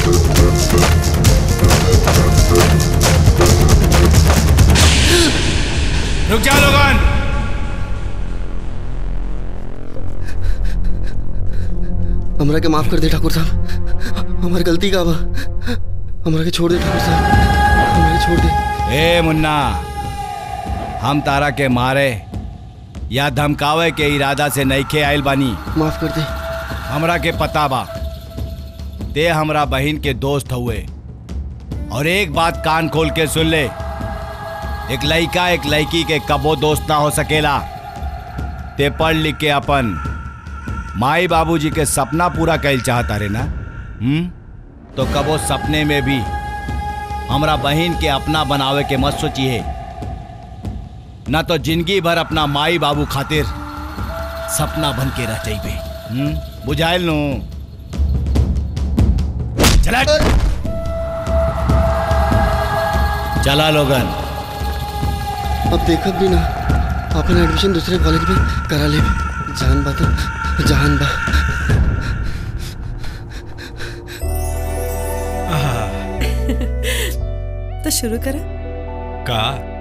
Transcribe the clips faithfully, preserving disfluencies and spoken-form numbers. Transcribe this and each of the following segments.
रुक जा लोगन। हमरा के माफ कर दे ठाकुर साहब, हमारी गलती का बा, हमरा के छोड़ दे ठाकुर साहब, हमरा के छोड़ दे। ए मुन्ना, हम तारा के मारे या धमकावे के इरादा से नइखे आइल बानी। माफ कर दे। हमरा के पता बा ते हमरा बहन के दोस्त हुए, और एक बात कान खोल के सुन ले, एक लड़का एक लड़की के कबो दोस्त ना हो सकेला। ते पढ़ लिख के अपन माई बाबूजी के सपना पूरा कैल चाहता रे ना, हम्म तो कबो सपने में भी हमरा बहन के अपना बनावे के मत सोचिए, ना तो जिंदगी भर अपना माई बाबू खातिर सपना बन के रह जाइबे। हम्म बुझाइल नु? चला चला लोगन। अब देखब भी ना, अपन एडमिशन दूसरे कॉलेज में करा ले। जान बा तो जान बा। तो शुरू करा का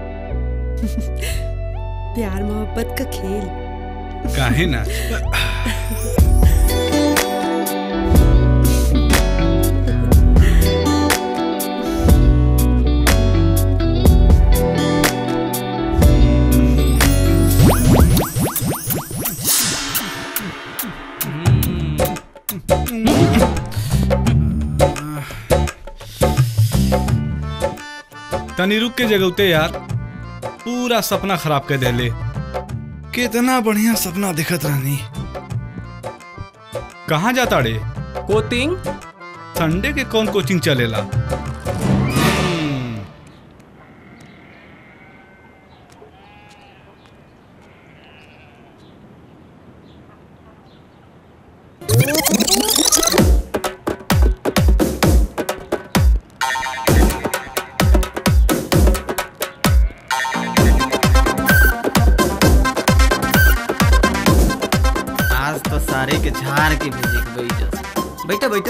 प्यार मोहब्बत का खेल। काहे ना। तनी रुक के जगौते यार, पूरा सपना खराब कर देले। कितना बढ़िया सपना दिखत रहनी। कहाँ जाता रे? कोचिंग। संडे के कौन कोचिंग चलेला? सारे के झाड़ के भेजे बैठा बैठा।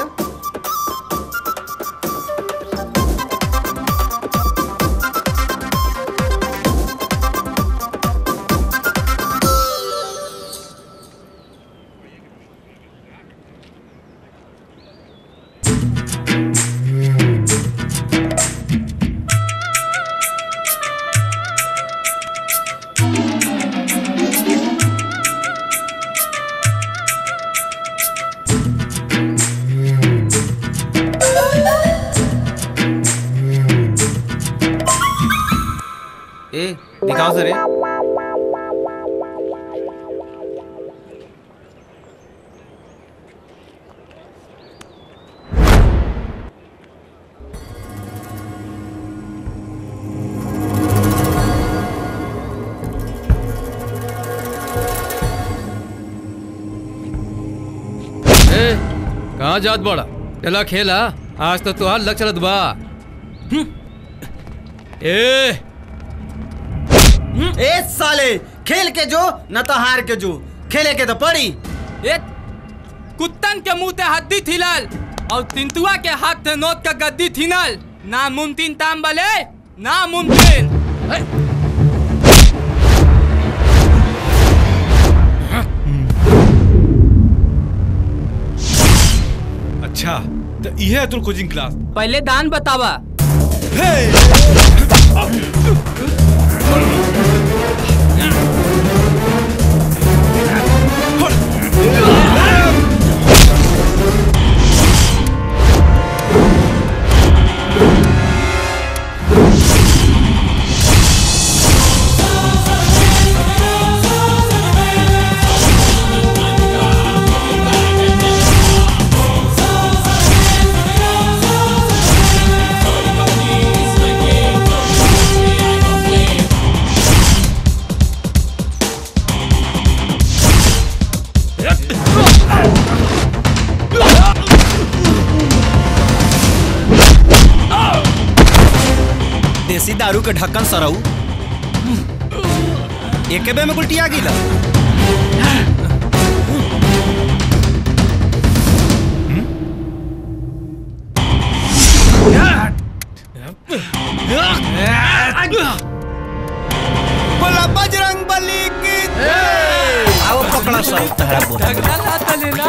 दिखाओ सर। कहाँ जात बड़ा? चला खेला, आज तो तुहार लग चलत बा। ए ए साले, खेल के जो न तो हार के जो, खेले के तो पड़ी। ए कुत्तन के मुंह ते हड्डी थिलाल और तिंतुआ के हाथ से नोट का गद्दी थिनल। ना मुमकिन ताम बले ना मुमकिन। अच्छा तो यह है तुर कोचिंग क्लास? पहले दान बतावा। देसी दारू के ढक्कन सरऊ एक बे में उल्टी आ गई। बोला बजरंग बली की आओ पकड़ा सर तहरा बोल झगड़ा ना चले ना।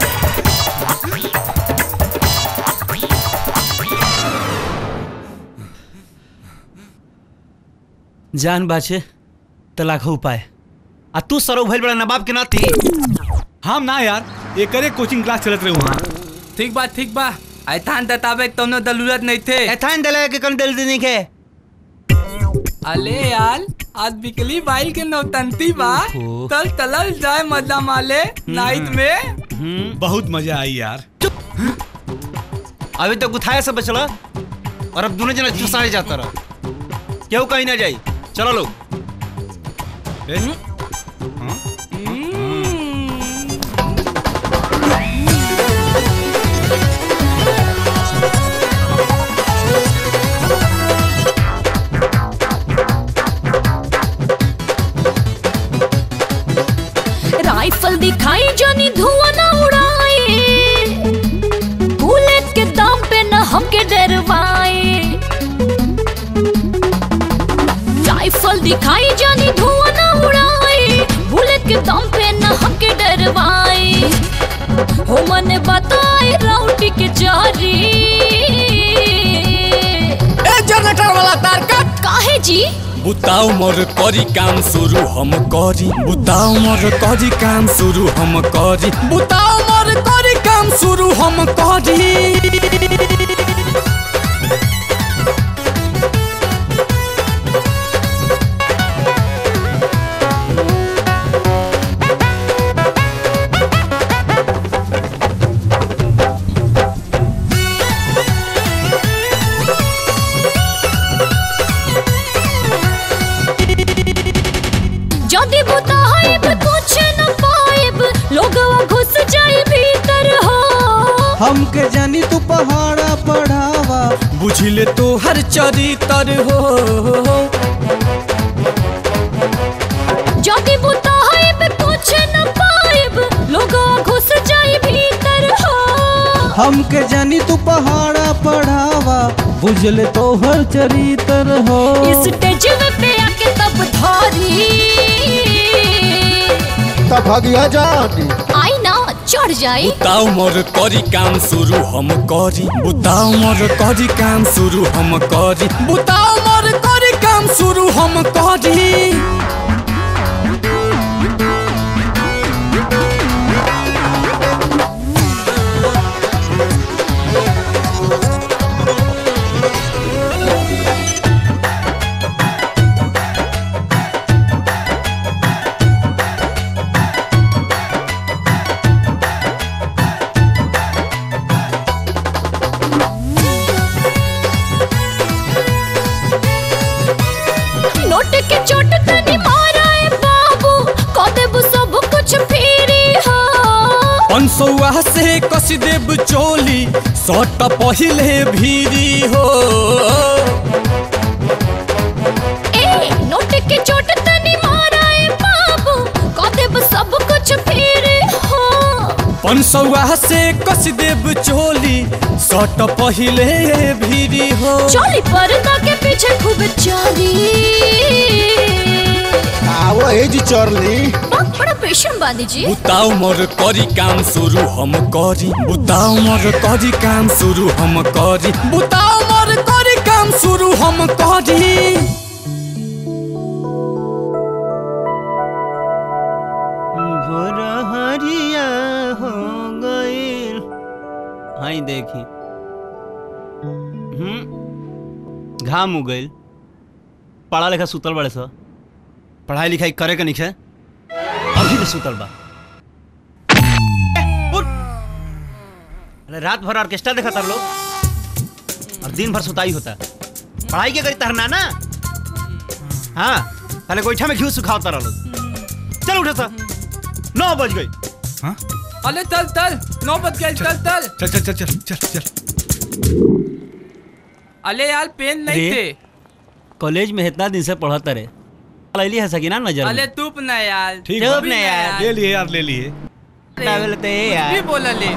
जान बाचे तलाक उपाय आ तू सरो भइल बड़ा नवाब के नाती। हम ना यार एकरे कोचिंग क्लास चलत रहे वहाँ। ठीक बा ठीक बा ऐथान दतावे तोनो दलूरत नहीं थे। एथान दले के कन दल देने के। अले यार आज बिकली बाइल के नौतंती बा तल तलल जाए मजा माले नाइट में। बहुत मजा आई यार। अभी तो गुथाया से बचला और अब दोनों जना फसाए जाता रहा। क्यों कहीं ना जाई चलो लोग। राइफल दिखाई जानी धुआं ना उड़ाए, बुलेट के दाम पे न हमके डरवाए। राइफल दिखाई जानी धुआं ना उड़ाए, बुलेट के दाम पे न हमके डरवाए। हो मन बताए राउटी के जारी। ए जनरेटर वाला तार कट काहे जी? बुताओ मोर करी काम शुरू हम करी। बुताओ मोर करी काम शुरू हम करी। बुताओ मोर करी काम शुरू हम करी। जदी बुताइब कुछ न पाइब, लोगवा घुस जाए भीतर हो। हमके जानी तू पहाड़ा पढ़ावा, बुझिले तो हर चरितर हो। जदी बुताइब कुछ न पाइब, लोगवा घुस जाए भीतर हो। हमके जानी तू पहाड़ा पढ़ावा, बुझले तो हर चरितर हो। स्टेज पे आके तब धारी तब भागिया जानी आई ना चढ़ जाए। बुताओ मोर करी काम शुरू हम करी। बुताओ मोर करी काम शुरू हम करी। बुताओ मोर करी काम शुरू हम करी। नोट के चोट तनी माराए बाबू, को देबू सब कुछ फेरी हो। पंसौआ से कस देव चोली, सट पहिले भीरी हो। ए नोट के चोट तनी माराए बाबू, को देबू सब कुछ फेरी हो। पंसौआ से कस देव चोली, सट पहिले भीरी हो। चोली पर्दा के पीछे खूब चली। आओ ए जी चोरली बहुत बड़ा पेशेंट बानी जी। बुताओ मोर करी काम शुरू हम करी। बुताओ मोर करी काम शुरू हम करी। बुताओ मोर करी काम शुरू हम करी। भोरहरिया हो गइल। हाई देखी हम्म घाम हो गइल। पढ़ा लिखा सुतल बड़े सा, पढ़ाई लिखाई करे के निखे अभी भी सुतल बा। अरे रात भर ऑर्केस्ट्रा देखा तार लोग और दिन भर सुताई होता। पढ़ाई के करी तरना ना। हाँ पहले गोईठा में घी सुखाओ तारा लोग। चल उठे सा, नौ बज गई। हाँ अले चल चल नौ बज गए। चल चल चल चल चल चल चल चल। अले यार पेन नहीं थे। कॉलेज में इतना दिन से पढ़ता रहे, लैली है सकीना नजर में। अले तूप ना यार। ठीक चुप बा। ना यार। ले लिए यार ले लिए। बोलते यार भी बोला ले।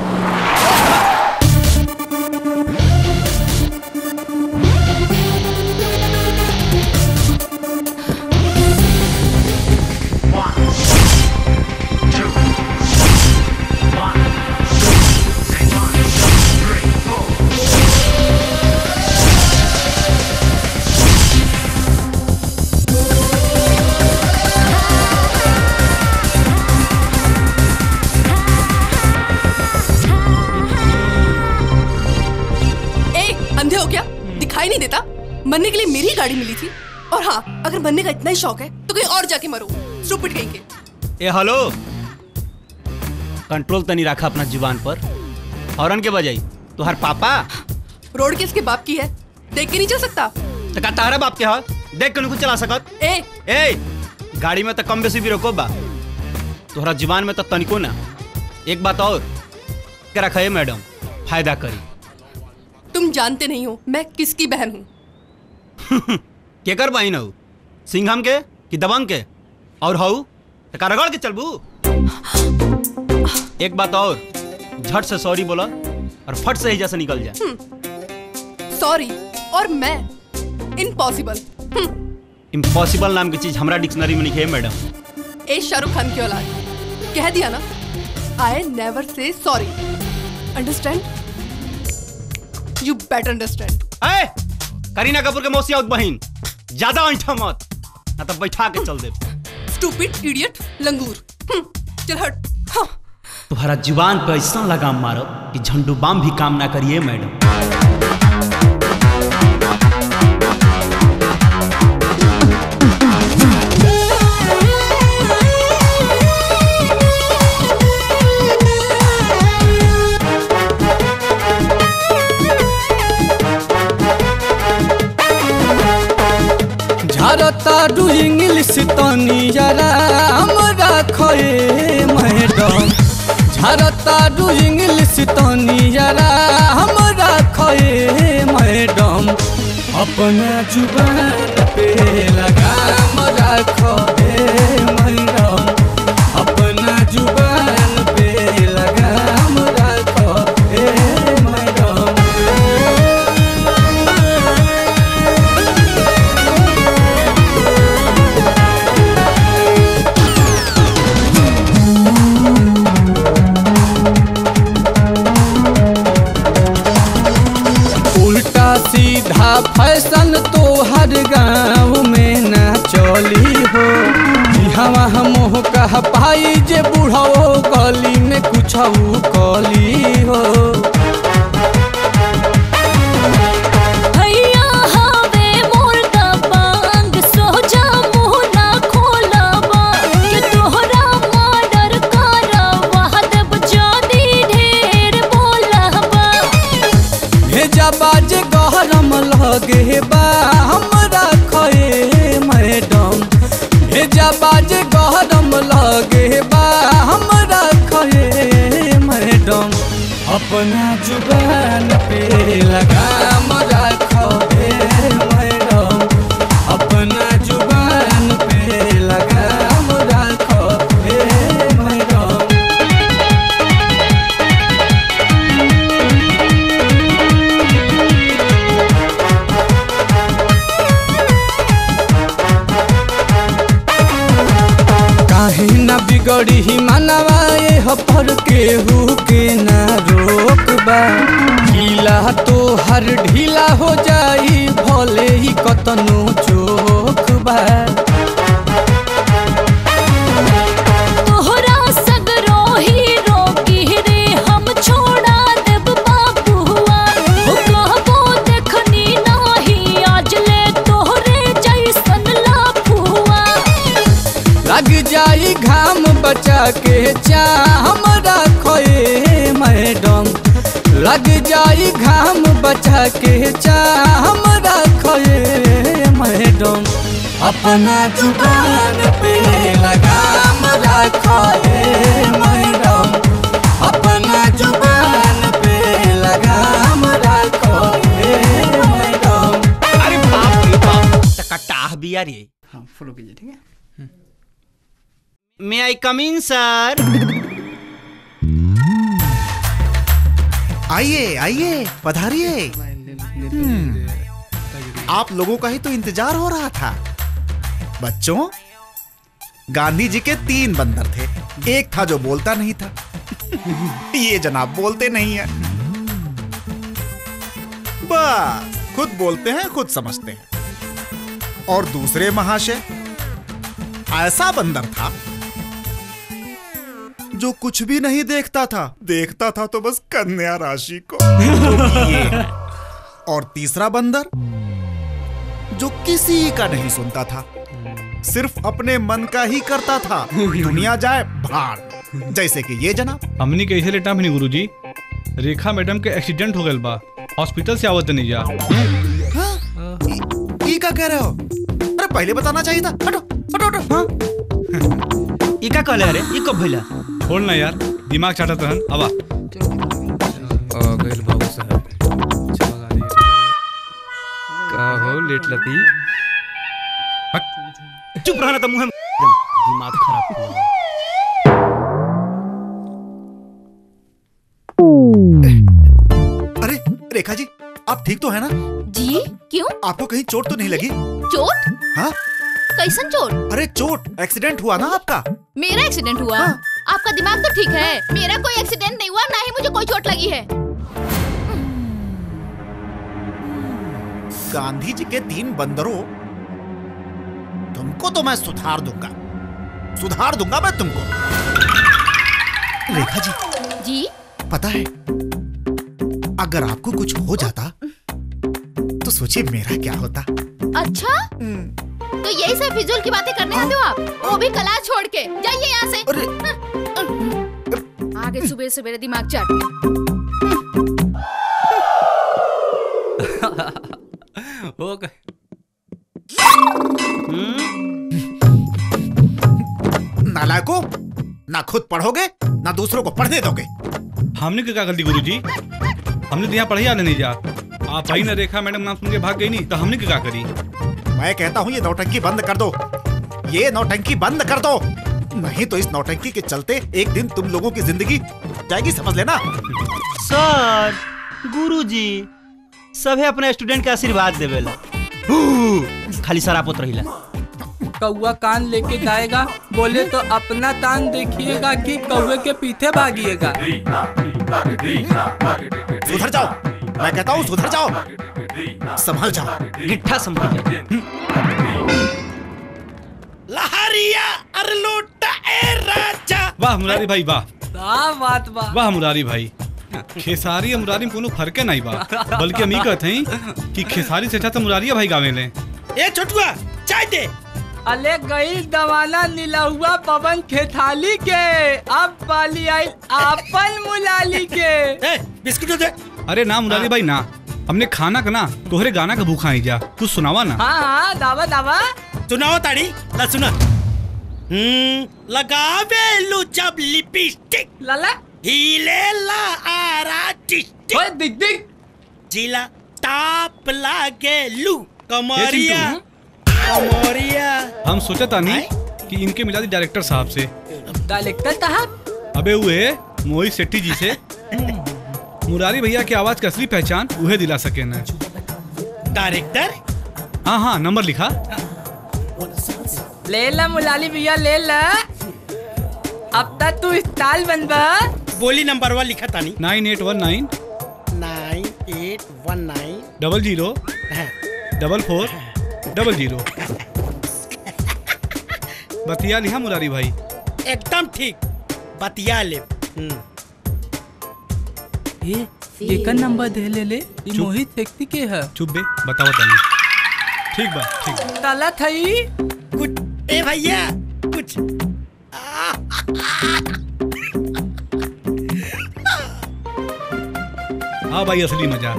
अंधे हो क्या? दिखाई नहीं देता? मरने के लिए मेरी गाड़ी मिली थी। और हाँ, अगर मरने का इतना ही शौक है तो कहीं और जाके मरो, स्टूपिड कहीं के। ए हेलो, कंट्रोल तो नहीं रखा अपना जुबान पर। हॉर्न के बजाई तुहार पापा रोड किसके बाप की है? देख के नहीं चल सकता? तो का तारा बाप के हाथ देख के नहीं कुछ चला सकत? ए ए गाड़ी में तो कम बेसी भी रोको बा, तुहरा जुबान में तो तनिको ना। एक बात और क्या रखा है मैडम, फायदा करी। तुम जानते नहीं हो मैं किसकी बहन हूँ। केकर बहन हो? सिंघम के कि दबंग के? और हऊ तो रगड़ के चलबू। एक बात और, झट से सॉरी बोला और फट से ही जैसे निकल जा। सॉरी और मैं इम्पॉसिबल। इम्पॉसिबल नाम की चीज हमारा डिक्शनरी में नहीं है मैडम। ए शाहरुख खान की औलाद, कह दिया ना, I never say sorry. Understand? You better understand. ए करीना कपूर के मौसी और बहन, ज्यादा ऐठा मत ना तो बैठा के चल दे। स्टूपिड इडियट लंगूर। चल हट। हाँ। तुम्हारा जुबान पे ऐसा लगाम मारो कि झंडू बाम भी काम ना करिए मैडम। झारतारू इंग्लिश तनी जरा हमरा खोए मैडम। झारतारू इंग्लिश तनी जरा हमरा खोए मैडम। अपना जुबान पे लगाम रखो मैडम। अपना जुबान पे लगाम रखो मैडम। सीधा फैशन तो हर गाँव में ना चली हो। यहाँ मोह कह पाई जे बुढ़ाओ गली में कुछ कली हो। बाजे गहरम लगे बा हमरा खोए मैडम। भेजा बाजे गहरम लगे बा हमरा खोए मैडम। अपना जुबान पे लगाम रखो मैडम। अपना जुबान पे लगाम रखो मैडम। काहे न बिगड़ी ही मनवाए पर केहू के न रोकबा। ढीला तो हर ढीला हो जाई भले ही कतनो चोकबा। तोहरा सगरो ही रोकी रे हम छोड़ा देब बाबुआ। हो कहबो देखनी नाही आज ले तोहरे जैसन लाफुआ। लग जाई घाम बचा के चाम रखोए मैडम। लग जाई घाम बचा के चाम रखोए मैडम। अपना जुबान पे लगाम रखोए मैडम। अपना जुबान पे लगाम रखोए मैडम। अरे बाप रे बाप, टकटाह बिया रे। हाँ फॉलो कीजिए, ठीक है। May I come in, sir? आइए आइए, पधारिए। आप लोगों का ही तो इंतजार हो रहा था। बच्चों, गांधी जी के तीन बंदर थे। एक था जो बोलता नहीं था। ये जनाब बोलते नहीं है, बस खुद बोलते हैं खुद समझते हैं। और दूसरे महाशय ऐसा बंदर था जो कुछ भी नहीं देखता था, देखता था तो बस कन्या राशि को। और तीसरा बंदर जो किसी का नहीं सुनता था, सिर्फ अपने मन का ही करता था। दुनिया जाए भाड़। जैसे कि ये जनाब। हमनी के इसे लेटा भी नहीं गुरुजी। रेखा मैडम के एक्सीडेंट हो गया बा, हॉस्पिटल से आवत नहीं जा। ई का कह रहे हो? अरे पहले बताना चाहिए था। हटो हटो हटो। हाँ? ई का कहले अरे ई कब भइला? छोड़ ना यार, दिमाग चाटत रहन। आवा आ गइल बाबू साहब। का हो लेट लती? चुप रहना तो मुंह में दिमाग खराब कर। अरे रेखा जी, आप ठीक तो है ना? जी क्यों? आपको कहीं चोट तो नहीं लगी? चोट? हाँ? कैसन चोट? अरे चोट, एक्सीडेंट हुआ ना आपका? मेरा एक्सीडेंट हुआ? हाँ? आपका दिमाग तो ठीक है। मेरा कोई एक्सीडेंट नहीं हुआ, ना ही मुझे कोई चोट लगी है। गांधी जी के तीन बंदरों, तुमको तो मैं सुधार दूंगा, सुधार दूंगा मैं तुमको। रेखा जी। जी? पता है, अगर आपको कुछ हो जाता तो सोचिए मेरा क्या होता। अच्छा, तो यही सब फिजूल की बातें करने आते हो आप? वो भी क्लास छोड़ के जाइए यहाँ से। अरे आगे सुबह सवेरे दिमाग चाटने। हो गए। नालायकों, ना खुद पढ़ोगे ना दूसरों को पढ़ने दोगे। हमने क्या गलती गुरुजी? हमने तो यहाँ पढ़ाई आने नहीं जा। आप आई ना रेखा मैडम नाम सुन के भाग गई नहीं, तो हमने क्या करी? मैं कहता हूँ ये नौटंकी बंद कर दो, ये नौटंकी बंद कर दो, नहीं तो इस नौटंकी के चलते एक दिन तुम लोगों की जिंदगी जाएगी, समझ लेना। सर, गुरुजी सभे अपने स्टूडेंट के आशीर्वाद देवेला, खाली सरापत रहिला। कौआ कान लेके जाएगा, बोले तो अपना तान देखिएगा कि कौवे के पीछे भागिएगा। सुधर जाओ, मैं कहता हूँ सुधर जाओ, संभल जाओ, गिट्ठा संभल जाओ। लहरिया अरलोटा ए राजा। वाह मुरारी भाई वाह, वाह बात वाह। वाह मुरारी भाई, खेसारी और मुरारी में कोनो फर्क नहीं बा, बल्कि हम ही कहते हैं कि खेसारी से अच्छा तो मुरारिया भाई गावे ले। ए छोटुआ चाय दे। अले गई दवाना नीलहुआ पवन खेताली के, अब वाली आई आपन मुलाली के। ए बिस्कुट दे। अरे ना मुरारी भाई ना, हमने खाना का ना तोहरे गाना का भूखा ही जा, कुछ सुनावा ना। हाँ हाँ दावा दावा सुनाओ ताड़ी, ला सुना। हम्म लगावे लो जब लिपस्टिक, लाला हिले ला आर्टिस्टिक, ओए दिख दिख जिला टाप लागे लू कमरिया कमरिया। हम सोचा था नहीं कि इनके मिला दी डायरेक्टर साहब से। डायरेक्टर साहब? अबे हुए मोहित शेट्टी जी से मुरारी भैया की आवाज की असली पहचान उहे दिला सके न। डायरेक्टर? हाँ हाँ नंबर लिखा। ले ला मुलाली भैया ले ला, अब तक तू स्टाइल बनबा। बोली नंबर वन लिखा तानी। Nine eight one nine nine eight one nine double zero double four double zero. बतिया लिहा मुरारी भाई। एकदम ठीक, बतिया ले। ए एकर नंबर दे ले ले, ई मोहित शेट्टी के है। चुप बे, बताओ तनी। ठीक बा ठीक बा। ताला थई कुछ ए भैया कुछ। हाँ भाई असली मजा।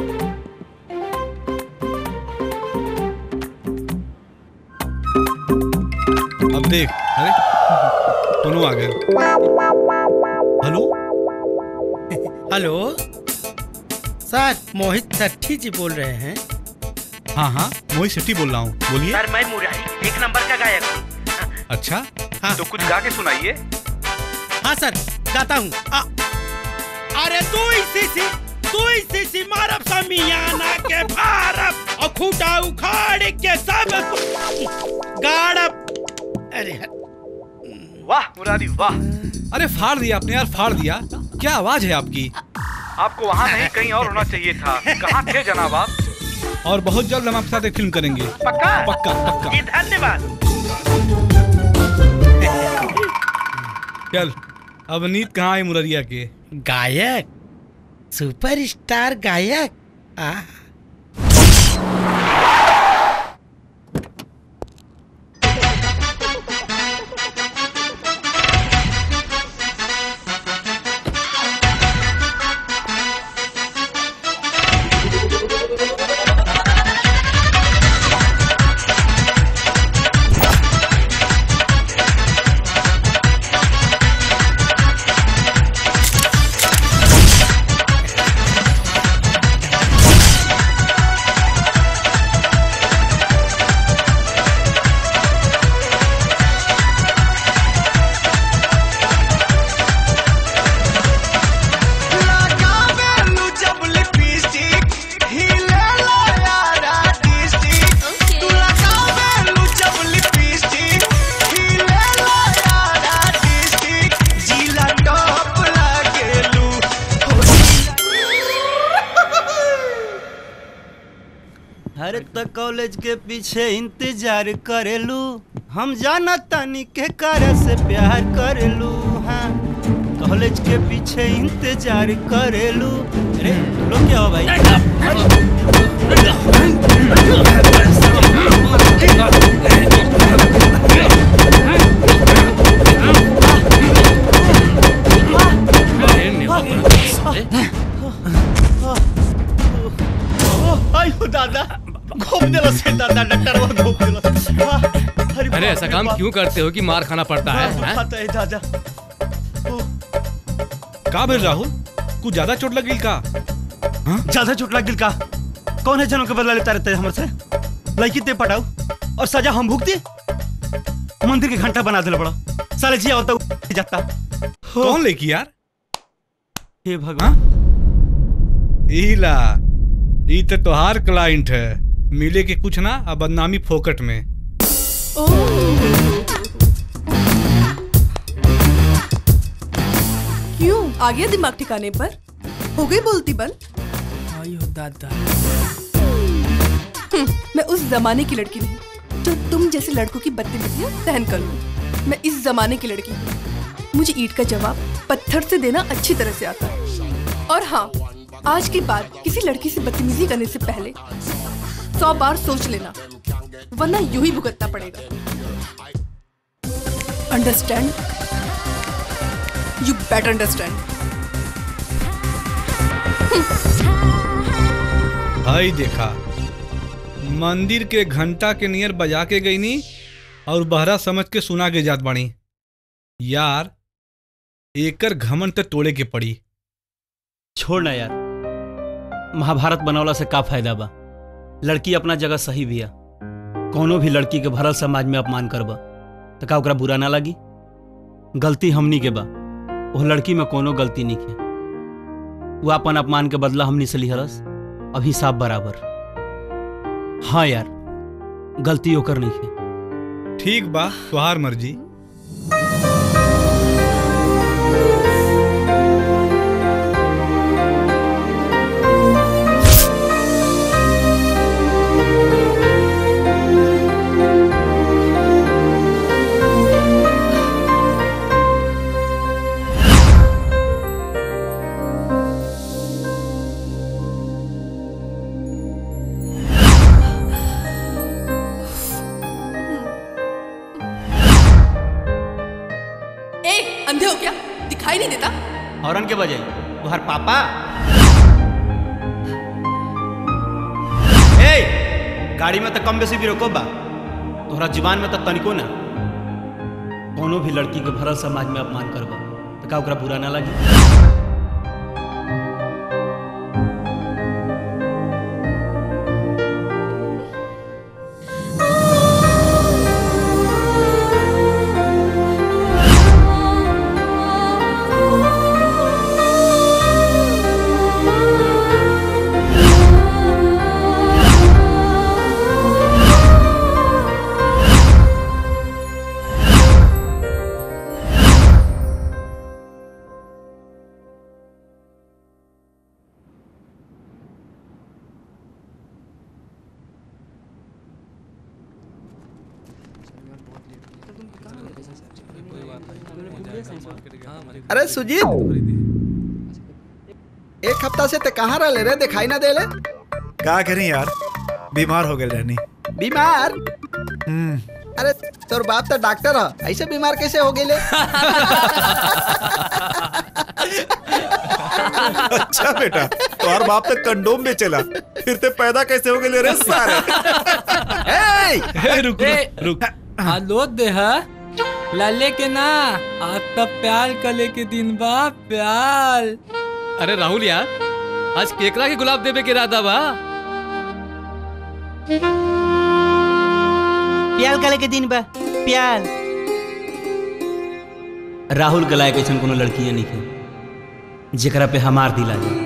अब देख, अरे दोनों आ गए। Hello hello sir, Mohit Shetty ji बोल रहे हैं। हाँ हाँ मोहित शेट्टी बोल रहा हूँ, बोलिए। सर मैं मुरारी एक नंबर का गायक हूँ। अच्छा हाँ। तो कुछ गा के सुनाइए। हाँ सर गाता हूँ। अरे तू इसी सी तू इसी सी मारब समियाना के भारत और खूटा उखाड़ के सब गाड़ब। अरे वाह मुरारी वाह, अरे फाड़ दिया आपने यार, फाड़ दिया। क्या आवाज है आपकी। आपको वहाँ नहीं कहीं और होना चाहिए था। कहाँ थे जनाब आप? और बहुत जल्द हम आपके साथ एक फिल्म करेंगे। पक्का पक्का पक्का। ये धन्यवाद। चल अब नीत कहाँ है मुररिया के? गायक, सुपरस्टार गायक। आ हर तक कॉलेज के पीछे इंतजार करेलू, हम जाना तानी के करे से प्यार करेलू। हाँ कॉलेज के पीछे इंतजार करेलू। अरे लोग क्या हो भाई? आयो दादा घोप देला से दादा डॉक्टर वो घोप देला। अरे ऐसा काम क्यों करते हो कि मार खाना पड़ता है? खाता है दादा। का भेल राहुल, कुछ ज्यादा चोट लग गई का? ज्यादा चोट लग गई का? कौन है जनों के बदला लेता रहता है हमर से? लड़की ते पटाऊ और सजा हम भुगती। मंदिर के घंटा बना देला बड़ा साले जी होता जाता। कौन लेकी यार? हे भगवान, ईला ई तो तोहार क्लाइंट है, मिले के कुछ ना अब बदनामी फोकट में। क्यों आ गया दिमाग ठिकाने पर? हो गई बोलती बंद? आयो दादा, मैं उस जमाने की लड़की नहीं जो तुम जैसे लड़कों की बदतमीजियां सहन कर लूं। मैं इस जमाने की लड़की हूँ। मुझे ईंट का जवाब पत्थर से देना अच्छी तरह से आता है। और हाँ, आज के बाद किसी लड़की से बदतमीजी करने से पहले सौ बार सोच लेना, वरना यूं ही भुगतना पड़ेगा। अंडरस्टैंड? You better understand. भाई देखा, मंदिर के घंटा के नियर बजा के गई नी और बहरा समझ के सुना के जात बानी। यार एकर घमंड तो तोड़े के पड़ी। छोड़ ना यार, महाभारत बनौला से का फायदा बा? लड़की अपना जगह सही भी है। कोनो भी लड़की के भरल समाज में अपमान करबा तो का ओकरा बुरा ना लगी? गलती हमनी के बा, वो लड़की में कोनो गलती नहीं है। वो अपन अपमान के बदला हमनी से लिहरस, अभी साफ बराबर। हाँ यार, गलती ओकर नहीं है। ठीक बा, तुहार मर्जी। अंधे हो क्या? दिखाई नहीं देता? हॉर्न के बजाय तुहार पापा। ए, गाड़ी में तो कम बेसी भी रोको बा, तोहरा जुबान में तो तनिको ना। कोनो भी लड़की के भरल समाज में अपमान करबा तो का ओकरा बुरा ना लगी? अरे सुजीत, एक हफ्ता से ते कहाँ रह ले रे? दिखाई ना दे ले। क्या करें यार, बीमार हो गए रहनी। बीमार? हम्म। अरे तोर बाप तो डॉक्टर है, ऐसे बीमार कैसे हो गए? अच्छा बेटा, तुम्हार बाप तो कंडोम में चला, फिर ते पैदा कैसे हो गए रे सारे? ए, रुक रुक रुक हालो देह लाले के ना, आज तब प्यार कले के दिन बा प्यार। अरे राहुल यार, आज केकरा के गुलाब देवे के इरादा बा? प्याल कले के दिन बा प्याल। राहुल गलाए के कोनो लड़कियां नहीं के जेकरा पे हमार दिल आ जाए।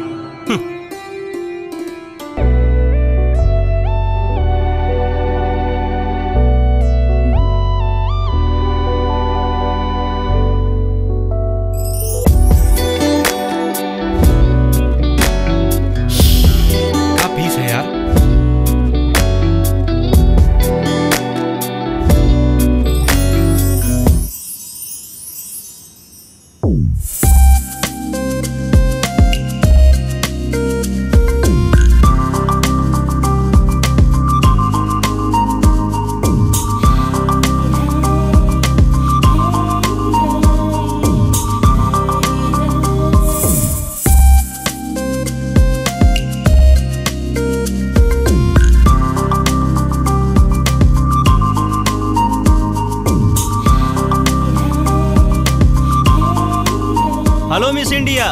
Hello miss India.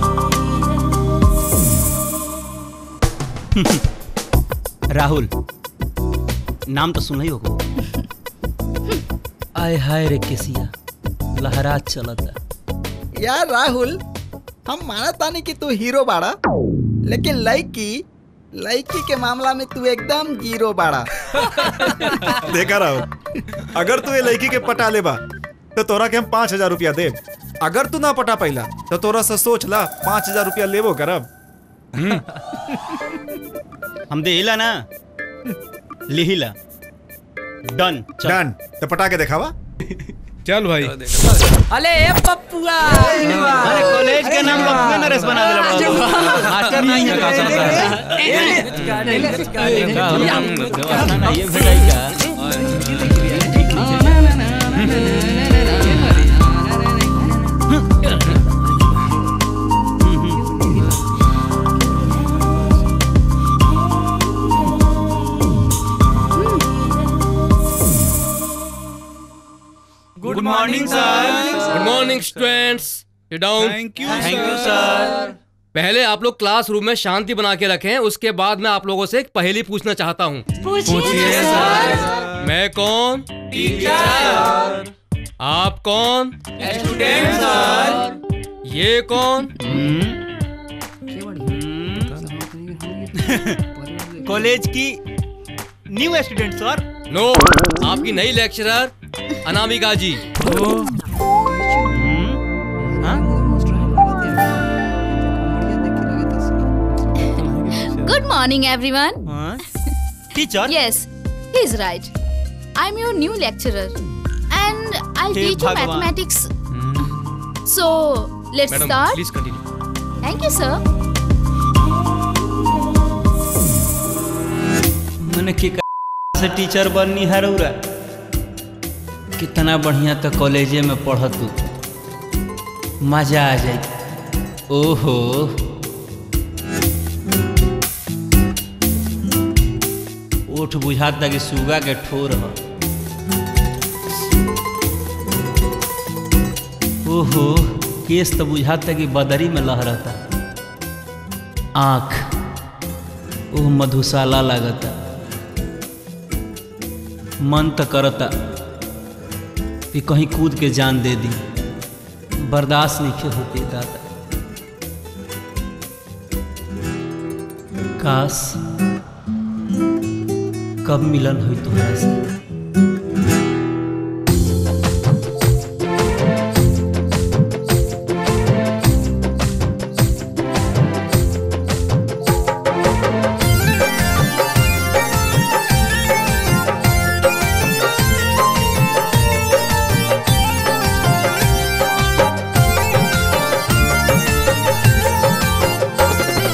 राहुल नाम तो सुना ही होगा। आय हाय रे केसिया लहरा चलता। यार राहुल, हम माना तानी कि तू हीरो बाड़ा, लेकिन लड़की लड़की के मामला में तू एकदम जीरो बाड़ा। देखा राहुल, अगर तू ये लड़की के पटा लेबा तो तोरा के हम पाँच हजार रुपया दे। अगर तू ना पटा पाइला तो तोरा से सोच ला पाँच हजार रुपया लेबो करब। हम दे हिला ना लिहिला। डन डन तो पटा के दिखावा। चल भाई। अले ए पप्पुआ, अरे कॉलेज के नाम पप्पुआ नरेश बना देला बड़ा। मास्टर नहीं है का चलता है। ये भेटाई का good morning sir. Good morning students. Sit down. Thank you thank you sir. पहले आप लोग क्लासरूम में शांति बना के रखें, उसके बाद मैं आप लोगों से एक पहेली पूछना चाहता हूँ। पूछिए सर। मैं कौन? टीचर। आप कौन? Student sir. ये कौन? कॉलेज की न्यू स्टूडेंट सर। नो, आपकी नई लेक्चरर अनामिका जी। Good morning, everyone. Teacher? Yes, he's right. I'm your new lecturer, and I'll Hey, teach you Bhagwan. mathematics. So let's Madam, start. please continue. Thank you, sir. मैंने के से teacher बननी है रउरा। कितना बढ़िया तो कॉलेजे में पढ़त तू, मजा आ जाए। ओहो ओठ बुझाता कि सुगा के ठोर ह। ओहो केस तो बुझाता कि बदरी में लहरता। आँख ओह मधुशाला लागता। मन तो करता कि कहीं कूद के जान दे दी, बर्दाश्त नहीं होते दादा। काश कब मिलन हुई तुम्हारा से।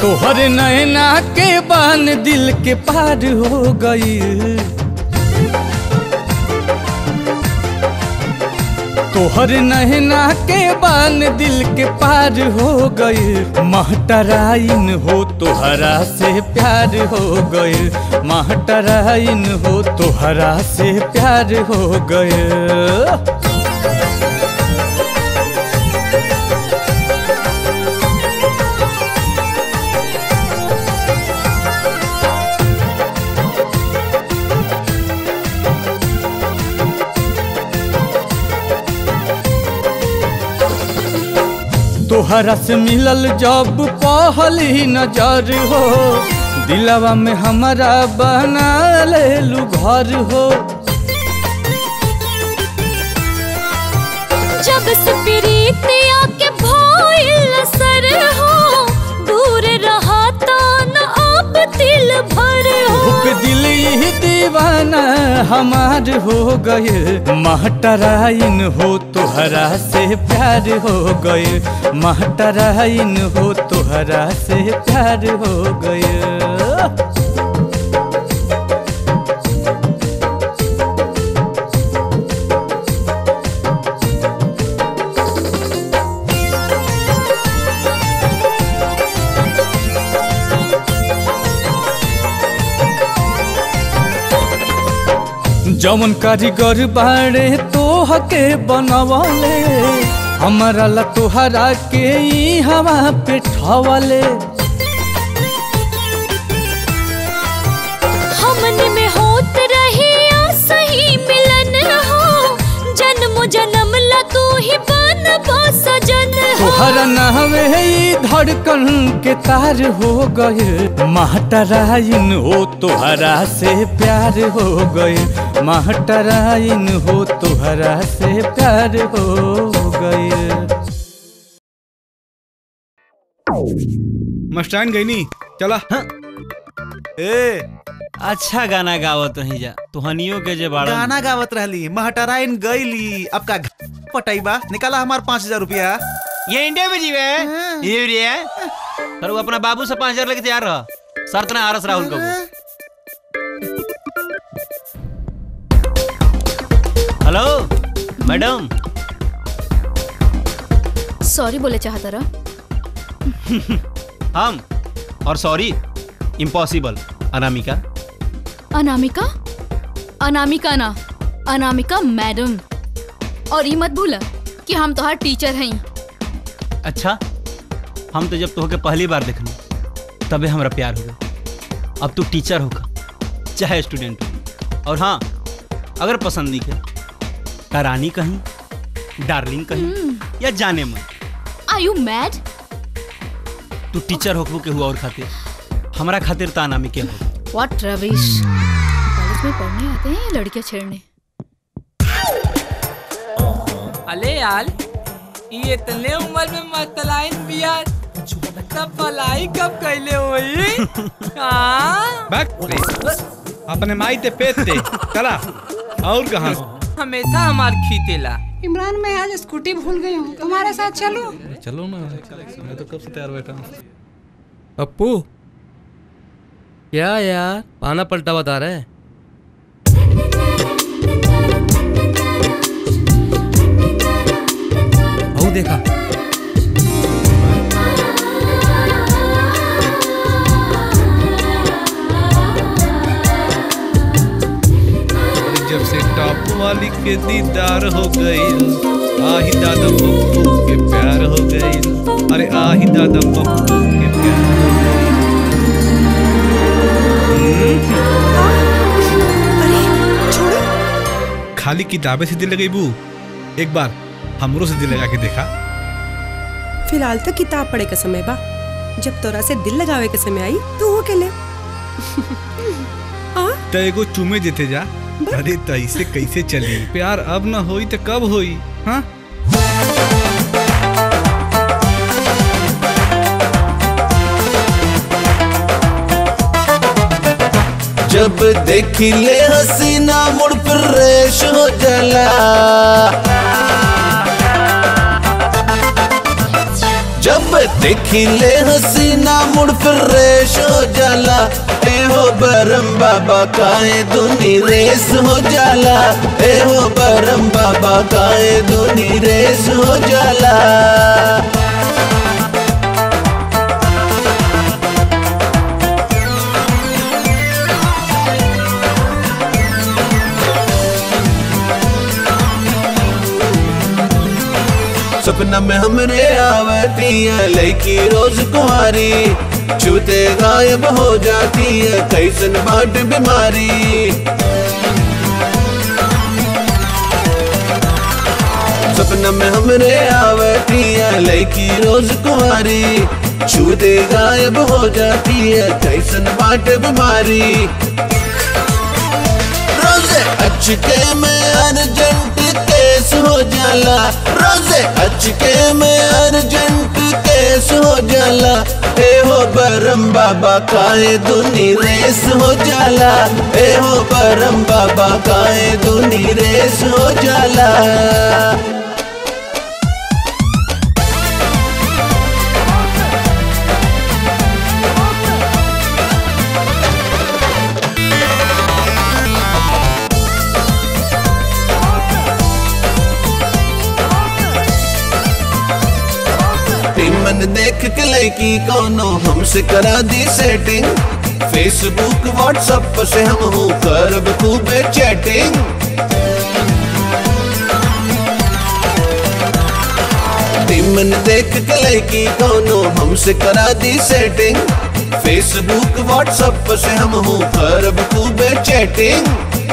तोहर नैना के बान दिल के पार हो गई, तोहर नैना के बान दिल के पार हो गई। महटराइन हो तोहरा से प्यार हो गई, महटराइन हो तोहरा से प्यार हो गई। तोहरा से मिलल जब पहली नजर हो, दिलवा में हमारा बना लेलू घर हो। जब से प्रीतिया के भइल असर हो, दूर रहा तो न अब दिल भर हो। दिल ही दीवाना हमार हो गए, महटराइन हो तोहरा से प्यार हो गए, महटराइन हो तोहरा से प्यार हो गए। जवन कारीगर बाड़े तोह के बनवले, हमारा ला तोहरा के ई हवा पे ठवले। हमन में होत रही सही मिलन हो, जन्म जन्म ला तू ही बन सजन हो। तोहरा नहवे ई धड़कन के तार हो गए, महटराइन हो तोहरा से प्यार हो गए, महटराइन हो तोहरा से प्यार हो गए। मस्तान गई नी चला। हाँ। ए अच्छा गाना गावत रही जा तुहनियों के जे बाड़ा गाना गावत रहली, महटराइन गईली, अब का पटाइबा निकाला हमार पाँच हजार रुपया। ये इंडिया में जीवे ये भी है पर वो अपना बाबू से पाँच हजार लेके तैयार रहा, शर्त ना आरस राहुल को। Hello madam. सॉरी बोले चाहता रहा। हम और सॉरी इम्पॉसिबल। अनामिका। अनामिका अनामिका ना अनामिका मैडम। और ये मत भूला कि हम तोहार टीचर हैं। अच्छा हम तो जब तोहके पहली बार देखनी तबे हमरा प्यार हो गया। अब तू टीचर होगा चाहे स्टूडेंट हो। और हाँ अगर पसंदी के रानी कहीं, डार्लिंग कहीं या जाने मन। Are you mad? तू टीचर होकबू के हुआ और खातिर हमारा खातिर ता नामी के हो। What Ravish. कॉलेज में पढ़ने आते हैं लड़कियां छेड़ने। अले यार ये इतने उम्र में मतलाइन बिया तब भलाई कब कैले होई? हां बैक अपने माई ते पेट ते चला। और कहां हमेशा हमार खीतेला। इमरान मैं आज स्कूटी भूल गई हूँ, तुम्हारे साथ चलो। चलो ना, मैं तो कब से तैयार बैठा हूँ। पप्पू क्या यार पाना पलटा बता रहे? आओ देखा जब से टॉप वाली के दीदार हो गई, आही दादा पप्पू के प्यार हो गई। अरे आही दादा पप्पू के प्यार हो गई। अरे छोड़ो। खाली किताबें से दिल लगाई बू, एक बार हमरो से दिल लगा के देखा। फिलहाल तो किताब पढ़े का समय बा, जब तोरा से दिल लगावे के समय आई तो हो के ले। तो एगो चुमे देते जा। अरे तैसे कैसे चली प्यार, अब ना होई तो कब होई? हाँ जब देखी ले हसीना मुड़ फिर रेश हो जला। जब देखी ले हसीना मुड़ फिर रेश हो जाला, ए हो बरम बाबा काए दुनी रेस हो जाला, ए हो बरम बाबा काए दुनी रेस हो जाला। सपना में हमरे आवती है लड़की रोज कुंवारी, छूते गायब हो जाती है कैसन बाट बीमारी। सपना में हमरे आवती है लड़की रोज कुंवारी, छूते गायब हो जाती है कैसन बाट बीमारी। रोजे अचके में अर्जेंट केस हो जाला, रोजे अचके में अर्जेंट केस हो जाला, ए हो बरम बाबा काए दुनी रेस हो जाला, ए हो बरम बाबा काए दुनी रेस हो जाला। मन देख के लड़की कोनो हमसे करा दी सेटिंग, फेसबुक व्हाट्सएप से हम हूँ करब खूबे चैटिंग। मन देख के लड़की कोनो हमसे करा दी सेटिंग, फेसबुक व्हाट्सएप से हम हूँ करब खूबे चैटिंग।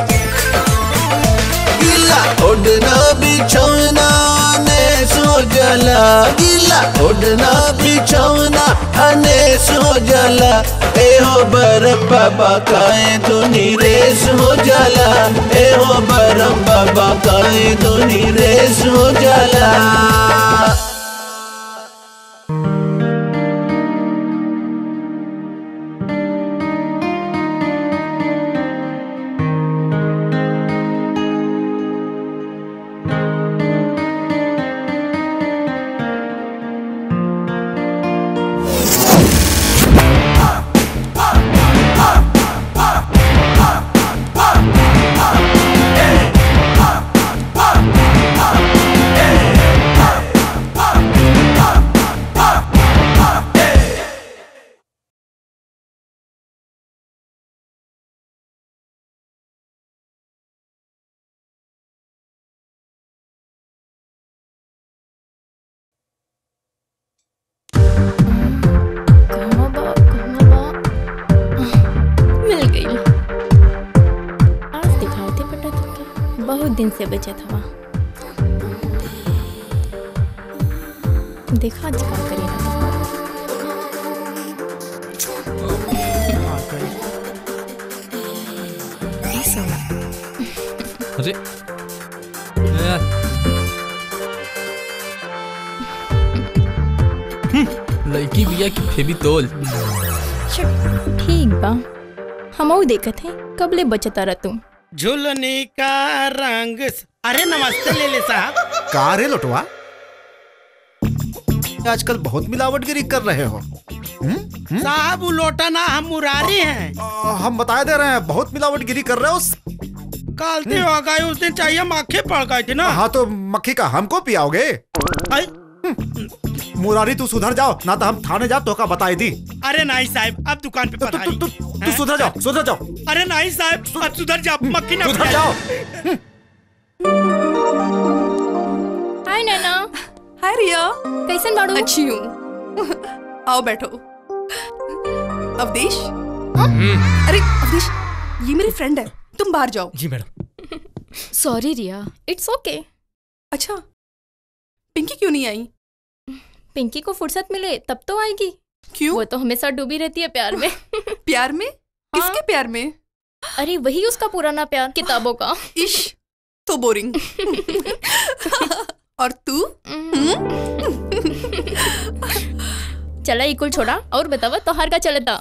गीला ओढ़ना बिछौना अनेस हो जाला, गीला ओढ़ना बिछौना अनेस हो जाला, ए हो बरम बाबा काए दुनी रेस हो जाला, ए हो बरम बाबा काए दुनी रेस हो जाला। दिन से बचे था देखा आज क्या करेगा। अरे लड़की बिया की फेवितोल ठीक बा हमऊ देखत है कबले बचता रह तुम झुलने का रंग। अरे नमस्ते ले ले साहब। का रे लुटवा, आजकल बहुत मिलावटगिरी कर रहे हो। साहब वो लोटा ना हम मुरारी हैं। आ, हम बता दे रहे हैं बहुत मिलावटगिरी कर रहे हो। कालते हो गए उस दिन चाहिए मक्खी पड़ गई थी ना। हाँ तो मक्खी का हमको पियाओगे? मुरारी तू सुधर जाओ ना तो हम थाने जा तो का बताई दी। अरे नहीं साहब अब दुकान पे पढ़ाई। तू, तू, तू, तू सुधर जाओ सुधर जाओ। अरे नहीं साहब अब सुधर जाओ मक्खी ना सुधर जाओ। हाय नैना। हाय रिया। कैसन बाड़ू? अच्छी हूँ। आओ बैठो। अवधेश। अरे अवधेश ये मेरी फ्रेंड है तुम बाहर जाओ। जी madam. Sorry Riya it's okay. अच्छा पिंकी क्यों नहीं आई? पिंकी को फुर्सत मिले तब तो आएगी। क्यों? वो तो हमेशा डूबी रहती है प्यार में। प्यार में? हाँ? किसके प्यार में? अरे वही उसका पुराना प्यार किताबों का। इश तो बोरिंग। और तू? चला इकुल छोड़ा और बतावा तोहार का चलता।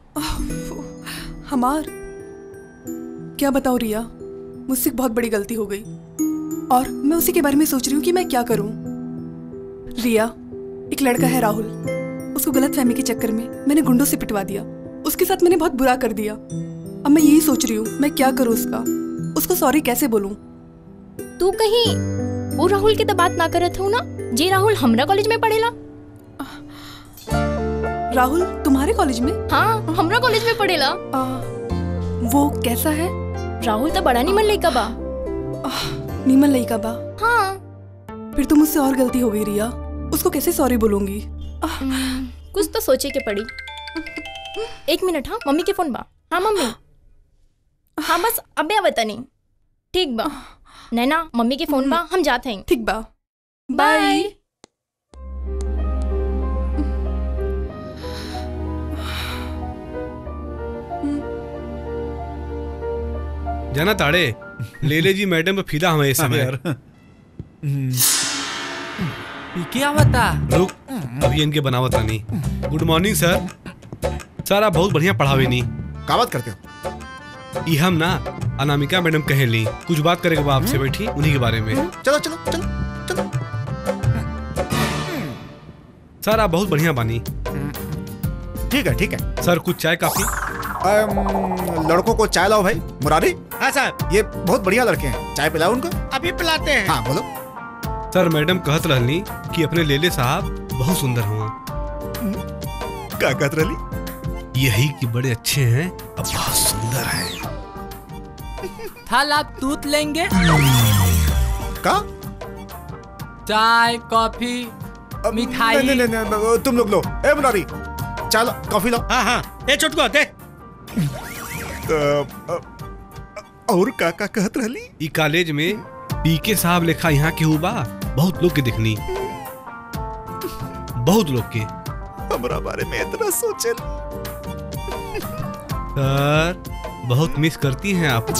हमार क्या बताऊं रिया, मुझसे बहुत बड़ी गलती हो गई और मैं उसी के बारे में सोच रही हूँ कि मैं क्या करूं। रिया एक लड़का है राहुल, उसको गलत फहमी के चक्कर में मैंने गुंडों से पिटवा दिया। उसके साथ मैंने बहुत बुरा कर दिया। अब मैं यही सोच रही हूँ मैं क्या करूँ उसका, उसको सॉरी कैसे बोलूँ। तू कहीं वो राहुल की तो बात ना करत हो ना, जे राहुल हमरा कॉलेज में पढ़ेला। राहुल तुम्हारे कॉलेज में? हाँ, हमरा कॉलेज में पढ़ेला। आ, वो कैसा है? राहुल तो बड़ा नीमन लइका बा। नीमन लइका बा? हाँ। फिर तो मुझसे और गलती हो गई रिया, उसको कैसे सॉरी बोलूंगी? कुछ तो सोचे के पड़ी। एक मिनट। हाँ, मम्मी के फोन बा। हाँ मम्मी। हाँ बस अबे आवता नहीं। ठीक बा नैना, मम्मी के फोन बा, हम जाते हैं। ठीक बा, बाय। जाना ताड़े ले ले जी मैडम पे फिदा हमें इस समय। क्या बता? रुक अभी इनके बनावत नहीं। गुड मॉर्निंग सर। सर आप बहुत बढ़िया पढ़ावे नहीं। का बात करते हो? ये हम ना अनामिका मैडम कहे ली कुछ बात करेगा बाप से, बैठी उन्हीं के बारे में। चलो चलो चलो चलो। सर आप बहुत बढ़िया बानी। ठीक है ठीक है सर, कुछ चाय काफी? लड़कों को चाय लाओ भाई। मुरारी। हाँ साहब। ये बहुत बढ़िया लड़के हैं, चाय पिलाओ उनको। अभी पिलाते हैं। हाँ बोलो। सर मैडम कहत रहनी कि अपने लेले साहब बहुत सुंदर हुआ। क्या कहत रहली? यही कि बड़े अच्छे हैं, अब बहुत सुंदर हैं। थाल आप दूध लेंगे? का? चाय, कॉफी, मिठाई? नहीं नहीं नहीं तुम लोग लो। ए मुरारी चाय लो, कॉफी लो। हाँ हाँ ए छोटको दे। और का का कहत रहली? ई कॉलेज में पीके साहब लेखा यहाँ के हुआ बहुत लोग के दिखनी, बहुत लोग के। हमारा बारे में इतना सोचे। सर बहुत मिस करती हैं आपको।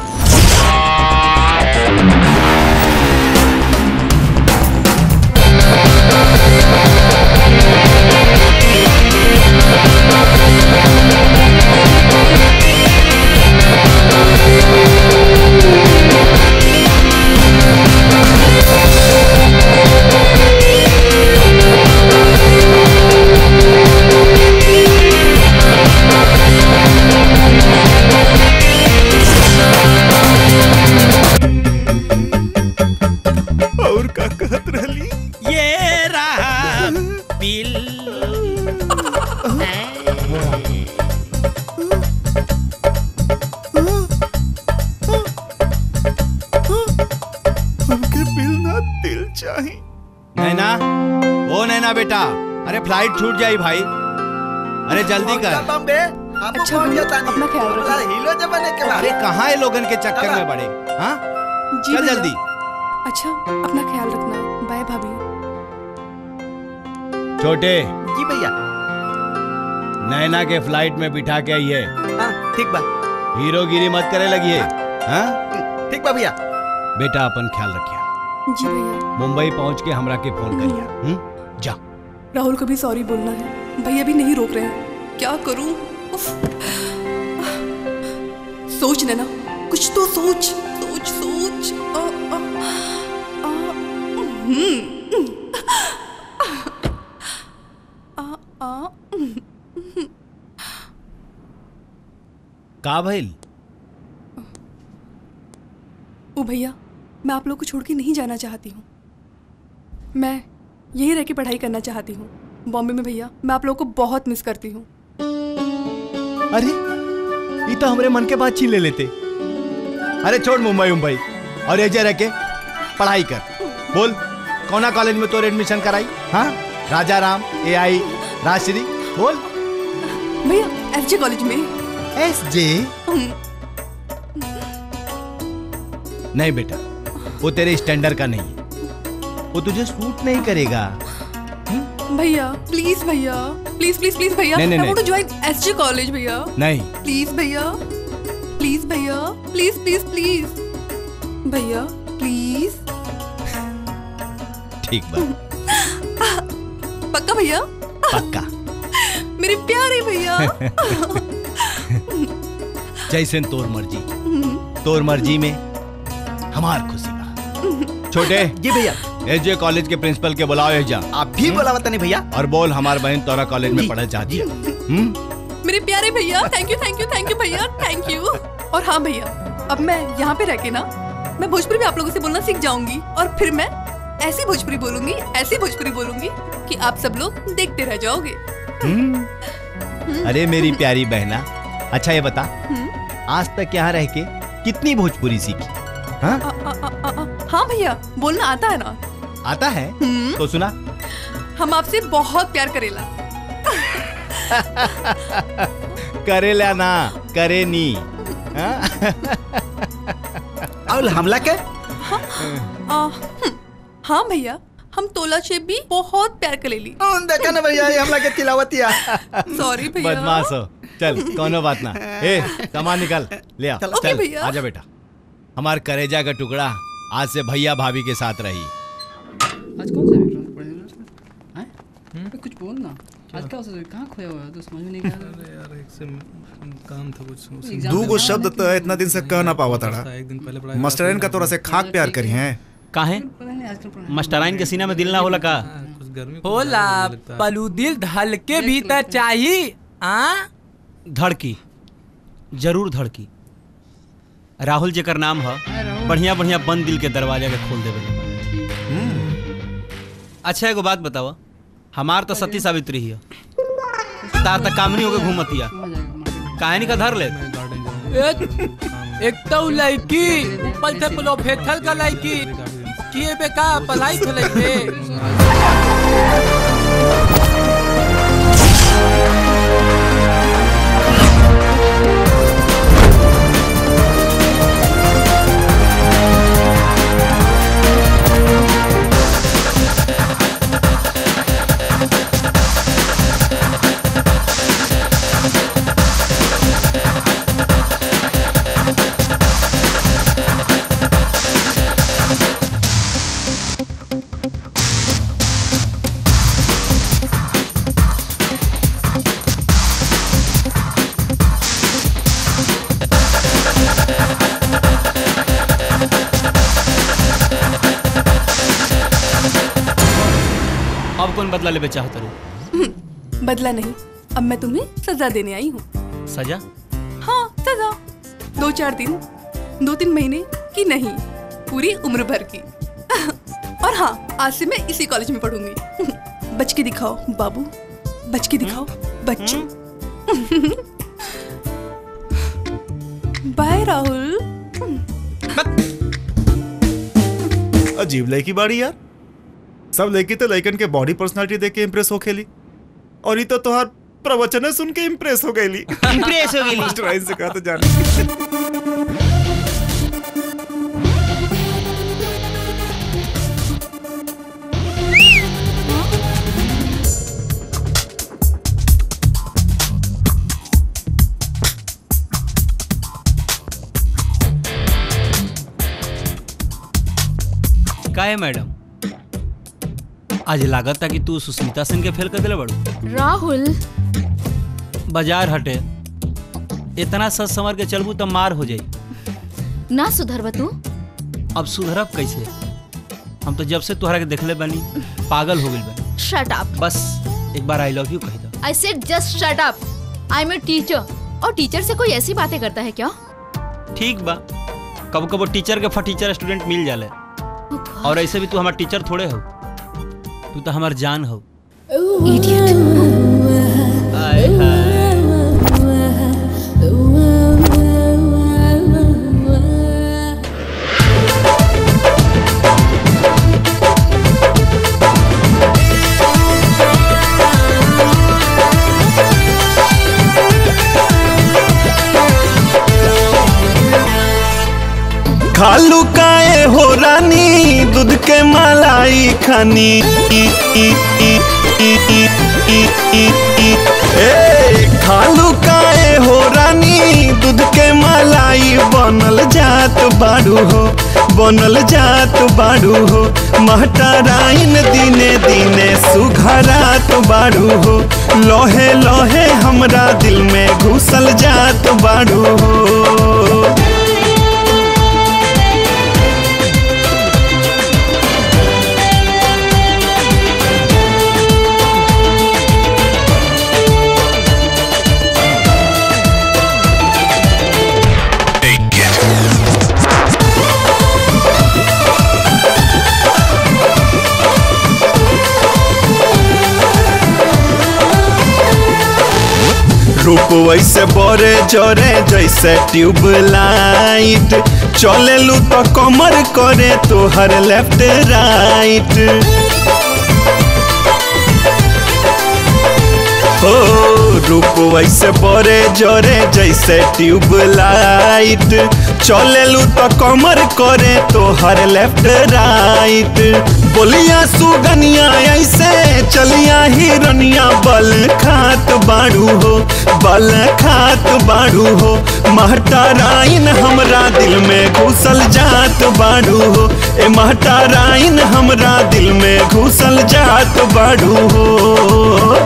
और का कहत रहली? ये रहा बिल। हमके बिल ना दिल चाहिए। नैना, ओ नैना बेटा, अरे फ्लाइट छूट जाई भाई, अरे जल्दी कर। अच्छा अपना ख्याल रखो। हीरो जमाने के अरे कहाँ है लोगन के चक्कर में बड़े? हाँ चल भैया। जल्दी। अच्छा अपना ख्याल रखना। बाय भाभी। छोटे जी भैया। नैना के फ्लाइट में बिठा के आइए। हाँ ठीक बा। हीरोगिरी मत करे लगिए। हाँ ठीक बा भैया। बेटा अपन ख्याल रखिए। जी भैया। मुंबई पहुंच के हमरा के फोन करिए। हम्म, जा। राहुल को भी सॉरी बोलना है, भैया भी नहीं रोक रहे हैं। क्या करूं? उफ। सोच नैना, कुछ तो सोच सोच सोच। आ, आ, आ, हम्म। आ, आ, का भइल? ओ भैया, मैं आप लोग को छोड़ के नहीं जाना चाहती हूँ। मैं यही रह के पढ़ाई करना चाहती हूँ बॉम्बे में। भैया मैं आप लोगों को बहुत मिस करती हूँ। अरे ये तो हमरे मन के बात छीन ले लेते। अरे छोड़ मुंबई मुंबई और एजे रह के पढ़ाई कर। बोल कौना कॉलेज में तोर एडमिशन कराई? हाँ राजा राम, ए आई, राजश्री, बोल। भैया एस जे कॉलेज में। एस जे? नहीं बेटा, वो तेरे स्टैंडर्ड का नहीं है, वो तुझे सूट नहीं करेगा। भैया प्लीज भैया, प्लीज प्लीज प्लीज भैया, नहीं, नहीं, I want to नहीं। join एस जे कॉलेज भैया। नहीं प्लीज भैया, प्लीज भैया, प्लीज प्लीज प्लीज भैया प्लीज। ठीक बा, पक्का भैया? पक्का। मेरे प्यारे भैया। जैसे तोर मर्जी, तोर मर्जी में हमार खुशी बा। छोटे जी भैया। एसजे कॉलेज के प्रिंसिपल के बुलाओ है जा। आप भी बुलावा तनी भैया। और बोल हमार बहन तोरा कॉलेज में पढ़ना चाहती है। हम्म मेरे प्यारे भैया, thank you thank you thank you भैया, थैंक यू। और हाँ भैया, अब मैं यहाँ पे रह के ना मैं भोजपुरी में आप लोगों से बोलना सीख जाऊंगी और फिर मैं ऐसी भोजपुरी बोलूंगी, ऐसी भोजपुरी बोलूंगी कि आप सब लोग देखते रह जाओगे। अरे मेरी प्यारी बहना, अच्छा ये बता, आज तक यहाँ रह के कितनी भोजपुरी सीखी? हाँ हाँ भैया, बोलना आता है ना? आता है तो सुना। हम आपसे बहुत प्यार करेला। करेला ना, करे नी। और हमला के? हाँ, आ, हाँ भैया, हम तोला से भी बहुत प्यार करेली। देखा ना भैया, ये हमला के तिलावतिया। सॉरी भैया। बदमाश हो, चल कोनो बात ना। ए सामान निकाल ले आ। ओके चल भैया। आजा बेटा, हमार करेजा का टुकड़ा आज से भैया भाभी के साथ रही। आज कौन सा विक्रम पढ़ेगा ना? कुछ बोल ना। आज क्या कहाँ खोया हुआ है तो समझ में नहीं आ रहा यार। एक से काम था कुछ। दू गो शब्द तो इतना दिन से कह ना पावा था। मास्टरन का तोरा से खाक प्यार करी हैं। काहे? मास्टराइन के सीना में दिल ना होला का? होला, पलू दिल धल के भीतर चाहिए। आ धड़की, जरूर धड़की। राहुल जेकर नाम है, बढ़िया बढ़िया बंद दिल के दरवाजा के खोल देवे। अच्छा एगो बात बतावा, हमार तो सती सावित्री ही है, तार तक कामनी होके घूमतिया, काहे नहीं का धर ले? एक, एक तो लड़की ऊपर से पलो फेथल का लड़की किए बेका पलाई थे लड़के। अब कौन बदला लेवे चाहता रू? बदला नहीं, अब मैं तुम्हें सजा देने आई हूँ। सजा? हाँ सजा, दो चार दिन, दो तीन महीने की नहीं, पूरी उम्र भर की। और हाँ, आज से मैं इसी कॉलेज में पढ़ूंगी। बच के दिखाओ बाबू, बच के दिखाओ बच्चों। बाय राहुल। अजीब लड़की बाड़ी यार। सब लड़की तो लड़कन के बॉडी पर्सनालिटी देख के इम्प्रेस हो खेली, और ये तो तुहार प्रवचन सुन के इम्प्रेस हो गई। इम्प्रेस हो गई। मास्टराइन से कहा तो जाने। का है मैडम, आज लागत था कि तू सुस्मिता सिंह के फेल कर दिले बड़ू। राहुल, बाजार हटे, इतना सच समझ के चलबू तो मार हो जाई। ना सुधरब तू? अब सुधरब कैसे? हम तो जब से तुहरा के देखले बनी पागल हो गइल बनी। Shut up. बस एक बार आई लव यू कह दो। I said just shut up. I am a teacher, और टीचर से कोई ऐसी बातें करता है क्या? ठीक बा, कब कब टीचर के फटीचर स्टूडेंट मिल जाले, और ऐसे भी तू हमार टीचर थोड़े हो, तू तो हमार जान हो। खालू काए हो रानी दूध के मलाई खानी, ए खालू काए हो रानी दूध के मलाई, बनल जात बाड़ू हो, बनल जात बाड़ू हो, महटराइन दिने दिने सुघरात बाड़ू हो, लोहे लोहे हमरा दिल में घुसल जात बाड़ू हो। रूप वैसे बोरे जोरे जैसे ट्यूबलाइट, चले लू तो कमर करे तो हर लेफ्ट राइट। हो रूप वैसे बोरे जोरे जैसे ट्यूबलाइट, चले लू तो कमर करे तो हर लेफ्ट राइट। बोलिया सुगनिया ऐसे चलिया हिरनिया, बल खात बाड़ू हो बल खात बाड़ू हो। महटाराइन हमरा दिल में घुसल जात बाड़ू हो, ए महटाराइन हमरा दिल में घुसल जात बाड़ू हो।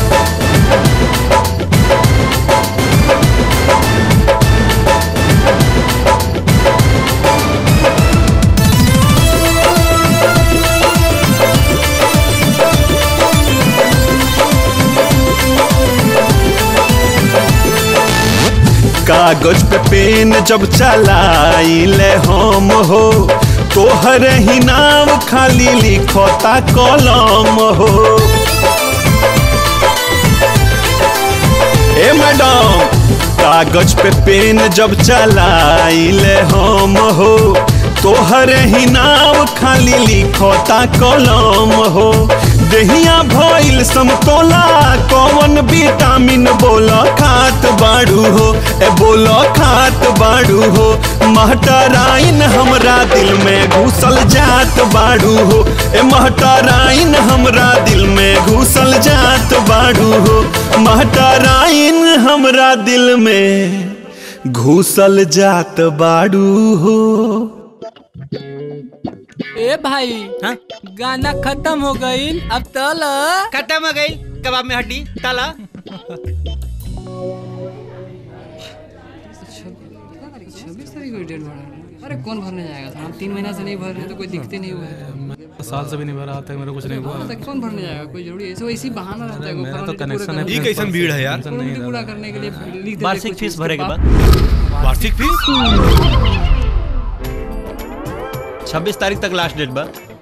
कागज पे पेन जब चलाइले हम हो, तोहर ही नाम खाली लिखोता कलम हो। ए मैडम कागज पे पेन जब चलाइले हम हो, तोहर ही नाम खाली लिखोता कलम हो। दहिया भइल समतोला कौन विटामिन बोला खात बाड़ू हो, ए बोला खात बाड़ू हो। महटाराइन हमरा दिल में घुसल जात बाड़ू हो, ए महटाराइन हमरा दिल में घुसल जात बाड़ू हो। महटाराइन हमरा दिल में घुसल जात बाड़ू हो। ए भाई हा? गाना खत्म हो गई, अब तला खत्म हो गई कबाब में हड्डी ताला। छब्बीस तारीख को डेट बढ़ा। अरे कौन भरने जाएगा था? हम तीन महीना से नहीं भर रहे तो कोई दिखते नहीं हुआ। साल से भी नहीं भरा था, मेरा कुछ नहीं हुआ। कौन भरने जाएगा? कोई जरूरी ऐसे वैसी बहाना रहता है। मेरा तो कनेक्शन है। ये कैसन भीड़ है यार? पूरा करने के लिए लिख देते। वार्षिक फीस भरे के बाद। वार्षिक फीस छब्बीस तारीख तक लास्ट डेट बा।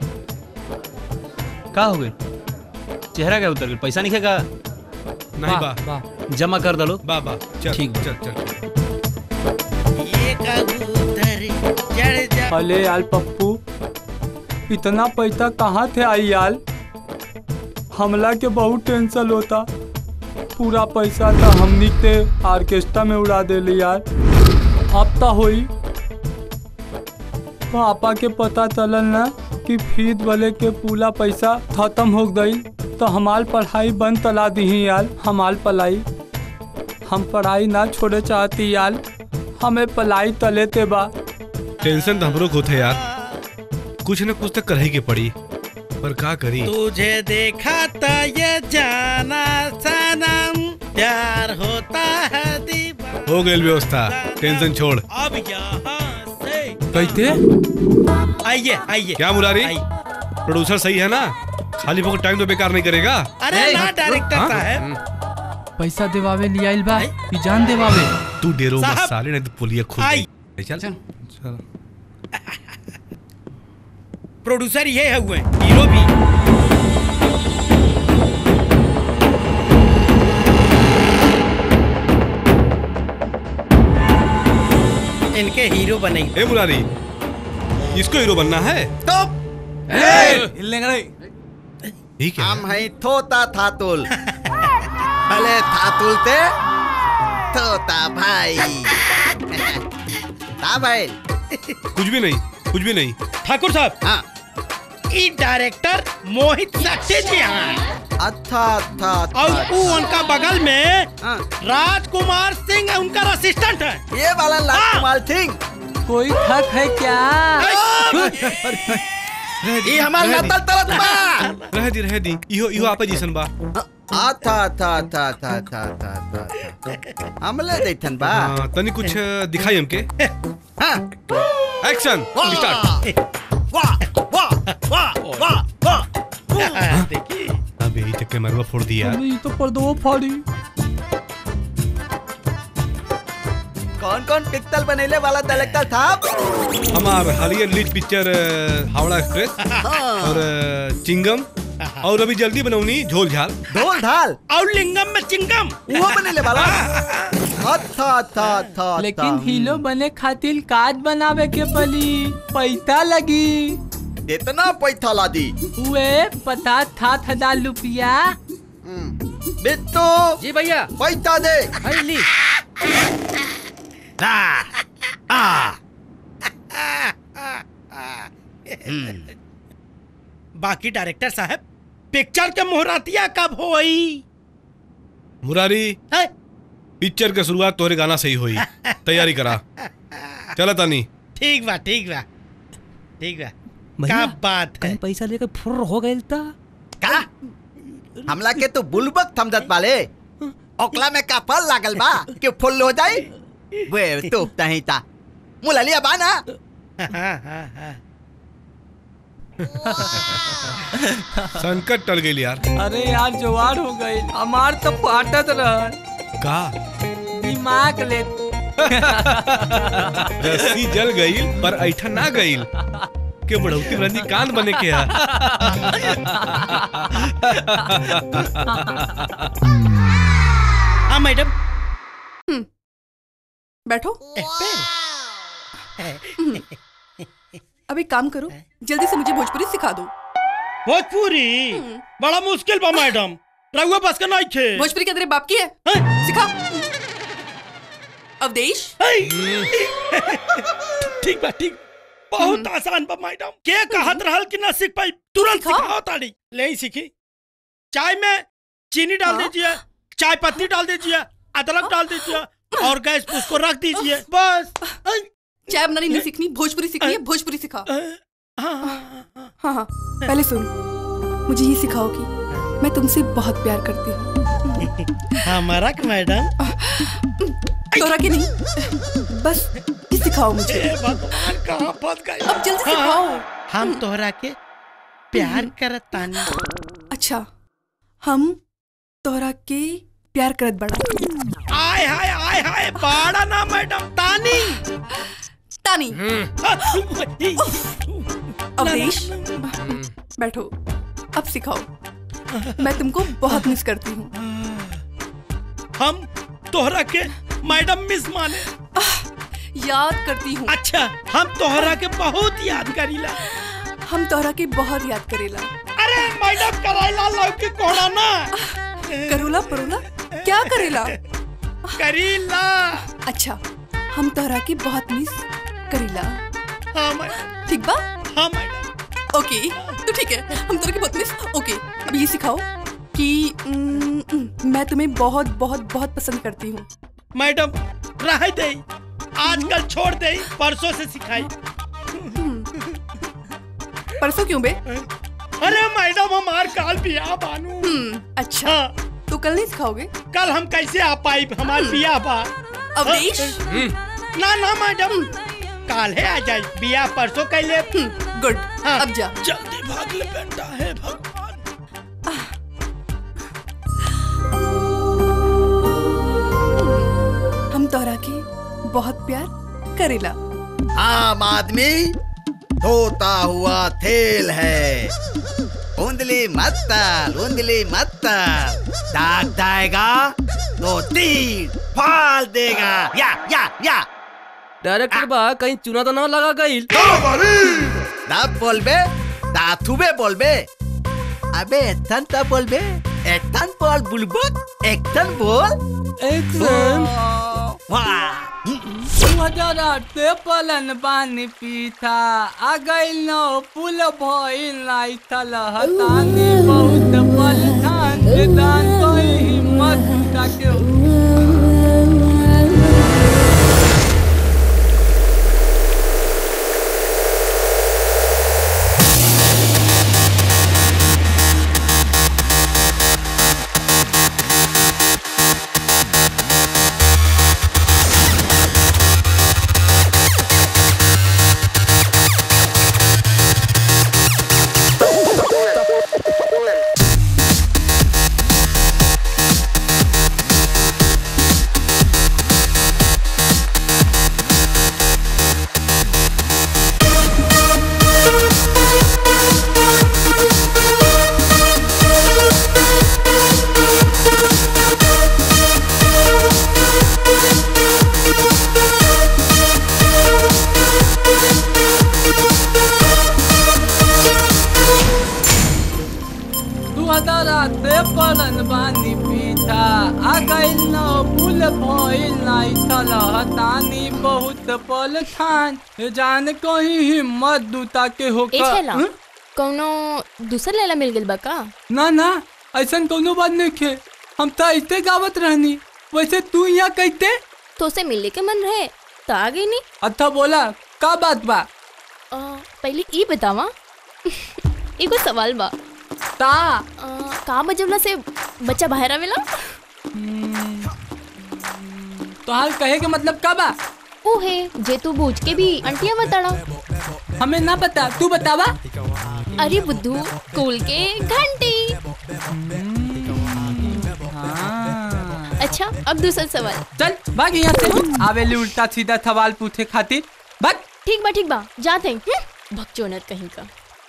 का हो गई? चेहरा क्या उतर गया? पैसा नहीं खेगा? नहीं बा, बा। जमा कर दो। बा बा ठीक चल चल। अले यार पप्पू, इतना पैसा कहाँ थे आई यार? हमला के बहुत टेंशन होता। पूरा पैसा तो हमनी के ऑर्केस्ट्रा में उड़ा देली यार। अब तो हुई पापा के पता चलल ना कि फीस वाले के पूरा पैसा खत्म हो गई, तो हमार पढ़ाई बंद तला दी यार। हमार पढ़ाई हम पढ़ाई ना छोड़े चाहती यार, हमें पढ़ाई तले ते बा। टेंशन तो हमरो होते यार, कुछ न कुछ तो कर ही के पड़ी, पर का करी? तुझे देखा था ये जाना सनम, प्यार होता है दीवाना। हो गई व्यवस्था, टेंशन छोड़। अब यहाँ कैसे? आइए आइए। क्या मुरारी, प्रोड्यूसर सही है ना? खाली फोकट टाइम तो बेकार नहीं करेगा। अरे ना डायरेक्टर साहब, पैसा देवावे लिया इल बा कि जान देवावे? तू डेरो मत साले, नहीं तो पुलिया खुद चल चल। प्रोड्यूसर ये है हुए, हीरो भी। इनके हीरो बने। ए मुरारी, इसको हीरो बनना है तो हिलने का नहीं। ठीक है, हम है थोता थातुल। भले थातुल ते थोता भाई। ता भाई कुछ भी नहीं, कुछ भी नहीं। ठाकुर साहब, हाँ, ये डायरेक्टर मोहित सक्सेना जी हैं। अच्छा अच्छा और वो उनका बगल में राजकुमार सिंह उनका असिस्टेंट है। ये वाला राजकुमार सिंह कोई ठग है क्या? ये हमार नतल तरत बा। रह दी रह दी, इहो इहो आपे जैसन बा। अच्छा अच्छा अच्छा अच्छा अच्छा अच्छा हमले देखन बा। हां, तनी कुछ दिखाई हमके। हां, एक्शन स्टार्ट। वाह वाह वाह वाह वाह। देखिए, अब यही तक के मरवा फोड़ दिया। ये तो पर्दो फाड़ी। कौन कौन पिक्चर बनेले वाला डायरेक्टर था? हमार हालिया लीड पिक्चर हावड़ा एक्सप्रेस और चिंगम और अभी जल्दी बनौनी झोल झाल ढोल ढाल और लिंगम में चिंगम वो बने ले वाला अच्छा अच्छा अच्छा लेकिन हीरो बने खातिर काज बनावे के पड़ी पैसा लगी। इतना पैसा ला दी वे पचास साठ हजार रुपया। बिट्टू जी भैया पैसा दे। ली बाकी डायरेक्टर साहब पिक्चर के मुहूर्तिया कब होई? मुरारी पिक्चर के शुरुआत तोरे गाना सही हुई। तैयारी करा चला तानी। ठीक बा ठीक बा ठीक बा। क्या बात है पैसा लेकर फुर हो गए था का हमला के तो बुलबक समझत वाले ओकला में का फल लागल बा कि फुल हो जाए वे तो तही ता मुललिया बा ना। संकट टल गई यार। अरे यार जुआर हो गई हमार तो फाटत रह का दिमाग ले रस्सी जल गई पर ऐठा ना गई के बढ़ौती रंदी कांद बने के है। हाँ मैडम बैठो। अब एक काम करो जल्दी से मुझे भोजपुरी सिखा दो। भोजपुरी बड़ा मुश्किल बा मैडम रघुआ बस का नहीं थे। भोजपुरी क्या तेरे बाप की है, है? सिखा। अवधेश ठीक बा ठीक बहुत आसान बा मैडम। के कहत रहल कि ना सीख पाई तुरंत सिखाओ ताड़ी ले ही सीखी। चाय में चीनी डाल दीजिए चाय पत्ती डाल दीजिए अदरक डाल दीजिए और गैस पे उसको रख दीजिए बस। चाय बनानी नहीं सीखनी भोजपुरी सीखनी है। भोजपुरी सिखा। हाँ हाँ पहले सुन मुझे ये सिखाओ कि मैं तुमसे बहुत प्यार करती हूँ। हमारा मैडम तोरा के नहीं बस ये सिखाओ मुझे। भगवान कहाँ फंस गए। अब जल्दी सिखाओ। हम तोहरा के प्यार करतानी। अच्छा हम तोहरा के प्यार करत बड़ा। आय हाय आय हाय बाड़ा ना मैडम तानी तानी। अवधेश बैठो अब सिखाओ। मैं तुमको बहुत मिस करती हूँ। हम तोहरा के मैडम मिस माने याद करती हूँ। अच्छा हम तोहरा के बहुत याद करीला। हम तोहरा के बहुत याद करेला। अरे मैडम कराइला लौकी कोड़ा ना करोला परोला क्या करेला करीला। अच्छा हम तोहरा के बहुत मिस करीला। हाँ मैडम ठीक बा। हाँ मैडम ओके तो ठीक है हम तोहरा के बहुत मिस। ओके अब ये सिखाओ कि मैं तुम्हें बहुत बहुत बहुत पसंद करती हूँ। मैडम रह दे आजकल छोड़ दे परसों से सिखाई। परसों क्यों बे? अरे मैडम हमार काल बियाह बानू। अच्छा हाँ। तो कल नहीं सिखाओगे? कल हम कैसे आ पाई हमार बियाह बा। अवधेश ना ना मैडम काल है आ जाए बियाह परसों कैले। गुड हाँ। अब जा जल्दी भाग ले बेटा है भगवान। हम तोहरा के बहुत प्यार करेला। आम आदमी धोता हुआ थेल है। उंदली मत्तल उंदली मत्तल दाग जाएगा तो तीन फाल देगा। या या या डायरेक्टर बा कहीं चुना तो ना लगा गई। तब बोलबे दाथुबे बोलबे। अबे एतन तब बोलबे एतन बोल बुलबुल एकतन बोल एक्शन। वाह दो हजार आठ से पलन पानी पीता आ गई नो पुल भइल नाई हतानी बहुत पल धान दान तो हिम्मत का के भइल नहीं थलहतानी बहुत पल थान जान कहीं हिम्मत दूता के ए होकर छेला हं? कौनो दूसर लैला मिल गेल बा का? ना ना ऐसा कोनो बात नहीं खे हम तो ऐसे गावत रहनी वैसे तू यहाँ कहते तो से मिलने के मन रहे तो आ गई नहीं। अच्छा बोला का बात बा? आ, पहले ई बतावा एगो सवाल बा ता आ, का बजवला से बच्चा बाहर आवेला? तो हाल कहे के मतलब का बा? ओ है जे तू बूझ के भी अंटिया बताड़ा। हमें ना पता तू बतावा। अरे बुद्धू स्कूल के घंटी। अच्छा अब दूसरा सवाल। चल भाग यहाँ से आवेली उल्टा सीधा सवाल पूछे खातिर भाग। ठीक बा ठीक बा जाते हैं भगचोनत कहीं का।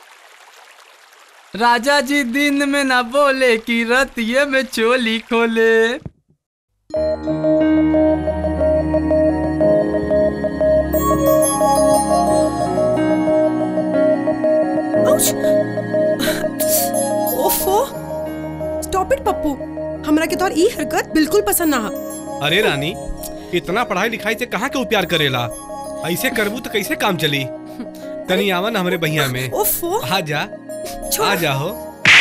राजा जी दिन में ना बोले कि रतिये में चोली खोले। ओफो स्टॉप इट पप्पू हमरा के तोर ई हरकत बिल्कुल पसंद ना हा। अरे रानी इतना पढ़ाई लिखाई से कहाँ के प्यार करेला ऐसे करबू तो कैसे काम चली। तनी आवन हमरे बहिया में। ओफो आ जा आ जा हो।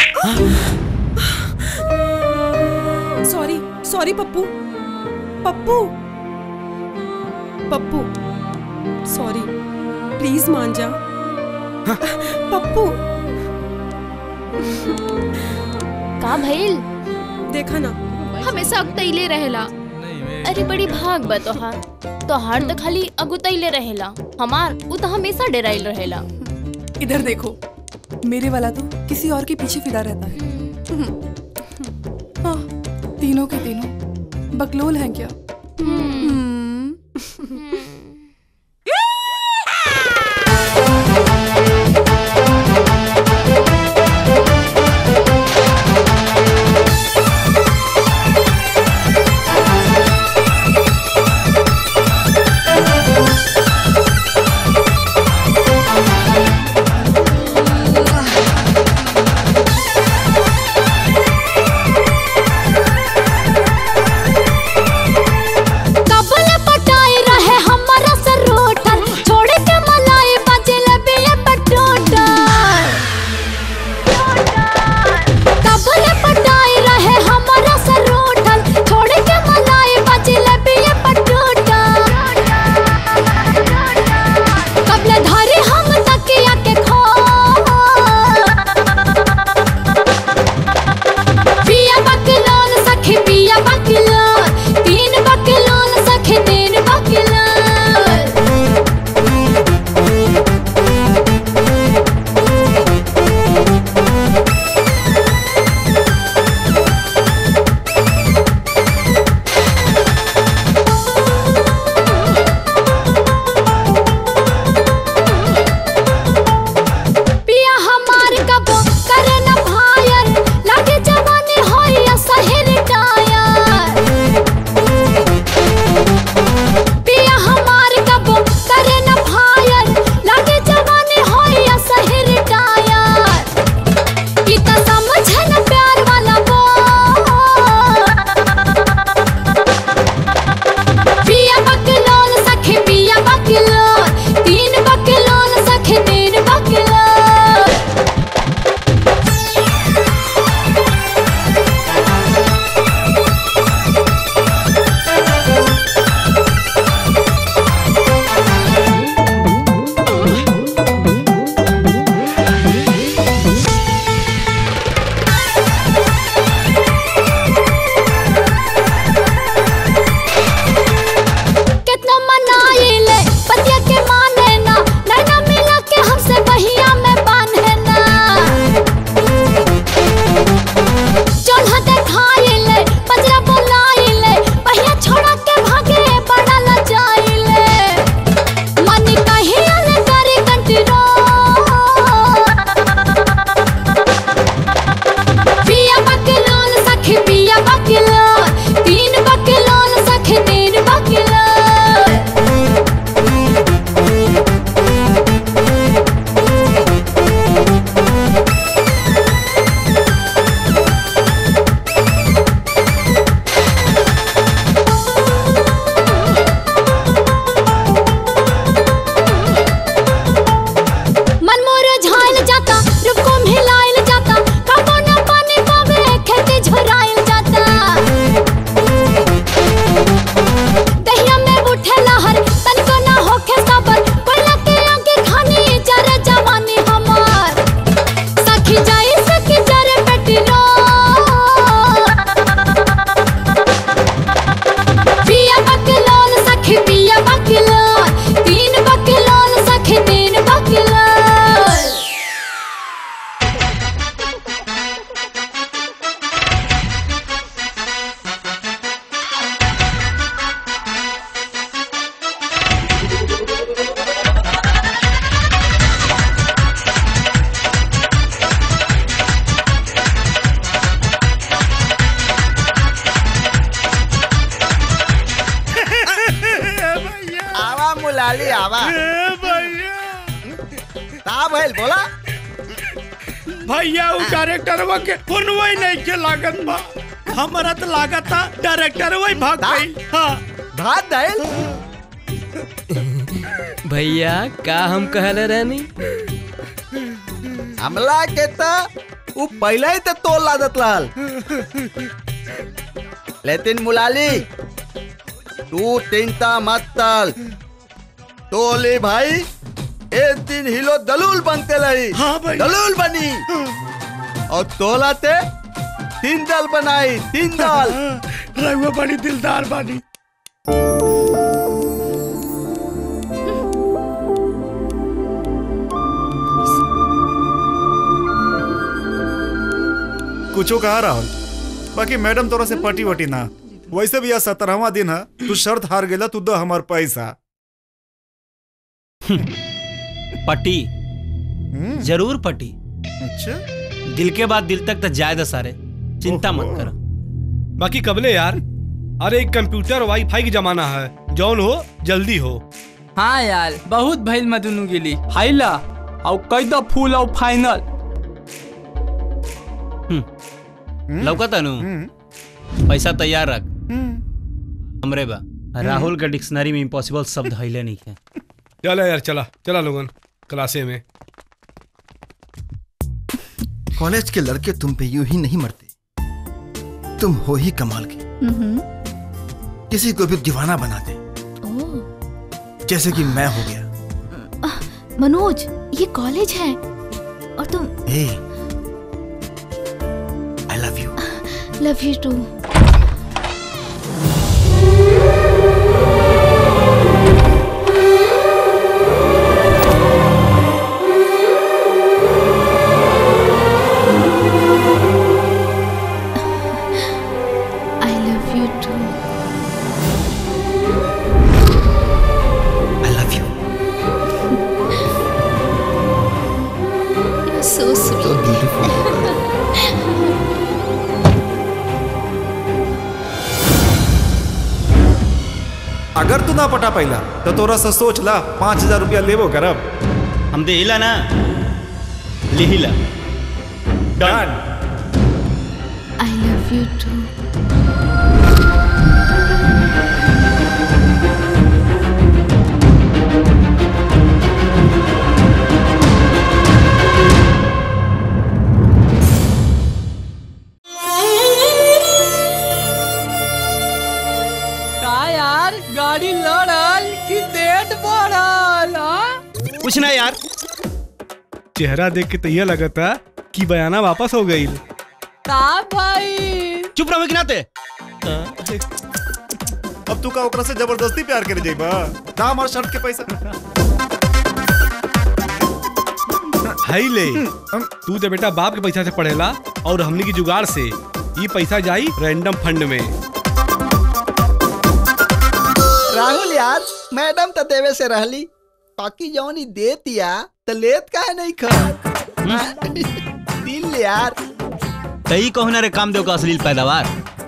Sorry sorry Pappu Pappu Pappu sorry please मान जा। पप्पू का भइल? देखा ना हमेशा अगतैले रहेला। अरे बड़ी भाग बा तोहार तोहार तो खाली अगुतैले रहेला हमार उ तो हमेशा डराइल रहेला। इधर देखो मेरे वाला तो किसी और के पीछे फिदा रहता है। हाँ, तीनों के तीनों बकलोल हैं क्या? कबल पटाई रहे हम आवा का भइल बोला भैया वो डायरेक्टर के फोनवा ही नहीं के लागत बा हमारा तो लागत था डायरेक्टर वही भाग गई हां भाग गइल भैया का हम कहले रहनी हमला के तो वो पहले ही तो तोल लादत लाल लेकिन मुलाली तू चिंता मत तल तोले भाई एक दिन हिलो दलूल बनते रही हाँ भाई दलूल बनी और तोलाते तीन दल बनाई तीन दल रघुआ बड़ी दिलदार बनी कुछो कहा राहुल बाकी मैडम तोरा से पटी वटी ना वैसे भी आज सत्रहवा दिन है तू शर्त हार गेला तू दो हमार पैसा पटी जरूर पटी अच्छा दिल के बाद दिल तक तो जाए दे सारे चिंता मत कर बाकी कबले यार अरे एक कंप्यूटर वाईफाई की जमाना है जौन हो जल्दी हो हाँ यार बहुत भइल मदुनु गिली हाइला और कई दो फूल और फाइनल लौकता नु पैसा तैयार रख हमरे बा राहुल का डिक्शनरी में इम्पॉसिबल शब्द हईले नहीं है चला यार चला चला लोगन क्लासे में कॉलेज के लड़के तुम पे यूं ही नहीं मरते तुम हो ही कमाल के किसी को भी दीवाना बनाते जैसे कि मैं हो गया। मनोज ये कॉलेज है और तुम hey, I love you. Love you too. अगर तू ना पटा पहला तो तोरा से सोच ला पांच हजार रुपया लेबो करब हम दे हिला ना लिहिला done I love you too. गाड़ी लड़ल कि डेट बढ़ल कुछ ना यार चेहरा देख के तो यह लगा था कि बयाना वापस हो गई का भाई चुप रहो कि नाते अब तू का ओकरा से जबरदस्ती प्यार करे जाइबा ना हमार शर्ट के पैसा हाई ले तू तो बेटा बाप के पैसा से पढ़ेला और हमनी की जुगाड़ से ये पैसा जाई रैंडम फंड में। राहुल यार मैडम तो देवे से रहली बाकी जौनी देतिया तो लेत काहे नहीं खा दिल यार तई कहना रे काम देव का अश्लील पैदावार।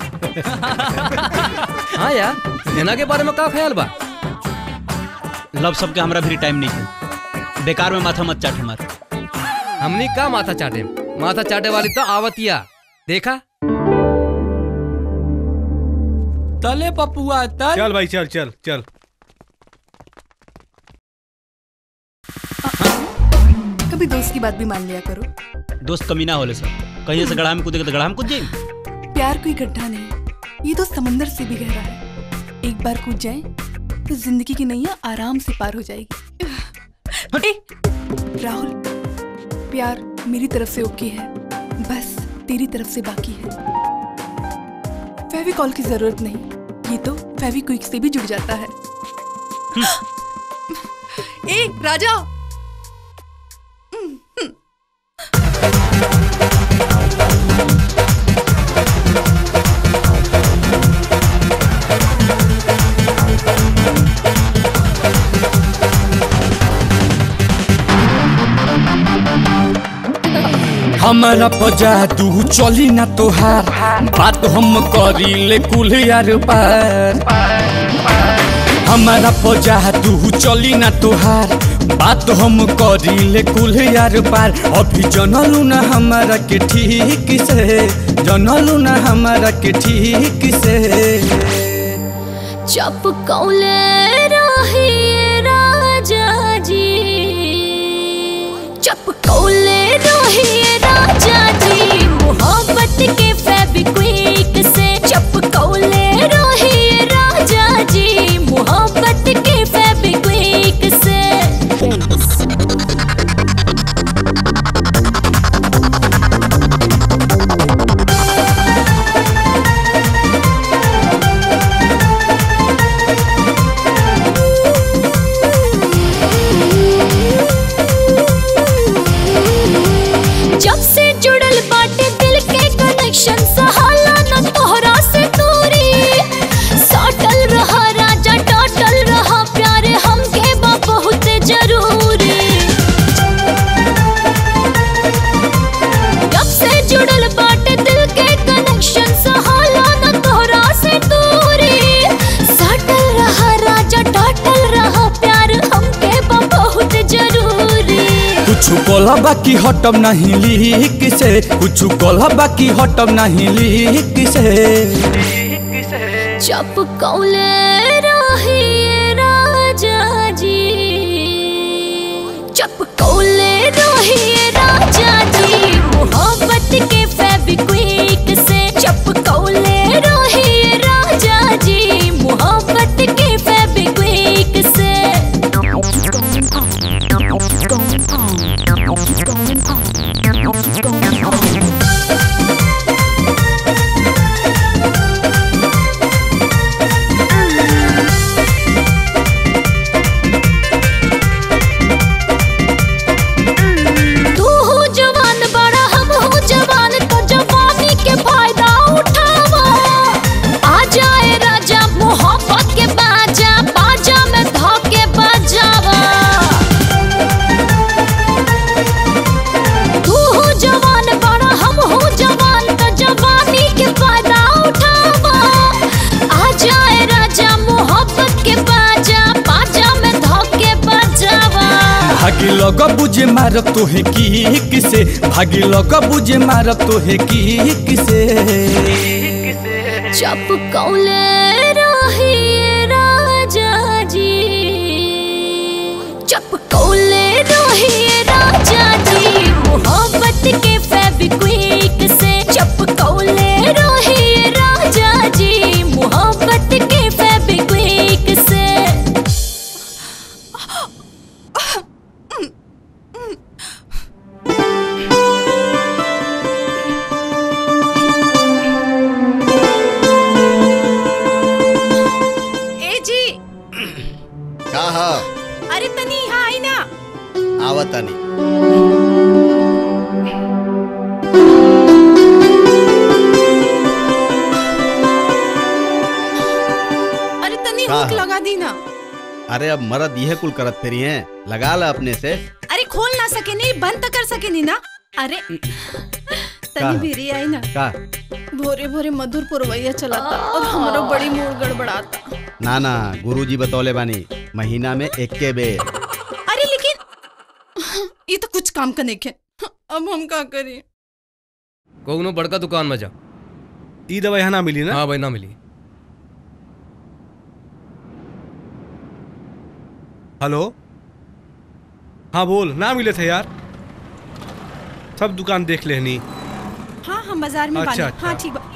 हाँ यार नैना के बारे में का ख्याल बा लव सब के हमरा भी टाइम नहीं है बेकार में माथा मत चाट हमार हमनी का माथा चाटे माथा चाटे वाली तो आवतिया देखा तले पपुआ तल चल भाई चल चल चल कभी दोस्त की बात भी मान लिया करो। दोस्त कमीना होले सर कहीं से गड्ढा में कूदे तो गड्ढा में कूद जाए। प्यार कोई गड्ढा नहीं ये तो समंदर से भी गहरा है एक बार कूद जाए तो जिंदगी की नैया आराम से पार हो जाएगी। ए, राहुल प्यार मेरी तरफ से ओके है बस तेरी तरफ से बाकी है। फेविकॉल की जरूरत नहीं ये तो फेविक्विक से भी जुड़ जाता है। ए राजा हमारा पजा तू चली ना तोहार बात हम करी ले कुल यार पार हमारा पजा तू चली ना तुहार बात हम करी ले कुल यार पार अभी जनलू ना हमारा के ठीक से जनलू ना हमारा के ठीक से चप कौले रहिए राजा जी चप कौले रहिए राजा जी मोहब्बत के फेविक्विक से चप कौले रहिए राजा जी मोहब्बत के फेविक्विक से जब से जुड़ल बाटे दिल के कनेक्शन सहाला न तोहरा से दूरी साटल रहा राजा टाटल रहा प्यारे हमके बा बहुत जरूरी जब से जुड़ल बाटे दिल के कनेक्शन सहाला न तोहरा से दूरी साटल रहा राजा टाटल रहा प्यार हमके बा बहुत जरूरी कुछ कोला बाकी हटम नहीं लिख से कुछ कोला बाकी हटम नहीं लिख से चप कौले रहिए राजा जी चप कौले रहिए राजा जी मोहब्बत के फेविक्विक से चप कौले रहिए राजा जी मोहब्बत के फेविक्विक से तू हो जवान बड़ा हम हो जवान तो जवानी के फायदा उठावा आ जाए राजा मोहब्बत के बाजा बाजा में धोके बजावा तू हो जवान बड़ा हम हो जवान तो जवानी के फायदा उठावा आ जाए राजा मोहब्बत के बाजा बाजा में धोके बजावा भागी लग बुझे मार तोहे की किसे भागी लग बुझे मार तोहे की किसे चप कौले रहिए राजा जी चप कौले रहिए राजा जी मोहब्बत के फेविक्विक से चप कौले रहिए राजा जी मोहब्बत के फेविक्विक से ए जी का हा अरे तनी यहाँ आई ना आवतानी अरे तनी का हुक है? लगा दी ना अरे अब मरद यह कुल करत फिरी हैं लगा ला अपने से अरे खोल ना सके नहीं बंद तो कर सके नहीं ना अरे का तनी है? भी आई ना का भोरे भोरे मधुर पुरवैया चलाता और हमारो बड़ी मूड गड़बड़ाता ना ना गुरुजी बतौले बानी महीना में एक के बेर अरे लेकिन ये तो कुछ काम करने के अब हम क्या करें कोनो बड़का दुकान में जा ई दवा यहाँ ना मिली ना हाँ भाई ना मिली हेलो हाँ बोल ना मिले थे यार सब दुकान देख लेनी हाँ हम बाजार में अच्छा, बानी। अच्छा। हाँ ठीक बा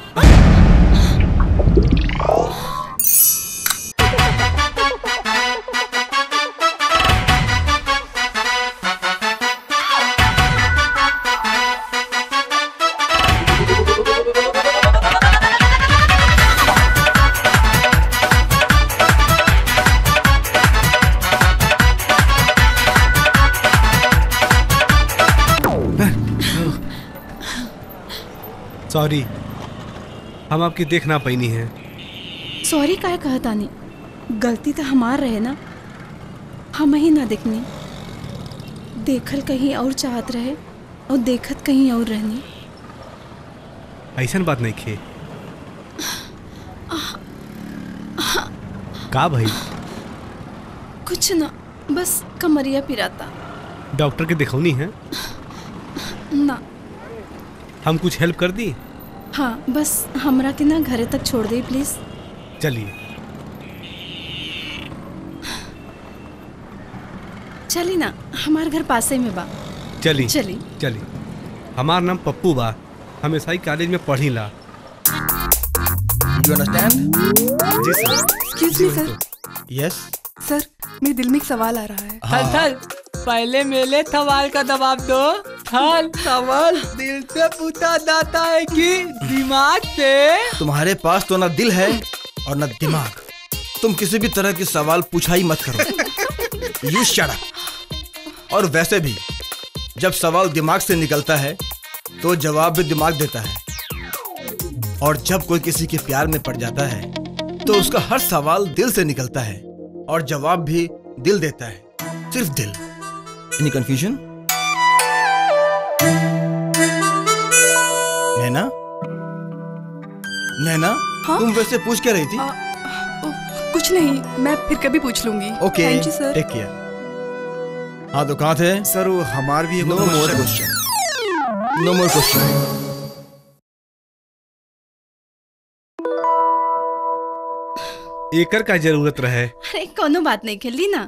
सॉरी हम आपकी देख ना पैनी है सॉरी काय कहता नहीं गलती तो हमार रहे ना हम ही ना देखनी देखल कहीं और चाहत रहे और देखत कहीं और रहनी ऐसा बात नहीं खे का भाई कुछ ना, बस कमरिया पिराता। डॉक्टर के दिखौनी है? ना। हम कुछ हेल्प कर दी? हाँ, बस हमरा के ना घरे तक छोड़ दे प्लीज। चलिए। चली ना, हमार घर पासे में बा। चली चली चली। हमार नाम पप्पू बा, हम ईसाई कॉलेज में पढ़ी ला। You understand? जी सर। एक्सक्यूज मी सर। यस सर, मेरे दिल में एक सवाल आ रहा है। थल थल, पहले मेले सवाल का जवाब दो। थल, सवाल दिल से पूछा जाता है कि दिमाग से? तुम्हारे पास तो ना दिल है और ना दिमाग। तुम किसी भी तरह के सवाल पूछा ही मत करो। You shut up। और वैसे भी जब सवाल दिमाग से निकलता है तो जवाब भी दिमाग देता है। और जब कोई किसी के प्यार में पड़ जाता है तो उसका हर सवाल दिल से निकलता है और जवाब भी दिल देता है, सिर्फ दिल। Any confusion? नैना? नैना? हाँ? तुम वैसे पूछ क्या रही थी? आ, ओ, कुछ नहीं, मैं फिर कभी पूछ लूंगी। Okay, thank you sir. Take care. हाँ तो कहाँ थे? सर वो हमार भी नो मोर क्वेश्चन, नो मोर क्वेश्चन। एकर का जरूरत रहे? अरे कोनो बात नहीं, खेली ना।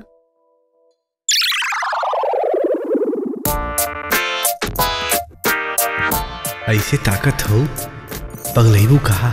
ऐसे ताकत हो, पगलैबू कहा?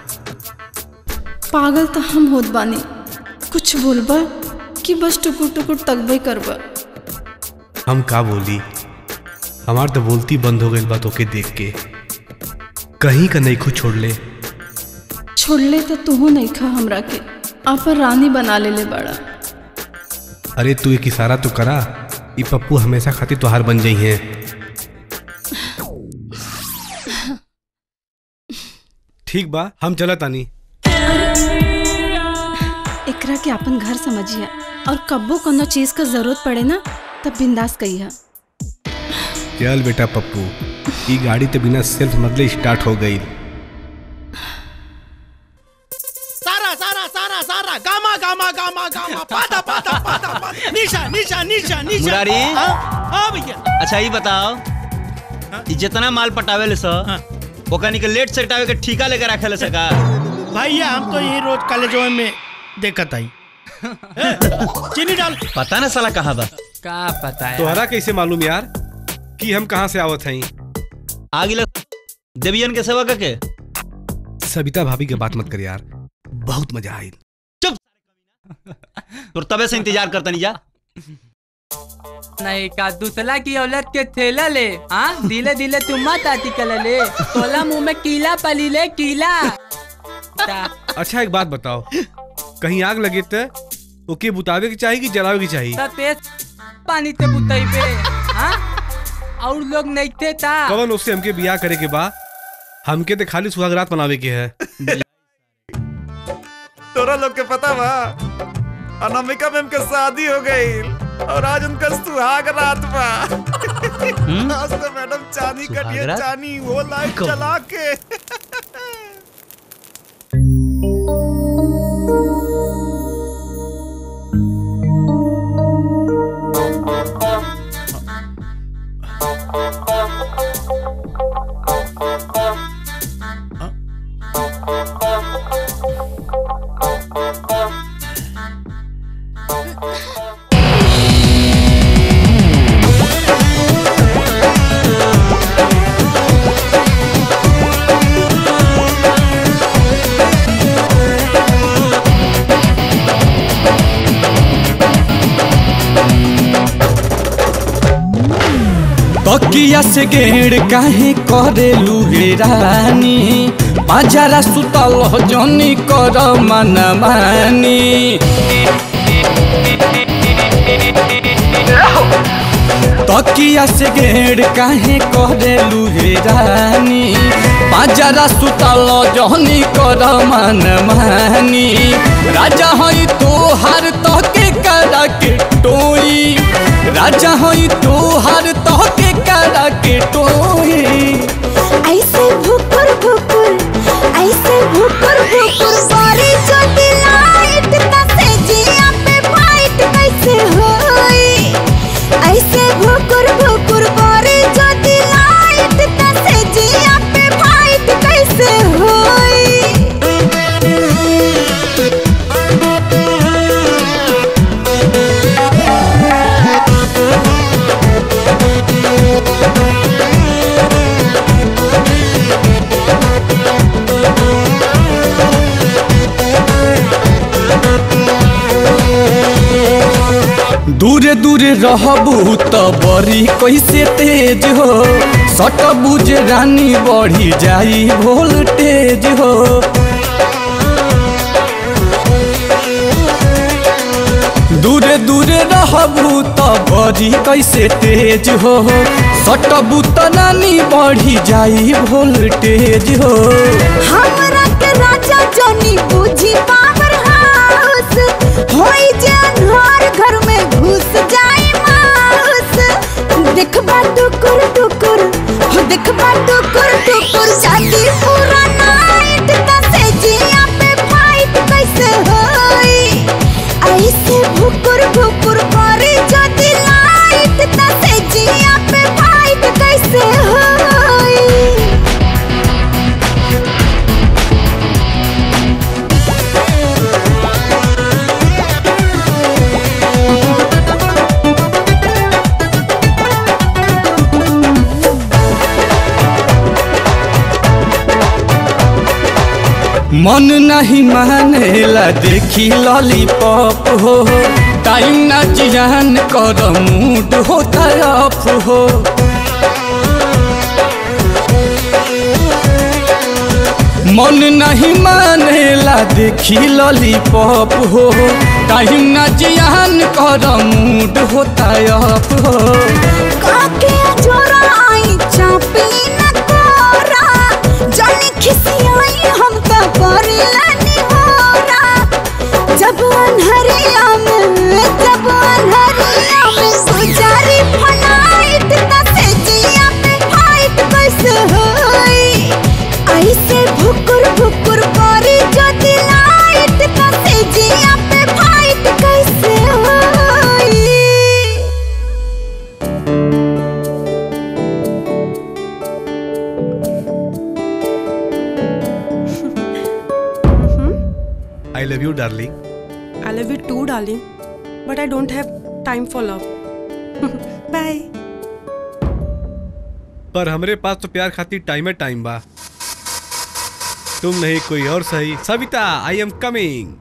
पागल तो हम होत बानी, कुछ बोलबा कि बस टुकुर टुकुर तकबे करबा। हम का बोली? हमार तो बोलती बंद हो गई बातों के देख के। कहीं का नहीं खुद छोड़ ले। छोड़ ले तो तू नहीं खा हमरा के, आप रानी बना ले ले बड़ा। अरे तू एक इशारा तो करा, ये पप्पू हमेशा खातिर तुहार बन जाई है। ठीक बा, हम चला तानी। एकरा के अपन घर समझिया और कब्बो कोनो चीज का जरूरत पड़े ना तब बिंदास कहिया। चल बेटा पप्पू, ये गाड़ी तो बिना सेल्फ मतलब स्टार्ट हो गई। सारा सारा सारा सारा गामा गामा गामा गामा पाता पाता पाता पाता निशा निशा निशा निशा। मुरारी? हाँ भैया। अच्छा ये बताओ, ये जितना माल पटावे ले सो, ओकनी के लेट से हटावे के ठेका लेकर रखे ले सका? भैया हम तो यही रोज कॉलेजों में देखत आई। चीनी डाल। पता ना साला कहाँ बा। का पता है? तोहरा कैसे मालूम यार कि हम कहाँ से आवत हई? आगे लग देवियन के सेवा करके। सबिता भाभी के बात मत कर यार, बहुत मजा आई। चुप। तो तबे से इंतजार करता नहीं जा। नहीं का दूसरा की औलत के थेला ले, हाँ दिले दिले तुम मत आती कल ले, तोला मुंह में कीला पली ले कीला। अच्छा एक बात बताओ, कहीं आग लगे तो ओके बुतावे की चाहिए कि जलावे की चाहिए? तो तेज पानी ते बुताई पे, हाँ और लोग नहीं थे ता। कवन उससे हमके बियाह करे के बाद हमके तो खाली सुहागरात मनावे के है। तोरा लोग के पता बा, अनामिका मैम के शादी हो गई और आज उनका सुहाग रात बा। आज तो मैडम चानी कटिए चानी वो लाइट चला के। तकिया से गेड़ काहे करे लुहे रानी, बाजारा सुतल जनी कर मन मानी। तकिया से गेड़ काहे करे लुहे रानी, बाजारा सुतल जनी कर मन मानी। राजा हई तोहार तके करा के टोई, राजा हई तोहार तके करा के टोई। ऐसे भुकुर भुकुर ऐसे भुकुर भुकुर बारी चोटी लाइट तसे जिया पे फाइट कैसे दूर रहबू तो बड़ी कैसे तेज हो, सटबू जे रानी बढ़ी जाई वोल्टेज हो। दूरे दूरे रहबू तो बड़ी कैसे तेज हो, सटबू तो रानी बढ़ी जाई वोल्टेज हो। हमरा के राजा जानी बुझी पावर हाउस, होई जे अन्हार घर में घुस जाई माउस। देखबा टुकुर टुकुर हो, देखबा टुकुर टुकुर जाती पूरा नाइट तसे जिया पे फाइट कैसे होई। ऐसे भुकुर भुकुर करे जदी लाइट तसे जिया पे फाइट कैसे होई। मन नहीं मानेला देखी लॉलीपॉप हो, टाइम ना जियान कर मूड होता ऑफ हो। मन नहीं मानेला देखी लॉलीपॉप हो, टाइम ना जियान कर मूड होता ऑफ हो। काके जोरा आई चापली न कोरा, जाने खिसियाई हम तो करेला निहोरा। जब अनहरिया में जब अनहरिया में गुजारी फनाइट तसे जिया पे फाइट कैसे होई। ऐसे भुकुर भुकुर करे जदी लाइट तसे जिया पे फाइट कैसे होई। I love you, darling. I love you too, darling. But I don't have time for love. Bye. पर हमरे पास तो प्यार खातिर टाइम है टाइम बा। तुम नहीं कोई और सही। Savita, I am coming.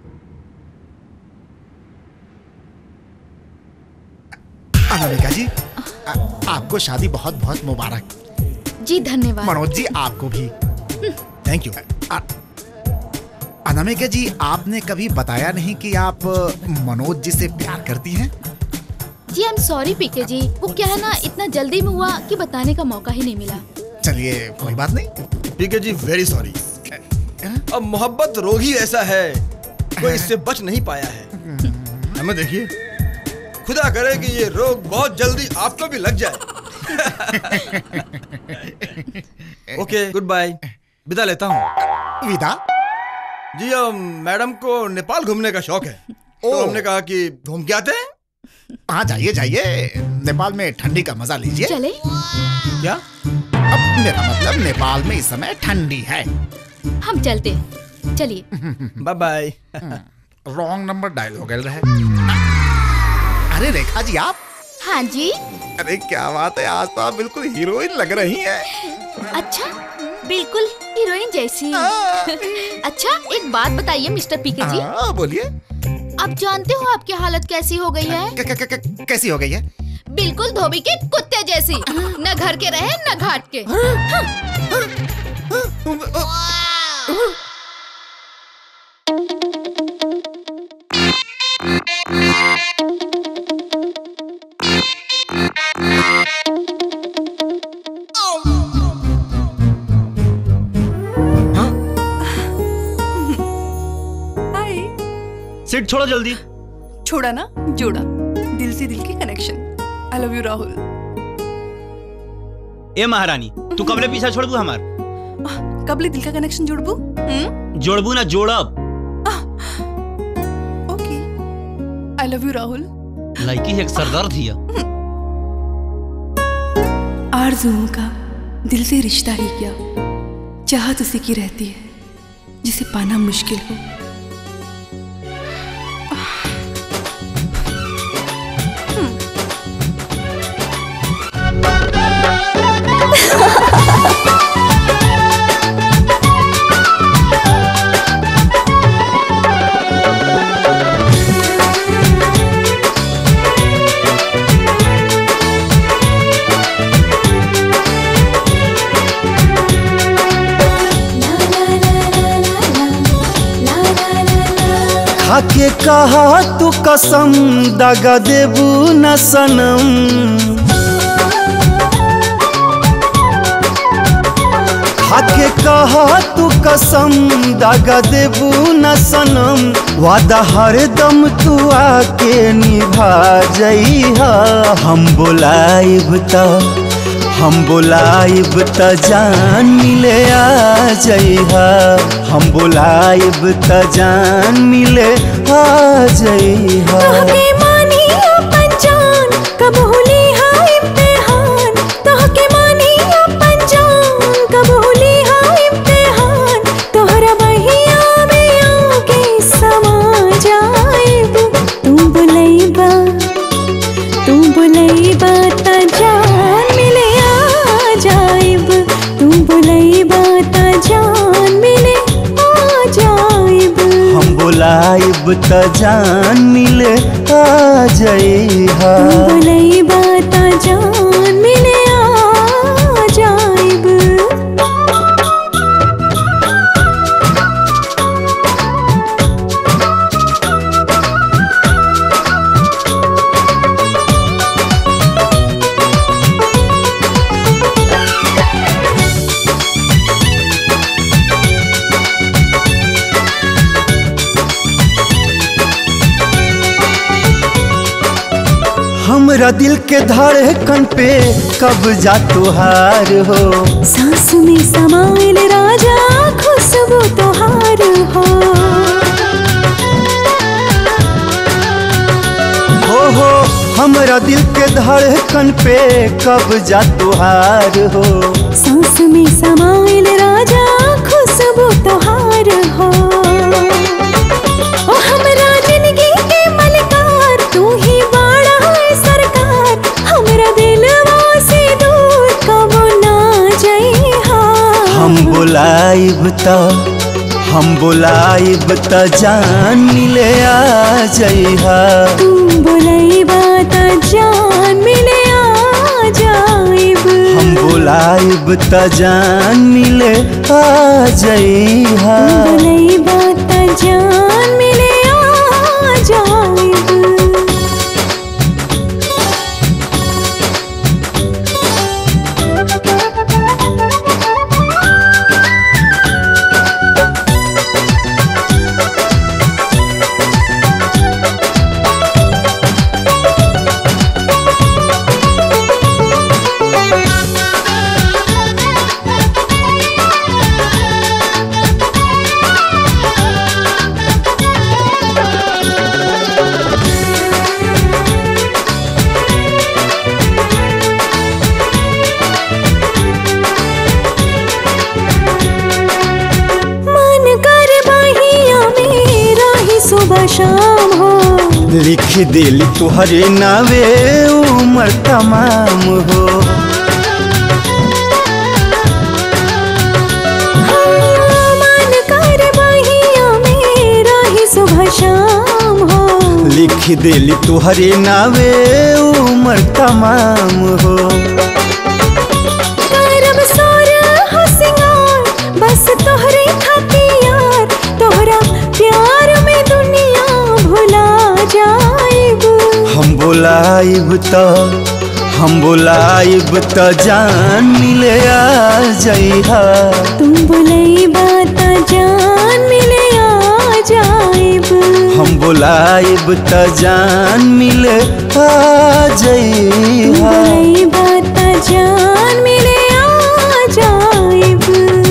Anamika ji, आ, आपको शादी बहुत बहुत मुबारक। जी धन्यवाद। मनोज जी आपको भी थैंक यू। अनामिका जी, आपने कभी बताया नहीं कि आप मनोज जी से प्यार करती हैं? जी आई एम सॉरी पीके जी, वो क्या है ना इतना जल्दी में हुआ कि बताने का मौका ही नहीं मिला। चलिए कोई बात नहीं। पीके जी वेरी सॉरी। अब मोहब्बत रोग ही ऐसा है, कोई इससे बच नहीं पाया है। हमें देखिए, खुदा करे कि ये रोग बहुत जल्दी आपको भी लग जाए। ओके गुड बाय, विदा लेता हूँ। विदा? जी मैडम को नेपाल घूमने का शौक है, तो हमने कहा कि घूम के आते हैं। हाँ जाइए जाइए, नेपाल में ठंडी का मजा लीजिए। चले? क्या? अब मेरा मतलब नेपाल में इस समय ठंडी है। हम चलते, चलिए। Bye bye. Wrong number dial हो गया है। अरे रेखा जी आप? हाँ जी। अरे क्या बात है, आज तो आप बिल्कुल हीरोइन लग रही हैं। अच्छा, बिल्कुल हीरोइन जैसी। अच्छा एक बात बताइए मिस्टर पीके जी। हाँ बोलिए। आप जानते हो आपकी हालत कैसी हो गई है? क, क, क, क, कैसी हो गई है? बिल्कुल धोबी के कुत्ते जैसी, न घर के रहे न घाट के। सीट छोड़ो जल्दी। छोड़ा ना, जोड़ा, दिल से दिल की connection. I love you Rahul. ए महारानी, तू कबले पीछा छोड़बू हमार? कबले दिल का कनेक्शन जोड़बू? जोड़बू ना जोड़ब। Okay, I love you Rahul. लड़की एक सरदर्द हिया। आरज़ुओं का दिल से रिश्ता ही क्या, चाहत उसी की रहती है जिसे पाना मुश्किल हो। खाके कहा तू कसम दगा देबू न सनम। खाके कहा तू कसम दगा देबू न सनम। वादा हरदम तू आके निभा जइहा। हम बोलाइब त हम बोलाइब त जान मिले आ जइहा। हम बोलाइब त जान मिले आ जइहा। तोहके मानी अपन जान कबूली हा इम्तिहान। तोहके मानी अपन जान कबूली हा इम्तिहान। तोहरा बहिया में आके समा जाइब। तू बुलैबा तू बुलैबा त जान मिले आ जाइब। तू बुलैबा त जान मिले आ जाइब। हम बोलाइब त जान मिले आ जइहा। तू बुलैबा त जान मिले आ जाइब। हमरा दिल के धड़कन पे कब्जा तुहार हो। सांस में समाइल राजा खुशबू तोहार हो। हो हो हमरा दिल के धड़कन पे कब्जा तुहार हो। सांस में समाइल राजा खुशबू तोहार हो। ओ हमरा जिंदगी के मलकार तू ही बाड़ा है सरकार। हमरा दिलवा से दूर कबो ना जइहा। हम बोलाइब त हम बोलाइब त जान मिले आ जइहा। तू बुलैबा त जान मिले आ जाइब। हम बोलाइब त जान मिले आ जइहा। तू बुलैबा त जान मिले आ जाइब। सुबह शाम हो लिख दिल तुहरे नावे उम्र तमाम हो। मन कर बहिया मेरा ही सुबह शाम हो। लिख दिल तुहरे नावे उम्र तमाम हो। करब सोर हो सिंगार बस तोहरे खातिर। तोहरा प्यार में दुनिया भुला जाइब। हम बोलाइब त हम बोलाइब त जान मिले आ जइहा। तुम बुलैबा त जान मिले आ जाइब। हम बोलाइब त जान मिले आ जइहा। बुलैबा त जान मिले आ जाइब।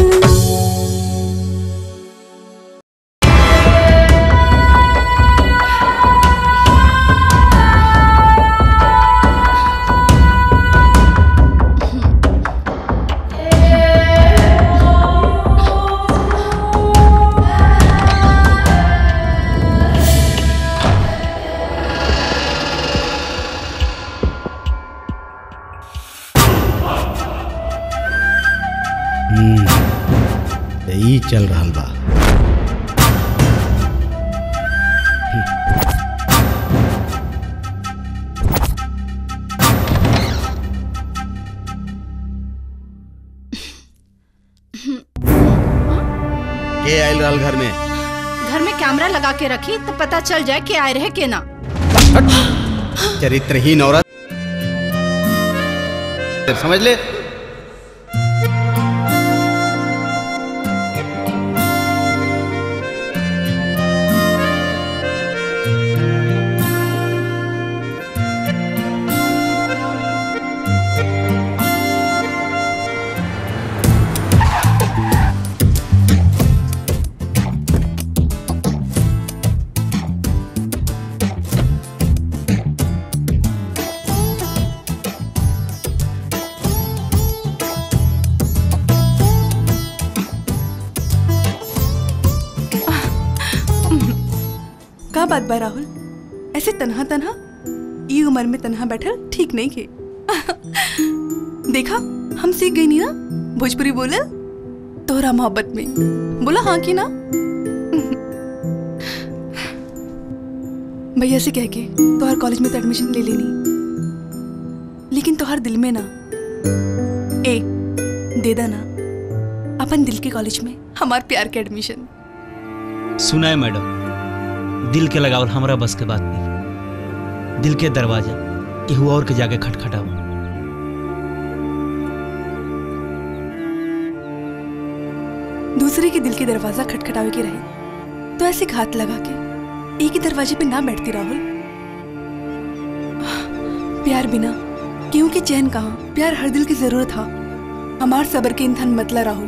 यही चल रहा बा। के आयल रहल घर में? घर में कैमरा लगा के रखी तो पता चल जाए कि आए रहे के ना। चरित्रहीन औरत, समझ ले। का बात बा राहुल, ऐसे तन्हा तन्हा ई उम्र में तन्हा बैठल ठीक नहीं के। देखा हम सीख गई नहीं ना भोजपुरी बोले तोहरा मोहब्बत में। बोला हाँ की ना। भैया से कह के तोहर कॉलेज में तो एडमिशन ले लेनी, लेकिन तोहर दिल में ना एक दे देना अपन दिल के कॉलेज में हमार प्यार के एडमिशन। सुना है मैडम, दिल के लगावल हमरा बस के बात नहीं। दिल के दरवाजा केहू और के जाके खटखटाओ। दूसरे के दिल के दरवाजा खटखटावे के रहे तो ऐसे घात लगा के एक ही दरवाजे पे ना बैठती राहुल। प्यार बिना क्यों के चैन कहाँ, प्यार हर दिल की जरूरत था। हमार सबर के ईंधन मतला राहुल।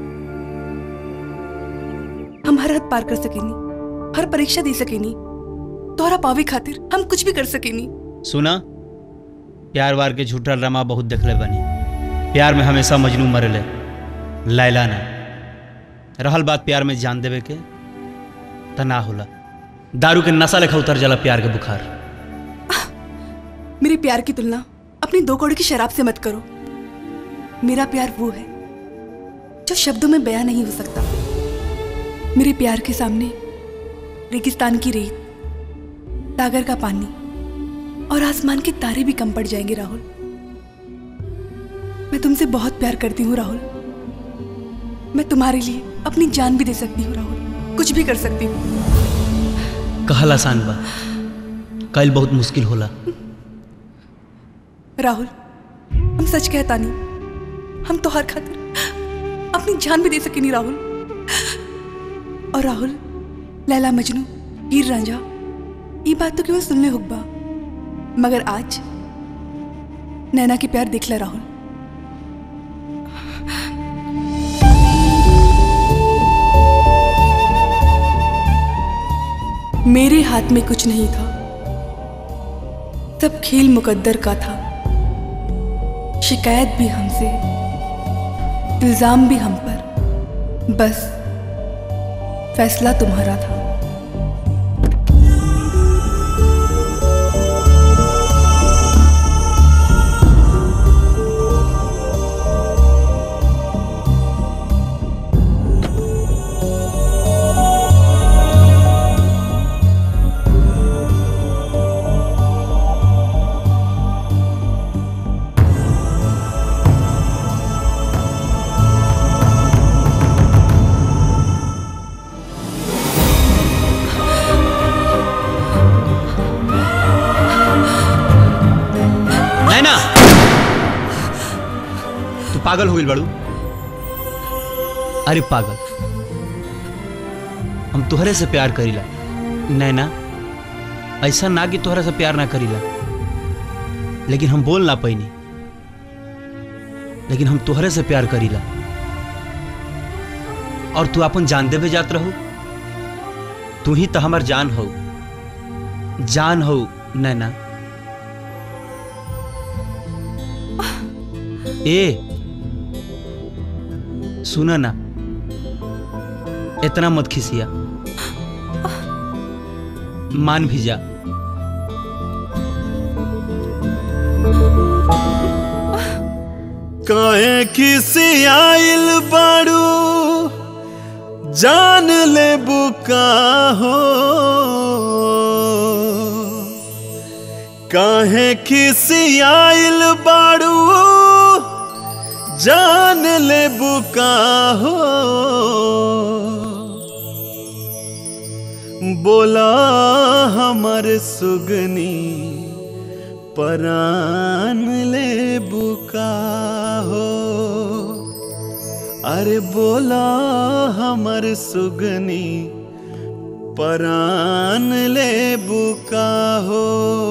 हम हर हद पार कर सकेनी, हर परीक्षा दे सकेनी, तोहरा पावे खातिर हम कुछ भी कर सकेनी। सुना, प्यार वार के झूठा ड्रामा बहुत देखले बनी। प्यार में हमेशा मजनू मरले, लैला ना। रहल बात प्यार में जान देवे के त ना होला। दारू के नशा लेखा उतर जाला प्यार के बुखार। मेरे प्यार की तुलना अपनी दो कौड़ी की शराब से मत करो। मेरा प्यार वो है जो शब्दों में बयां नहीं हो सकता। मेरे प्यार के सामने रेगिस्तान की रेत, सागर का पानी और आसमान के तारे भी कम पड़ जाएंगे राहुल। मैं तुमसे बहुत प्यार करती हूँ राहुल। मैं तुम्हारे लिए अपनी जान भी दे सकती हूँ राहुल, कुछ भी कर सकती हूँ। कहल आसान बा, कल बहुत मुश्किल होला। राहुल हम सच कहता नहीं, हम तो हर खातिर अपनी जान भी दे सके नहीं राहुल। और राहुल, लैला मजनू, हीर रांझा, ये बात तो केवल सुनने हुक्बा, मगर आज नैना के प्यार देख ला राहुल। मेरे हाथ में कुछ नहीं था, सब खेल मुकद्दर का था। शिकायत भी हमसे, इल्जाम भी हम पर, बस फैसला तुम्हारा था। पागल हो गई बड़ू। अरे पागल, हम तुहरे से प्यार करीला नैना। ऐसा ना कि तुहरा से प्यार ना करीला, लेकिन हम बोल ना पैनी। लेकिन हम तुहरे से प्यार करीला और तू अपन जान देवे जात रहो। तू ही तो हमार जान हो, जान हो नैना। ए सुना ना, इतना मत खिसिया, मान भी जा। काहे खिसियाइल बाड़ू, जान ले बुका हो। काहे खिसियाइल बाड़ू, जान ले बुका हो। बोला हमर सुगनी परान ले बुका हो। अरे बोला हमर सुगनी परान ले बुका हो।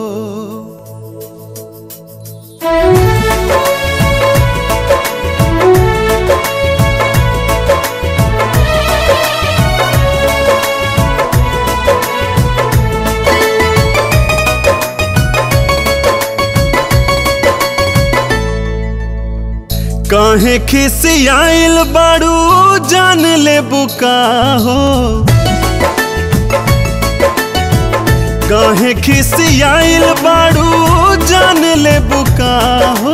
काहे खिसियाइल बाड़ू जान ले बुका हो। काहे खिसियाइल बाड़ू जान ले बुका हो।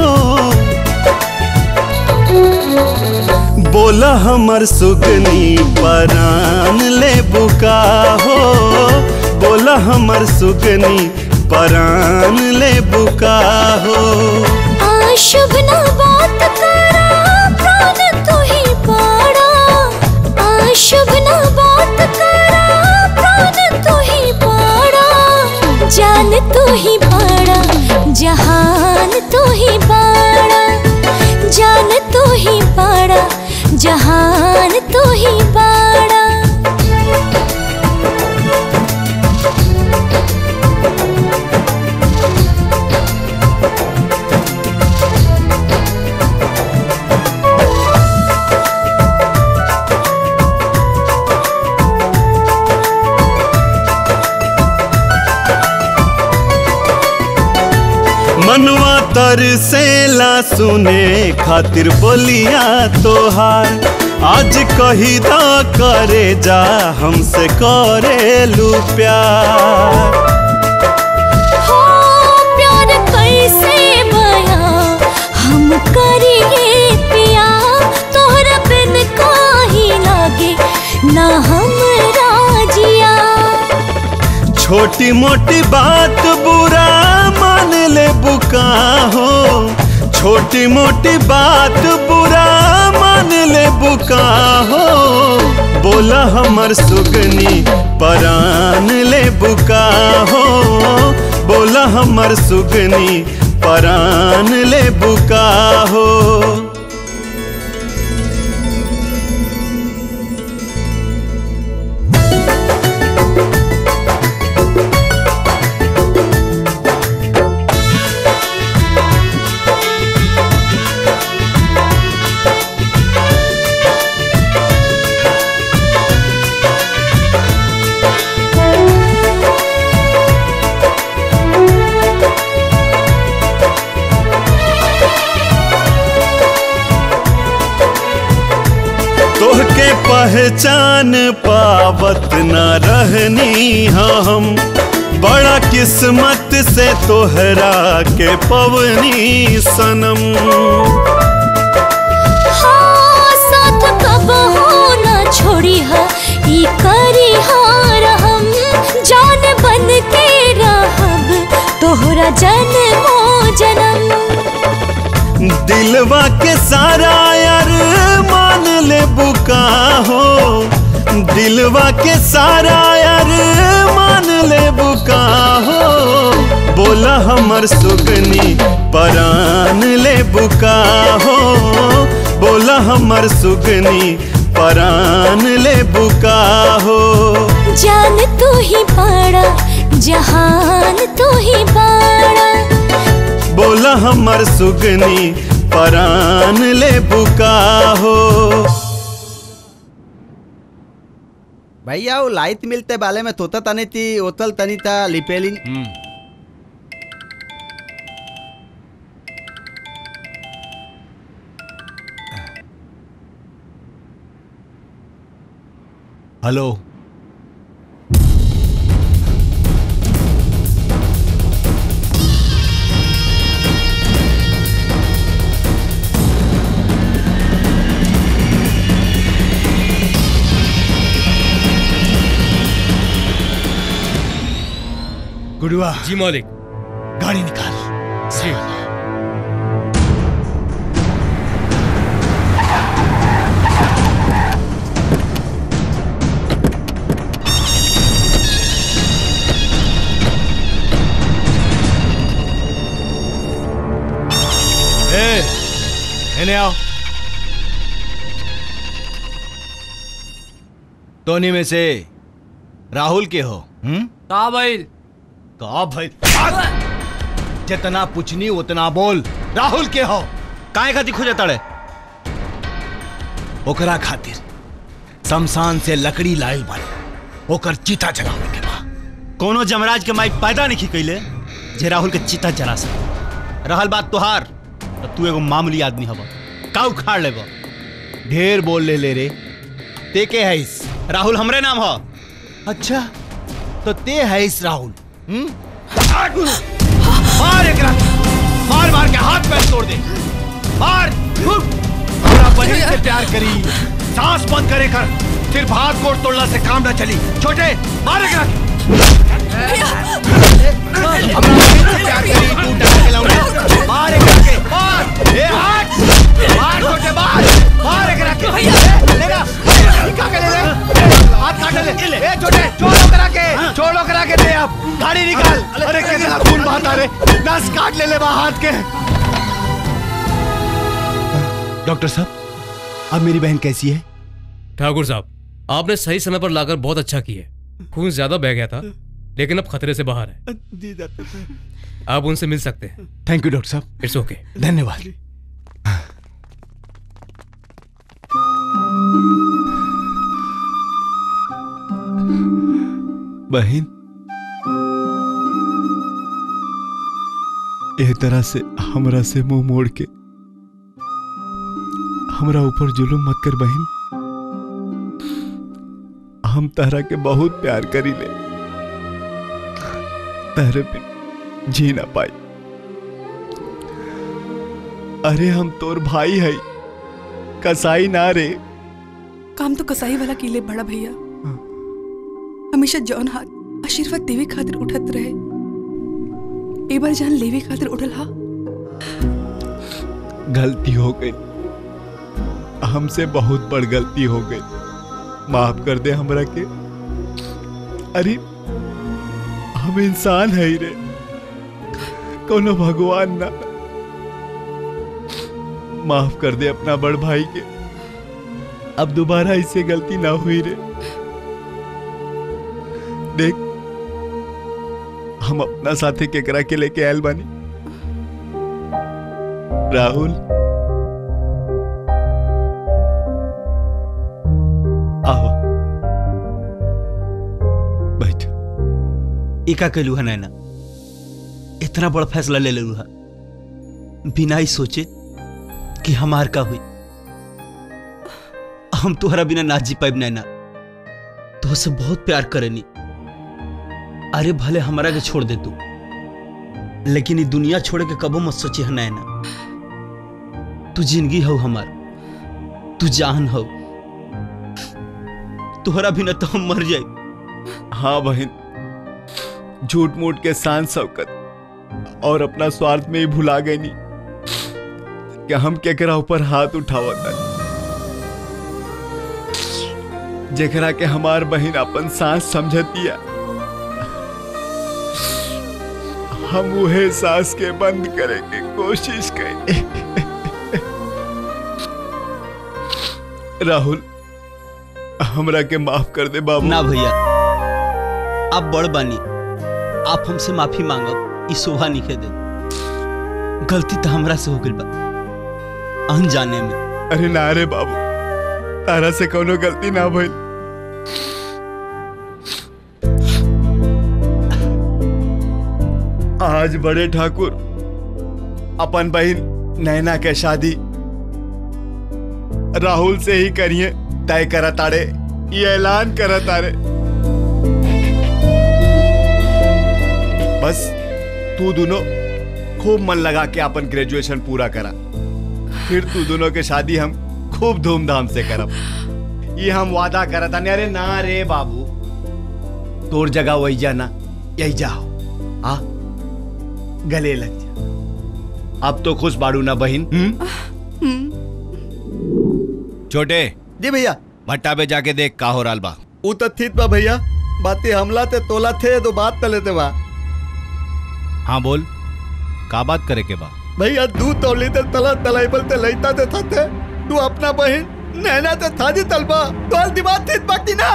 बोला हमर सुगनी परान ले बुका हो। बोला हमर सुगनी परान ले बुका हो। शुभ ना बात करा प्राण तू ही पाड़ा। शुभ ना बात करा प्राण तू ही पाड़ा। जान तू ही पाड़ा जहान तू ही पाड़ा। जान तू ही पाड़ा जहान तू ही पाड़ा। मनवा तरसेला सुने खातिर बोलिया तोहार। आज कही दा करे जा हमसे करेलू प्यार। हो प्यार कैसे बया हम करिए पिया। तोहरा बिन काही लागे ना हम राजिया। छोटी मोटी बात बुरा मान ले बुका हो। छोटी मोटी बात बुरा मान ले बुका हो। बोला हमर सुगनी परान ले बुका हो। बोला हमर सुगनी परान ले बुका हो। तोहके पहचान पावत न रहनी हम। बड़ा किस्मत से तोहरा के पवनी सनम। हाँ साथ कब हो न छोड़ी है ई करी हार हम। जान बन के रहब तोहरा जन्मो जन्म। दिलवा के सारा यार मान ले बुका हो। दिलवा के सारा यार मान ले बुका हो। बोला हमर सुगनी परान ले बुका हो। बोला हमर सुगनी परान ले बुका हो। जान तू ही पाड़ा जहान तू ही पाड़ा। बोला हमर सुगनी परान ले बुका हो। भैया वो लाइट मिलते बाले में तोता तनी थी ओतल तनी था लिपेलिंग। हेलो गुरुआ जी मालिक। गाड़ी निकाल। जी ए, इन्हें आओ। टोनी में से राहुल के हो? हम्म का भाई? का भाई? जितना पूछनी उतना बोल। राहुल के हो? काहे खातिर खोजे तड़े? ओकरा खातिर शमशान से लकड़ी लाइल बानी, ओकर चिता जलावे के बा। कोनो जमराज के माई पैदा नहीं कैले जे राहुल के चिता जला सके। रहल बात तोहार, तो तू एगो मामूली आदमी हवा, का उखाड़ लेबा। ढेर बोल ले ले रे। ते के हैस? राहुल हमरे नाम हो। अच्छा, तो ते हैस राहुल? हम्म मार एकरा, मार मार के हाथ पैर तोड़ दे। मार। हमरा बहन से प्यार करी, सांस बंद करे कर, सिर्फ हाथ गोड़ तोड़ना से काम ना चली। छोटे मार एकरा। हमरा बहन से प्यार करी, तू डरा के लाऊंगा। मार एकरा के, मार। ए हाथ मार, छोटे मार, मार एकरा के। लेगा निकाल के ले ले, हाथ काट ले। ए छोटे छोड़ो करा के, छोड़ो करा के दे। अब गाड़ी निकाल। अरे कितना खून बहता रे, नस काट ले ले बा हाथ के। डॉक्टर साहब, अब मेरी बहन कैसी है? ठाकुर साहब, आपने सही समय पर लाकर बहुत अच्छा किया। खून ज्यादा बह गया था, लेकिन अब खतरे से बाहर है। आप उनसे मिल सकते हैं। थैंक यू डॉक्टर साहब। It's okay. धन्यवाद। बहन, एह तरह से हमरा से मुंह मोड़ के हमरा ऊपर जुलुम मत कर बहन। हम तहरा के बहुत प्यार करी ले, तहरे पे जी ना पाई। अरे हम तोर भाई है, कसाई ना रे। काम तो कसाई वाला कीले बड़ा भैया, हमेशा जौन हाथ आशीर्वाद देवे खातिर उठत रहे, एक बार जान लेवे खातिर उठल हा। गलती हो गई, हमसे बहुत बड़ गलती हो गई, माफ कर दे हमरा के। अरे हम इंसान है रे, कोनो भगवान ना। माफ कर दे अपना बड़ भाई के, अब दोबारा इससे गलती ना हुई रे। देख, हम अपना साथे केकरा के लेके आयल बानी। राहुल, आओ बैठ। इका कैलू है नैना, इतना बड़ा फैसला ले लेलू है बिना ही सोचे कि हमार का हुई। हम तुहरा बिना ना जी पाइब नैना, तो से बहुत प्यार करेनी। अरे भले हमारा के छोड़ दे तू, लेकिन ये दुनिया छोड़े के कबो मत सोचे है नैना। तू जिंदगी हो हमार, तू जान हो। तुहरा बिना तो हम मर जाए। हाँ बहन, झूठ मूठ के शान शौकत और अपना स्वार्थ में ही भुला गए नहीं कि हम केकरा ऊपर हाथ उठावता, जेकरा के हमार बहन अपन सांस समझतिया, हम उहे सांस के बंद करे के कोशिश करें। राहुल, हमरा के माफ कर दे बाबू। ना भैया, आप बड़ बानी, आप हमसे माफी मांगब, ई शोभा नहीं दे। गलती तो हमरा से हो गई बा, अनजाने में। अरे ना रे बाबू, तारा से कोनो गलती ना भइल। आज बड़े ठाकुर अपन बहन नैना के शादी राहुल से ही करिए तय करा तारे, ये ऐलान करा तारे। बस तू दोनों खूब मन लगा के अपन ग्रेजुएशन पूरा करा, फिर तू दोनों के शादी हम खूब धूमधाम से करब, ये हम वादा करा था। अरे ना रे बाबू, तोर जगह वही जाना, यही जाओ, आ गले लग जा। अब तो खुश बाड़ू ना बहन? छोटे जी भैया, भट्टा पे जाके देख का हो राल बा। ऊ तो थीत बा भैया, बातें हमला ते तोला थे तो बात कर लेते बा। हाँ बोल, का बात करे के बा? भैया दू तौली ते तला तलाइबल ते लइता ते थाते तू अपना बहन नैना ते थादी तलबा तो हल दिमाग थी बाकी ना।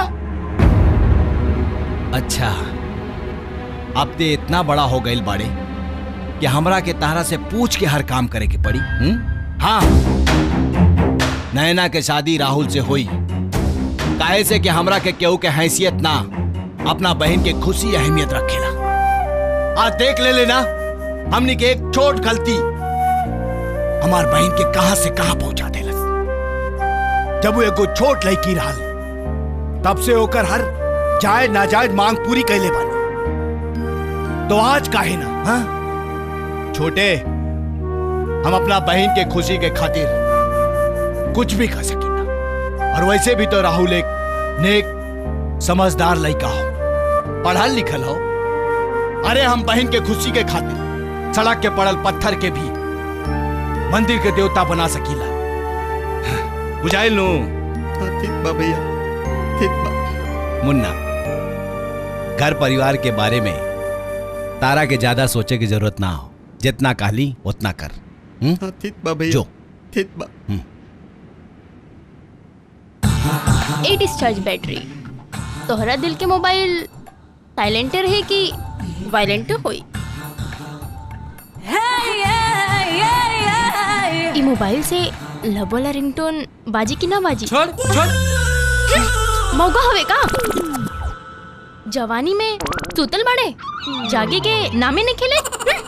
अच्छा अब ते इतना बड़ा हो गइल बाड़े कि हमरा के तारा से पूछ के हर काम करे के पड़ी। हुँ? हाँ नैना के शादी राहुल से हुई काहे से कि हमरा के केहू के हैसियत ना अपना बहन के खुशी अहमियत रखेला। आज देख ले लेना हमने के एक छोट गलती हमार बहन के कहां से कहां पहुंचा देलस। जब वो एगो छोट लड़की रहल तब से होकर हर जायज नाजायज मांग पूरी कैले बानी, तो आज काहे ना? हाँ छोटे हम अपना बहन के खुशी के खातिर कुछ भी कर सकेला। और वैसे भी तो राहुल एक नेक समझदार लड़का हो, पढ़ल लिखल हो। अरे हम बहन के खुशी के खातिर सड़क के पड़ल पत्थर के भी मंदिर के देवता बना सकीला। बुझाइल नु? ठीक बा भैया, ठीक बा। मुन्ना घर परिवार के बारे में तारा के ज्यादा सोचे की जरूरत ना हो, जितना कहली उतना कर। हाँ, ठीक बा भैया, जो ठीक बा। ए डिस्चार्ज बैटरी तोहरा दिल के मोबाइल साइलेंट रहे कि वायलेंट होई? ई मोबाइल से लब वाला रिंगटोन बाजी की ना बाजी? छोड़ छोड़ मौका हवे का? जवानी में सुतल बड़े जागे के नामे नहीं खेले।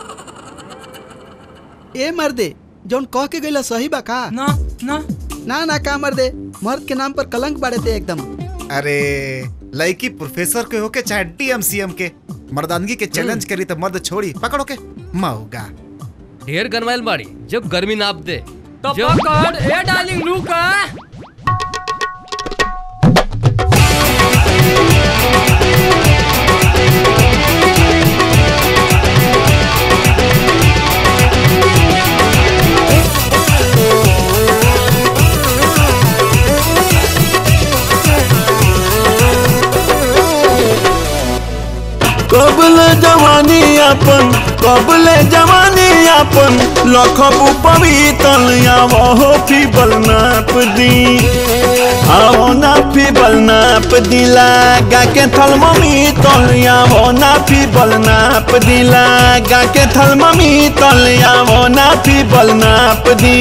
ए मर्दे जौन कह के गइला सही बा का? ना ना ना ना का मर्दे, मर्द के नाम पर कलंक बाड़े थे एकदम। अरे लड़की प्रोफेसर के होके चाहे डीएम सीएम के मर्दानगी के चैलेंज करी तो मर्द छोड़ी पकड़ो के मऊगा। ढेर गनवाइल बाड़ी जब गर्मी नाप दे तो पकड़ ए डार्लिंग लू का। कबले जवानी अपन कबले जवानी अपन लखबू पवितल आवो फीबल नाप दी आवो ना फीबल नाप दिला गा के थल मम्मी तल आवो ना फीबल नाप दिला गा के थल मम्मी तल आवो ना फीबल नाप दी।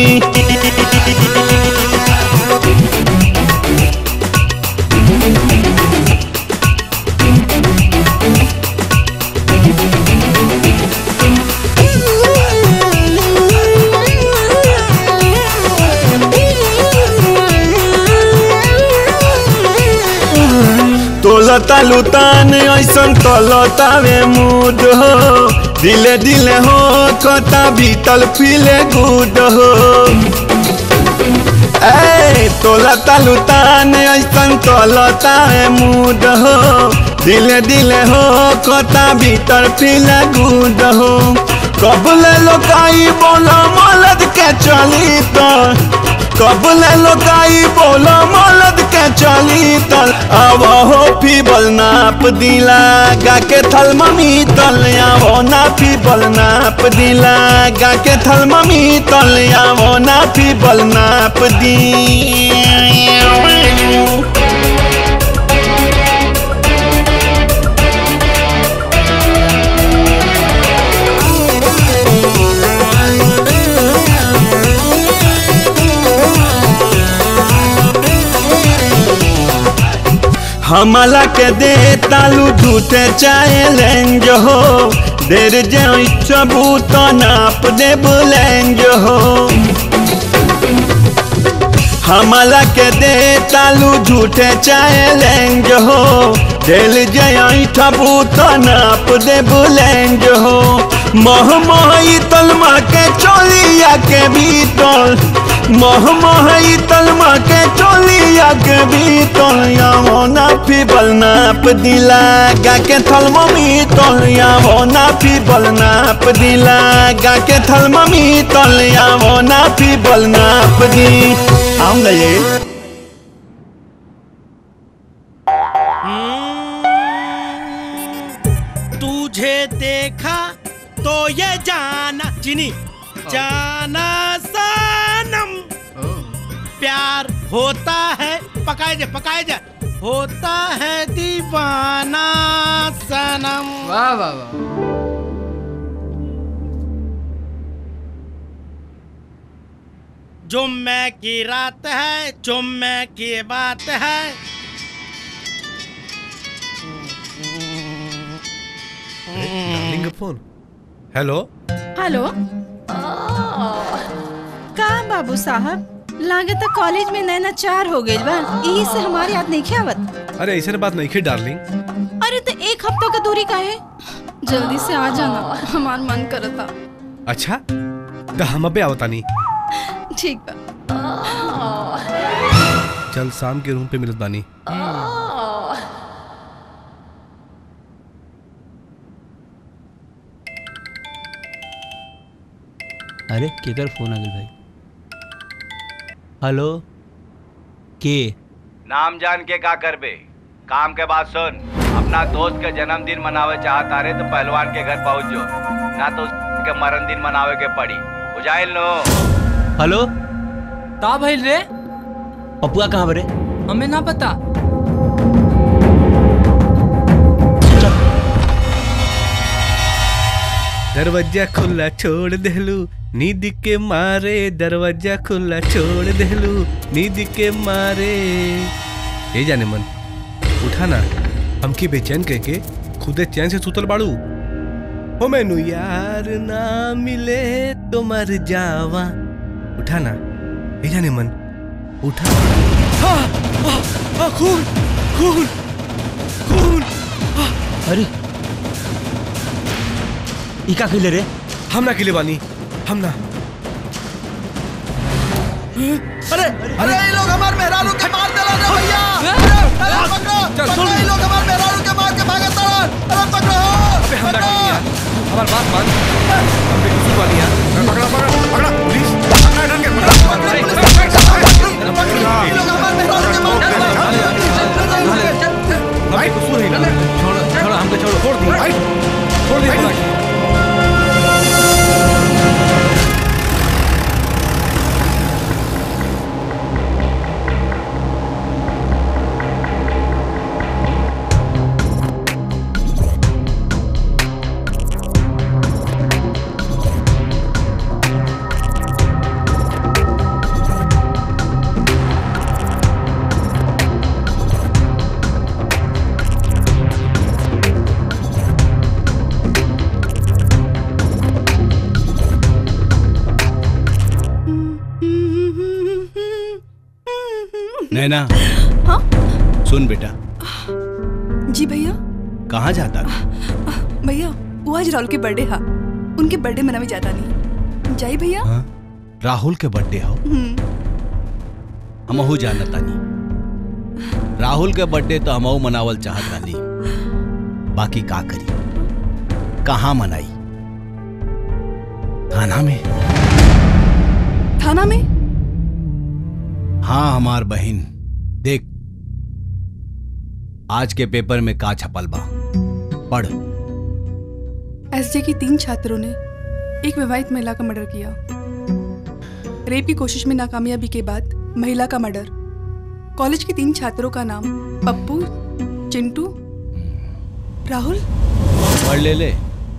तोलता लुतान ऐसन तलतावे मूड हो दिले दिले हो कता बीतल फीले गुड हो। ए तोलता लुतान ऐसन तलतावे मूड हो दिले दिले हो कता बीतल फीले गुड हो। कबले लोकाई बोलो मलद के चली तो कबले लोकाई बोलो मलद के चली तल आवो हो फीबल नाप दिला गा के थल मम्मी तल आवो ना फीबल नाप दिला गा के थल मम्मी तल आवो ना फीबल नाप दी। हमला के दे तालू झूठे चैलेंज हो देर जो बूत नाप दे बुलेंज हो। हमला के दे तालू झूठे चैलेंज हो दिल जया बूत नाप दे बुलेंज हो। मोह मोह तलमा के चोलिया के भीतर मोह मोह तलमा के चोलिया के भीतर आवो ना फीबल नाप दिला गा के थल मम्मी तल आवो ना फीबल नाप दिला गा के थल मम्मी तल आवो ना फीबल नाप दी। आऊंगा ये तुझे देखा तो ये जाना चीनी जाना सनम, प्यार होता है, पकाए जा पकाए जा, होता है दीवाना सनम। वाह वाह वाह। जुम्मे की रात है, जुम्मे की बात है। डार्लिंग का फोन। हेलो हेलो का बाबू साहब, लागत कॉलेज में नैना चार हो गई बा, यही से हमारी याद नहीं ख्यावत। अरे ऐसे बात नहीं की डार्लिंग। अरे तो एक हफ्तों का दूरी का है, जल्दी से आ जाना, हमार मन करता। अच्छा तो हम अबे आवतानी। ठीक बा। चल शाम के रूम पे मिलत बानी। अरे केकर फोन आ गया भाई? हेलो के नाम जान के का करबे, काम के बाद सुन। अपना दोस्त के जन्मदिन मनावे चाहता रे तो पहलवान के घर पहुंच जो, ना तो उसके मरण दिन मनावे के पड़ी। बुझाइल नो? हेलो का भइल रे? पपुआ कहाँ बरे? हमें ना पता। दरवाजा खुला छोड़ देलू नींद के मारे, दरवाजा खुला छोड़ देलू नींद के मारे। ये जाने मन उठा ना, हमकी बेचैन कह के खुदे चैन से सुतल बाड़ू। हो मैनू यार ना मिले तो मर जावा। उठा ना, ये जाने मन उठा। हाँ, हाँ, हाँ, खून खून खून। हाँ। अरे इका किले रे? हम ना किले बानी, हम ना। अरे अरे ये लोग हमारे मेहरारू के मार देला रे भैया। अरे पकड़ो पकड़ो, ये लोग हमारे मेहरारू के मार के भागे तड़ा। अरे पकड़ो अबे हम ना यार, हमारी बात मान। हम पे कुछ बात यार। पकड़ा पकड़ा पकड़ा प्लीज, पकड़ा डर के पकड़ा। ये लोग हमारे मेहरारू के मार के भाई कुछ नहीं ना। छोड़ो छोड़ो, हमको छोड़ो, छोड़ दी भाई, छोड़ दी भाई। नैना। हाँ? सुन बेटा। जी भैया। कहाँ जाता है? भैया वो आज राहुल के बर्थडे हा, उनके बर्थडे मनावे जाता नहीं। जाई भैया। हाँ? राहुल के बर्थडे हो? हमहू जानत तानी। राहुल के बर्थडे तो हमहू मनावल चाहत तानी, बाकी का करी, कहाँ मनाई? थाना में। थाना में? हाँ हमार बहन, देख आज के पेपर में का छपल बा, पढ़। एसजे की तीन छात्रों ने एक विवाहित महिला का मर्डर किया। रेप की कोशिश में नाकामयाबी के बाद महिला का मर्डर। कॉलेज के तीन छात्रों का नाम पप्पू, चिंटू, राहुल। पढ़ ले ले।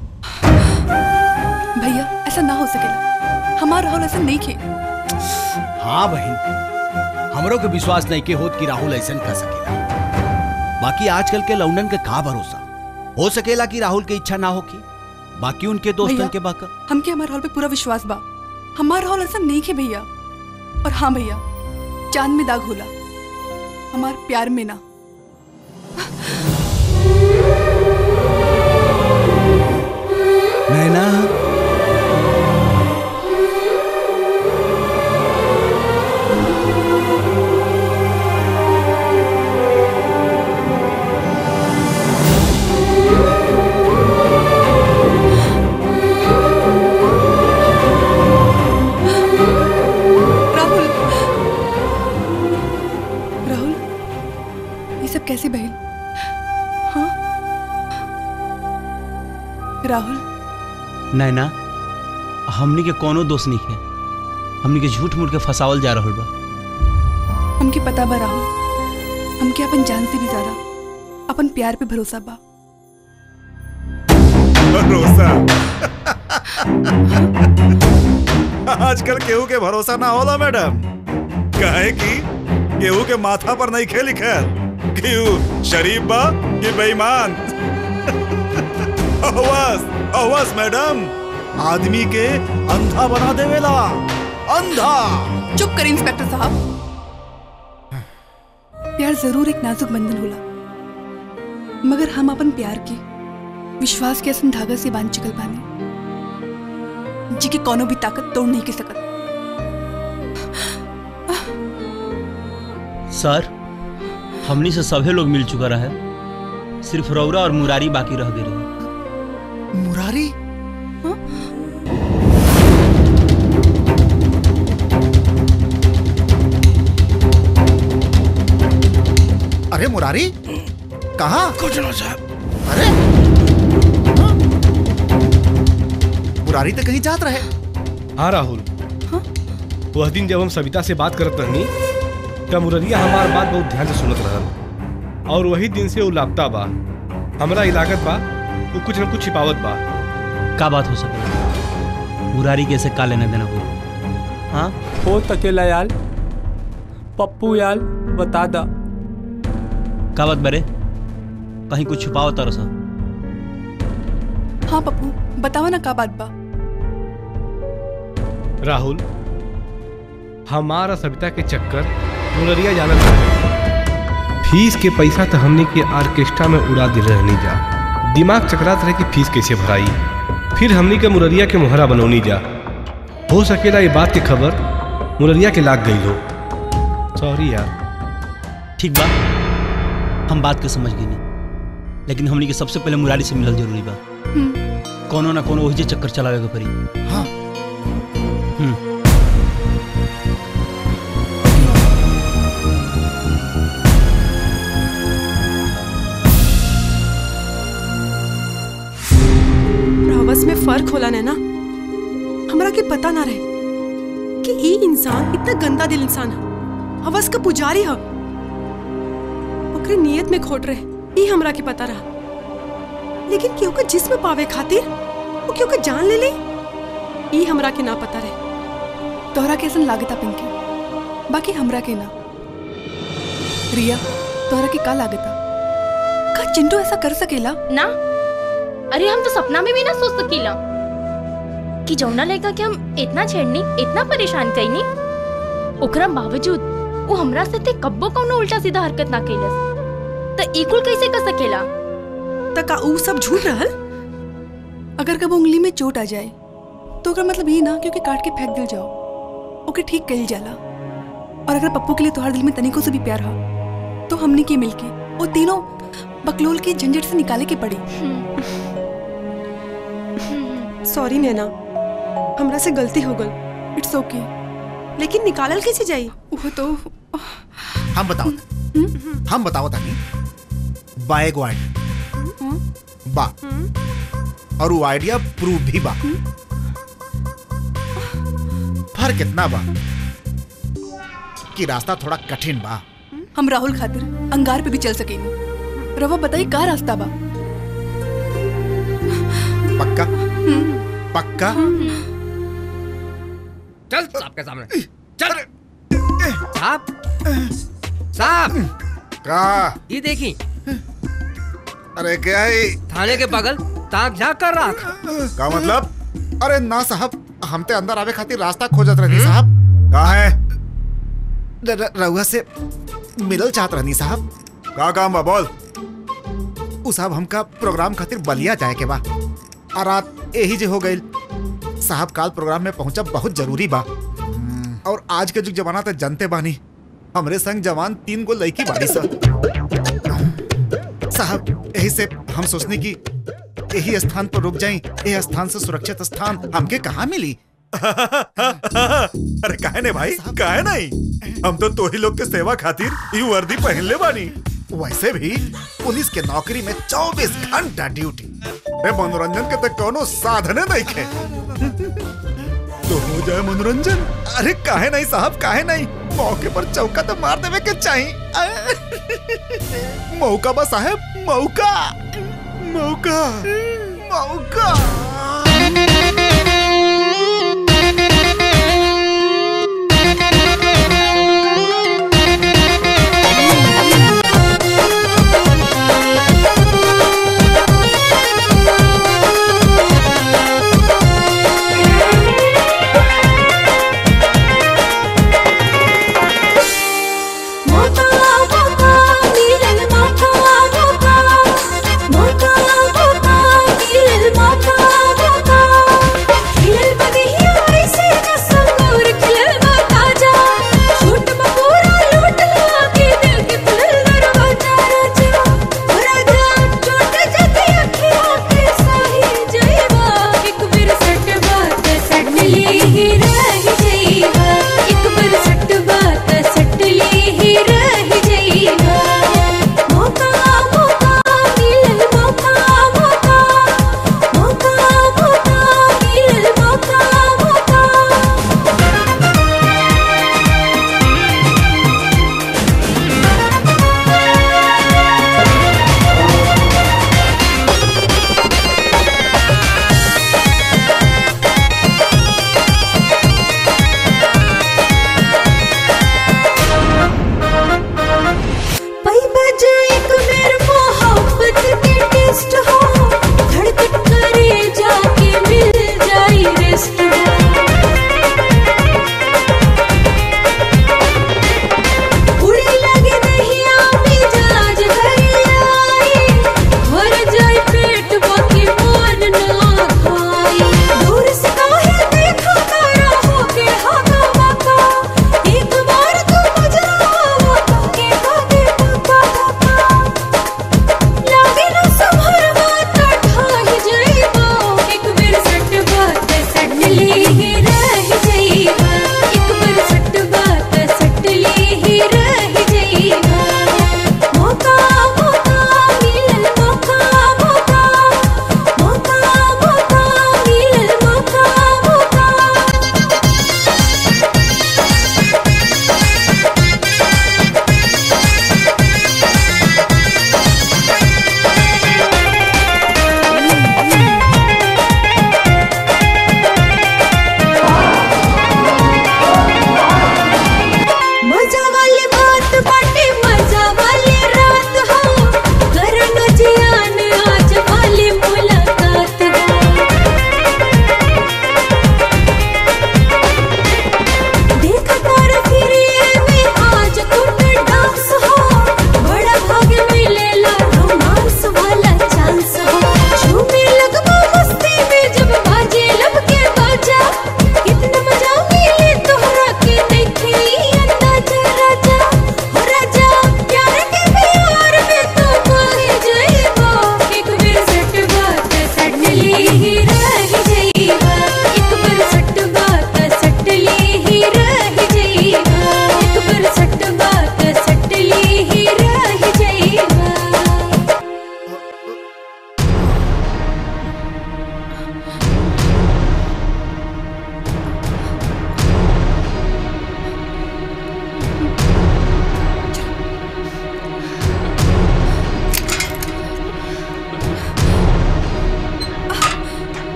भैया ऐसा ना हो सकेला, हमारा राहुल ऐसा नहीं खे। हाँ बहन, हमरों के विश्वास नहीं के होत कि राहुल ऐसा कर सकेला। बाकी आजकल के लौंडन के का भरोसा, हो सकेला कि राहुल की इच्छा ना हो की, बाकी उनके दोस्तन के बाका। हमके हमारे राहुल पे पूरा विश्वास बा, हमारा राहुल ऐसा नहीं खे भैया। और हाँ भैया, चांद में दाग होला, हमार प्यार में ना। नैना कैसे बहन? हाँ? राहुल नैना, हमनी के कोनो दोष नहीं है, हमनी के झूठ मूठ के फसावल जा रहल बा। हमके पता बा राहुल, हमके अपन जान से भी ज्यादा अपन प्यार पे भरोसा बा। भरोसा आजकल केहू के भरोसा ना होला मैडम, काहे कि केहू के माथा पर नहीं खे लिखल केहू शरीफ बा कि बेईमान। अहवास अहवास मैडम आदमी के अंधा बना देवेला, अंधा। चुप कर इंस्पेक्टर साहब। प्यार जरूर एक नाजुक बंधन होला, मगर हम अपन प्यार के विश्वास के असन धागा से बांध चुकल बानी, जी की कोनो भी ताकत तोड़ नहीं के सकत। सर, हमनी से सभे लोग मिल चुका रहे, सिर्फ रौरा और मुरारी बाकी रह गए रहे। मुरारी? अरे मुरारी कहाँ? कुछ ना साहब। अरे मुरारी तो कहीं जात रहे। हाँ राहुल, वह दिन जब हम सविता से बात करत रहनी तब मुररिया हमार बात बहुत ध्यान से सुनत रहल, और वही दिन से वो लापता बा। हमरा इलाकत बा वो कुछ न कुछ छिपावत बा। का बात हो सके? मुरारी कैसे का लेना देना हो? हाँ हो तकेला याल, पप्पू याल बता दा। का बात बरे? कहीं कुछ छुपाओ तारो सा? हाँ पप्पू बतावा ना का बात बा। राहुल, हमारा सविता के चक्कर मुररिया जानत रहे। फीस के पैसा तो हमने के ऑर्केस्ट्रा में उड़ा दिल रहनी जा। दिमाग चकरात रहे कि फीस कैसे भराई, फिर हमने के मुररिया के मोहरा बनौनी जा। हो सकेला ये बात की खबर मुररिया के लाग गई हो। सॉरी यार। ठीक बा, हम बात के समझ गई नहीं, लेकिन हमनी के सबसे पहले मुरारी से मिलल जरूरी बा। कोनो ना कोनो वही चक्कर चलावे के पड़ी। हाँ। आपस में फर्क होला नैना, हमरा के पता ना रहे कि ई इंसान इतना गंदा दिल इंसान है, हवस का पुजारी है। ओकरे नियत में खोट रहे ई हमरा के पता रहा, लेकिन क्यों का जिस्म पावे खातिर वो क्यों का जान ले ले ई हमरा के ना पता रहे। तोहरा कैसन लागता पिंकी? बाकी हमरा के ना। रिया तोहरा के का लागता? का चिंटू ऐसा कर सकेला? ना, अरे हम तो सपना में भी ना सोच सकीला कि जौना लड़का के हम इतना छेड़नी, इतना परेशान कईनी, ओकरा बावजूद वो हमरा से ते कब्बो कौनो उल्टा सीधा हरकत ना कइलस। त इकुल कैसे कर सकेला? त का ऊ सब झूठ रहल? अगर कब उंगली में चोट आ जाए तो ओकर मतलब ये ना क्योंकि काट के फेंक दिल जाओ, ओके ठीक कइल जाला। और अगर पप्पू के लिए तोहर दिल में तनिको से भी प्यार हो तो हमने के मिलके वो तीनों बकलोल के झंझट से निकाले के पड़ी। सॉरी नैना, हमरा से गलती हो गई। It's okay. लेकिन निकालल कैसे जाई? वो तो हम बताओ हम बताओ तानी बा एगो आइडिया बा, और वो आइडिया प्रूव भी बा। फर्क इतना बा कि रास्ता थोड़ा कठिन बा। हम राहुल खातिर अंगार पे भी चल सकेंगे। रवा बताइए का रास्ता बा? पक्का पक्का चल साहब के सामने चल। साहब साहब का ये देखी। अरे क्या है? थाने के बगल ताक झाक कर रहा था। का मतलब? अरे ना साहब, हम ते अंदर आवे खातिर रास्ता खोजत रहनी साहब। का है? रउआ से मिलल चाहत रहनी साहब। का काम बा बोल? उ साहब हमका प्रोग्राम खातिर बलिया जाए के बा, आ रात यही जे हो गई साहब। काल प्रोग्राम में पहुंचब बहुत जरूरी बा, और आज के जुग जमाना तो जनते बानी, हमरे संग जवान तीन गो लड़की बाड़ी सा साहब। यही से हम सोचने की यही स्थान पर रुक जाएं। यह स्थान से सुरक्षित स्थान हमके कहाँ मिली? अरे काहे ने भाई, काहे नहीं? हम तो तोही लोग के सेवा खातिर ये वर्दी पहन ले बानी। वैसे भी पुलिस के नौकरी में चौबीस घंटा ड्यूटी, रे मनोरंजन के तो कोनो साधने नहीं खे। तो हो जाए मनोरंजन। अरे काहे नहीं साहब, काहे नहीं, मौके पर चौका तो मार देवे के चाहिए। मौका बा साहब, मौका मौका मौका।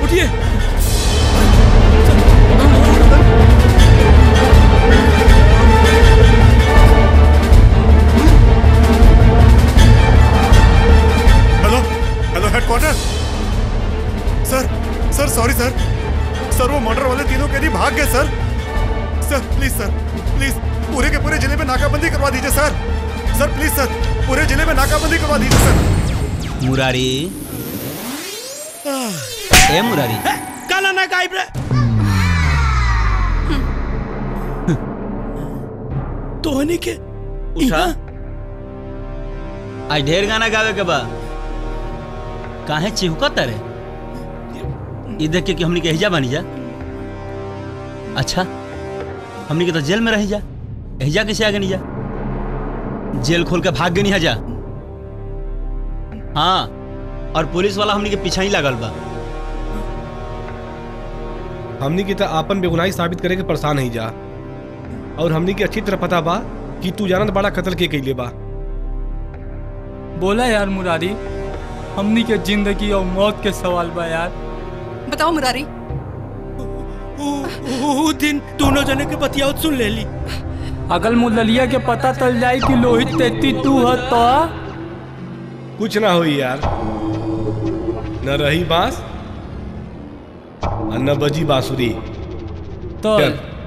उठिए। Hello hello headquarter. Sir sir sorry sir sir वो मर्डर वाले तीनों कैदी भाग गए सर। सर प्लीज सर प्लीज पूरे के पूरे जिले में नाकाबंदी करवा दीजिए सर। सर प्लीज सर पूरे जिले में नाकाबंदी करवा दीजिए सर। मुरारी ए मुरारी काला ना गायब रे। तोहनी के उठा। आज ढेर गाना गावे के बा काहे चिहुकत रे? ये देख के कि हमनी के एहिजा बनी जा। अच्छा हमनी के तो जेल में रही जा, एहिजा कैसे आगे नहीं जा? जेल खोल के भाग गए नहीं जा। हाँ और पुलिस वाला हमनी के पीछा ही लागल बा। हमनी की तो आपन बेगुनाही साबित करे के परेशान ही जा और हमनी के अच्छी तरह पता बा कि तू जानत बड़ा कत्ल के कैले बा। बोला यार मुरारी, हमनी के जिंदगी और मौत के सवाल बा यार। बताओ मुरारी। वो दिन दोनों जने के बतियावत सुन ले ली। अगल मुललिया के पता चल जाए कि लोहित तेती तू है तो कुछ ना होई यार। न रही बांस और न बजी बांसुरी। तो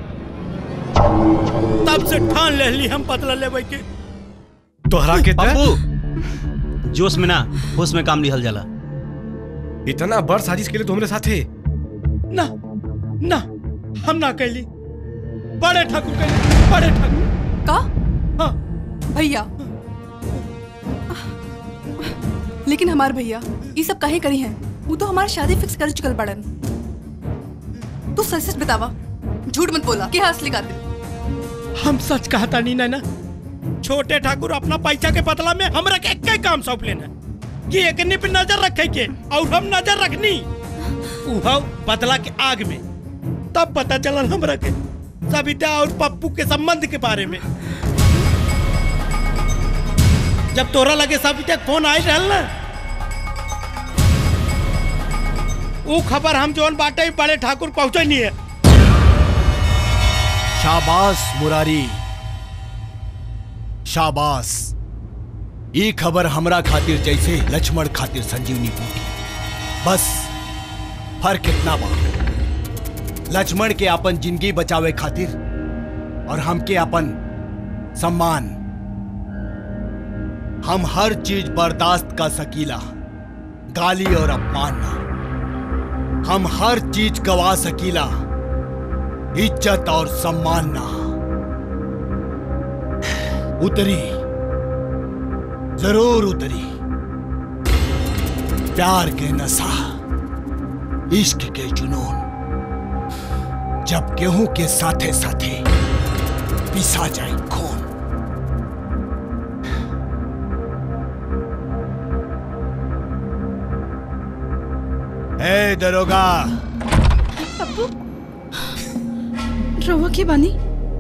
तब से ठान ले ली हम बदला लेवे के। तोहरा के बाबू जोश में ना होश में काम लिहल जाला। इतना बड़ साजिश के लिए तुम्हारे साथ है ना ना हम ना कैली। बड़े ठाकुर कैली, बड़े ठाकुर का? हाँ भैया लेकिन हमार भैया ये सब काहे करी हैं? वो तो हमारी शादी फिक्स कर चुकल बड़न। तू सच सच बतावा, झूठ मत बोला कि असली कातिल। हम सच कहता नहीं ना। छोटे ठाकुर अपना पैसा के बदला में हमरा के एक काम सौंप लेना कि एकनी पे नजर रखे के और हम नजर रखनी उहाव बदला के आग में। तब पता चलल हमरा के सविता और पप्पू के संबंध के बारे में। जब तोरा लगे सविता के फोन आई रहल ना, वो खबर हम जोन बाटे बड़े ठाकुर पहुंचे नहीं है। शाबाश मुरारी शाबाश। ई खबर हमरा खातिर जैसे लक्ष्मण खातिर संजीवनी बूटी। बस फर्क कितना बा, लक्ष्मण के अपन जिंदगी बचावे खातिर और हमके अपन सम्मान। हम हर चीज बर्दाश्त कर सकीला, गाली और अपमान ना। हम हर चीज गवा सकीला, इज्जत और सम्मान ना। उतरी जरूर उतरी प्यार के नशा, इश्क के जुनून, जब गेहूं के साथे साथे पिसा जाए खून। ए दरोगा, अब्बू रवा के बानी?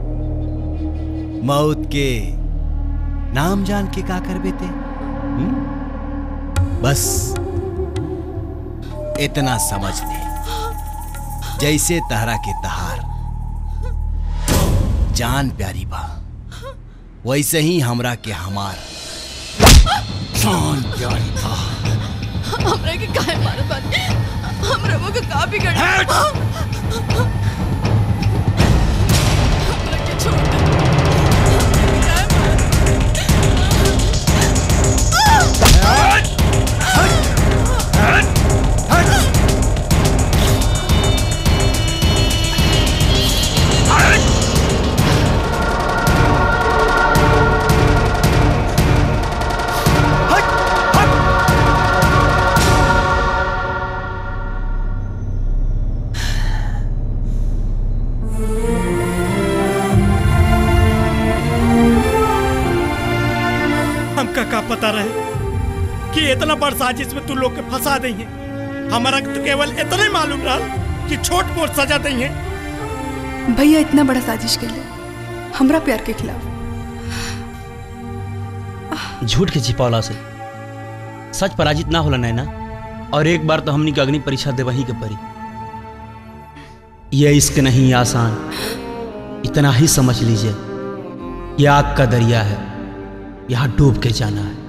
मौत के नाम जान के का कर बेते? बस इतना समझ ले, जैसे तहरा के तहार जान प्यारी बा, वैसे ही हमरा के हमार जान प्यारी था। हमरा के काहे मारत बानी? हमरा वो का का बिगड़? हमरा के छोड़ दे। का पता रहे कि इतना बड़ साजिश में तू लोग के फंसा देंगे। हमारा तो केवल इतना ही मालूम रहा कि छोट मोट सजा देंगे। भैया इतना बड़ा साजिश के लिए हमरा प्यार के खिलाफ। झूठ के छिपावला से सच पराजित ना होला नैना। और एक बार तो हमनी के अग्नि परीक्षा दे वहीं के परी। ये इश्क नहीं आसान, इतना ही समझ लीजिए, ये आग का दरिया है, यहां डूब के जाना है।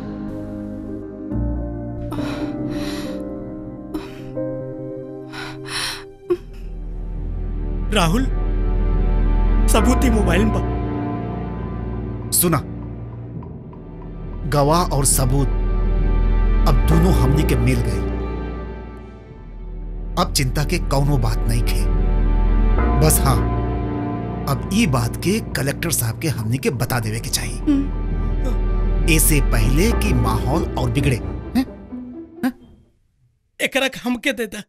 राहुल, सबूत ही मोबाइल में। सुना, गवाह और सबूत अब दोनों हमनी के मिल गए। अब चिंता के कौनो बात नहीं खे। बस हाँ, अब ई बात के कलेक्टर साहब के हमनी के बता देवे के चाहिए, ऐसे पहले कि माहौल और बिगड़े। एक रख हमके देता।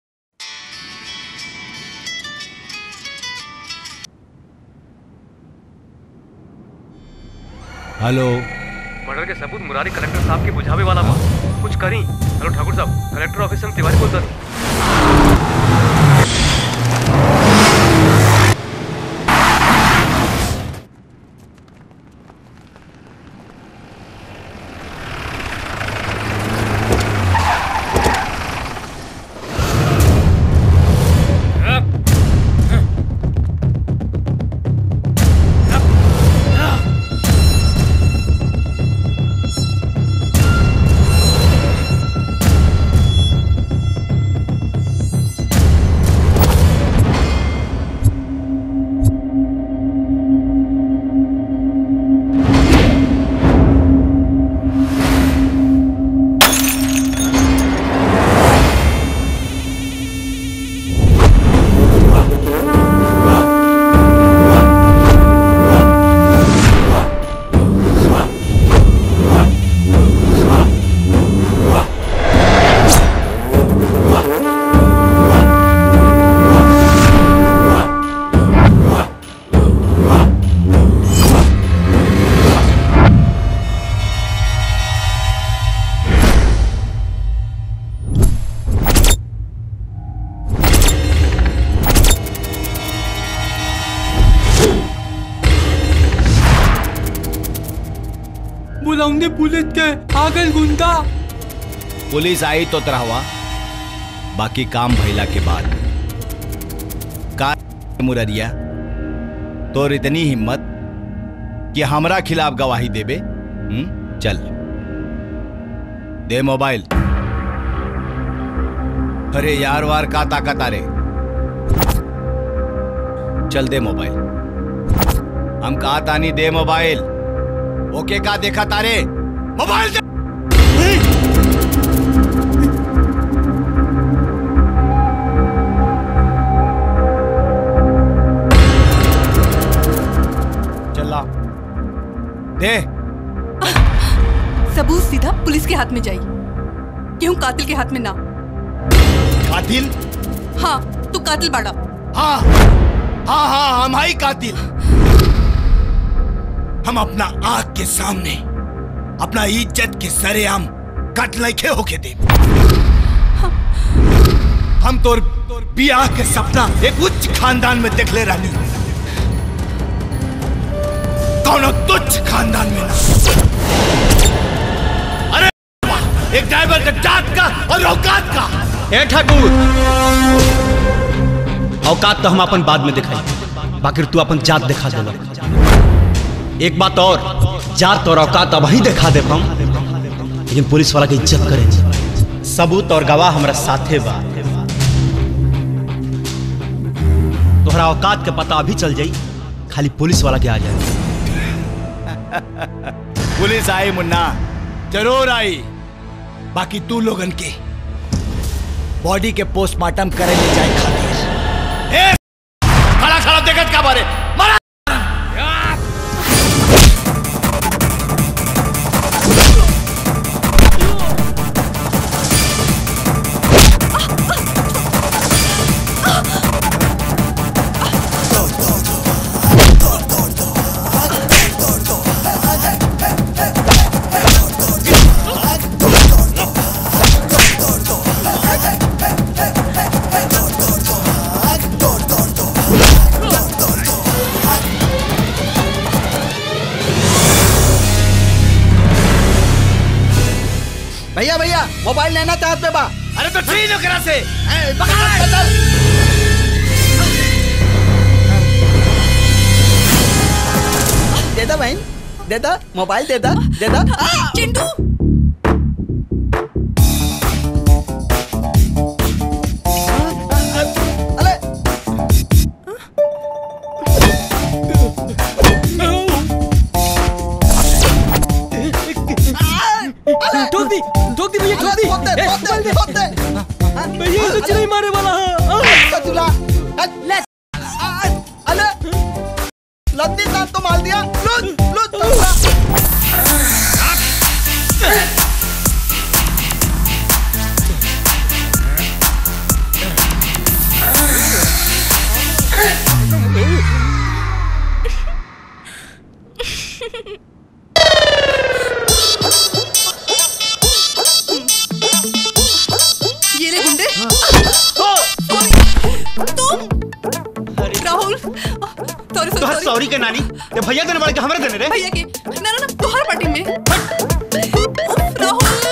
हेलो, मर्डर के सबूत मुरारी कलेक्टर साहब के बुझावे वाला बा, कुछ करी। हेलो ठाकुर साहब, कलेक्टर ऑफिस में तिवारी बोलता। बुलाऊंगे पुलिस के, आगल गुंडा। पुलिस आई तो तरहवा, बाकी काम भइला के बाद। का मुररिया, तोर इतनी हिम्मत कि हमरा खिलाफ गवाही देबे? हुँ? चल दे मोबाइल। अरे यार वार का ताकत आरे, चल दे मोबाइल। हम कहा तानी दे मोबाइल। ओके का देखा तारे? मोबाइल दे। चला दे। सबूत सीधा पुलिस के हाथ में जाई, क्यों कातिल के हाथ में ना? कातिल? हाँ, तू कातिल बाड़ा। हाँ हाँ हाँ, हम ही कातिल। हम अपना आग के सामने अपना इज्जत के सरेआम कट लखे होके दे। हम तोर बियाह के सपना एक उच्च खानदान में देख ले रानी, कौन तुच्छ खानदान में ना। अरे एक ड्राइवर का जात का और औकात का। ए ठाकुर, औकात तो हम अपन बाद में दिखाई, बाकी तू अपन जात दिखा देना। एक बात और, जात और औकात अब ही दिखा दे हम, लेकिन पुलिस वाला की इज्जत करें। सबूत और गवाह हमारा साथे बा। तोहरा औकात के पता अभी चल जाई, खाली पुलिस वाला के आ जाए। पुलिस आई मुन्ना, जरूर आई, बाकी तू लोगन के बॉडी के पोस्टमार्टम करे ले जाए खातिर। ए, खड़ा खड़ा देखत का बारे मारा। भैया भैया, मोबाइल लेना चाहत पे बा। अरे तो छीन करा से दे दो बहन, दे दो मोबाइल, दे दो दे दो। चिंटू ठोक दी ठोक दी भैया, ठोक दी ठोक दे, ठोक दे, ठोक दे। भैया ये तो नहीं मारे वाला है। तुला अरे लद्दी दांत तो मार दिया। लूट लूट ये ले गुंडे। तुम राहुल सॉरी सॉरी सॉरी के नानी ये भैया देने वाले के हमरे देने रे भैया के ना ना ना तोहर पार्टी में राहुल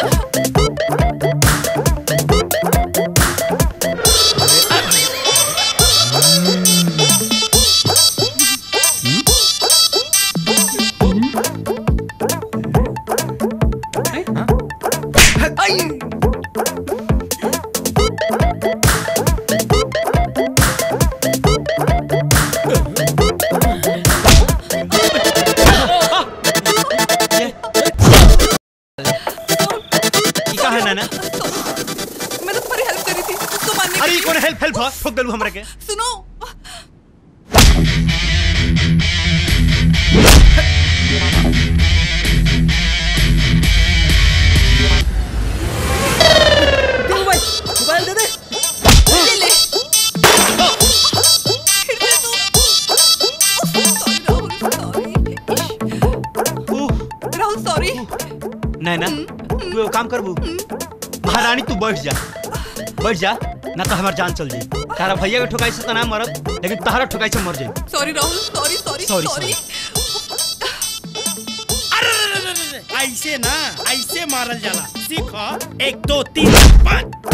ठोक दलू हमरा के। सुनो मोबाइल मोबाइल दे दे ले ले राहुल सॉरी। नहीं ना तू काम करबू महारानी, तू बैठ जा बैठ जा ना तो हमार जान चल जाई। तारा भैया के ठोकाई से तो ना मरब, लेकिन तारा ठोकाई से मर जाई। Sorry Rahul sorry sorry sorry sorry. अरे ऐसे ना ऐसे मारल जाला, सीखो। एक दो तीन पाँच।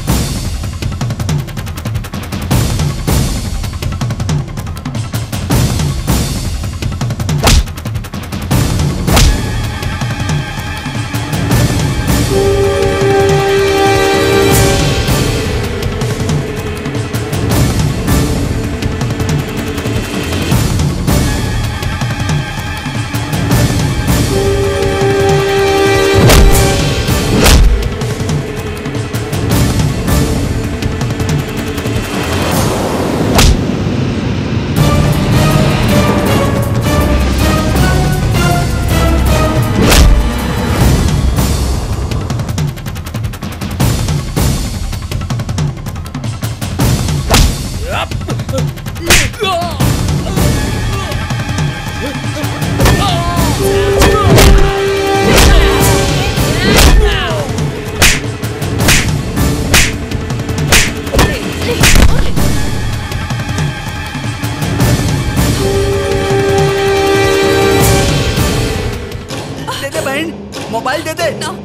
मोबाइल दे दे ना।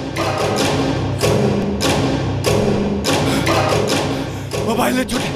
मोबाइल ले छूटे।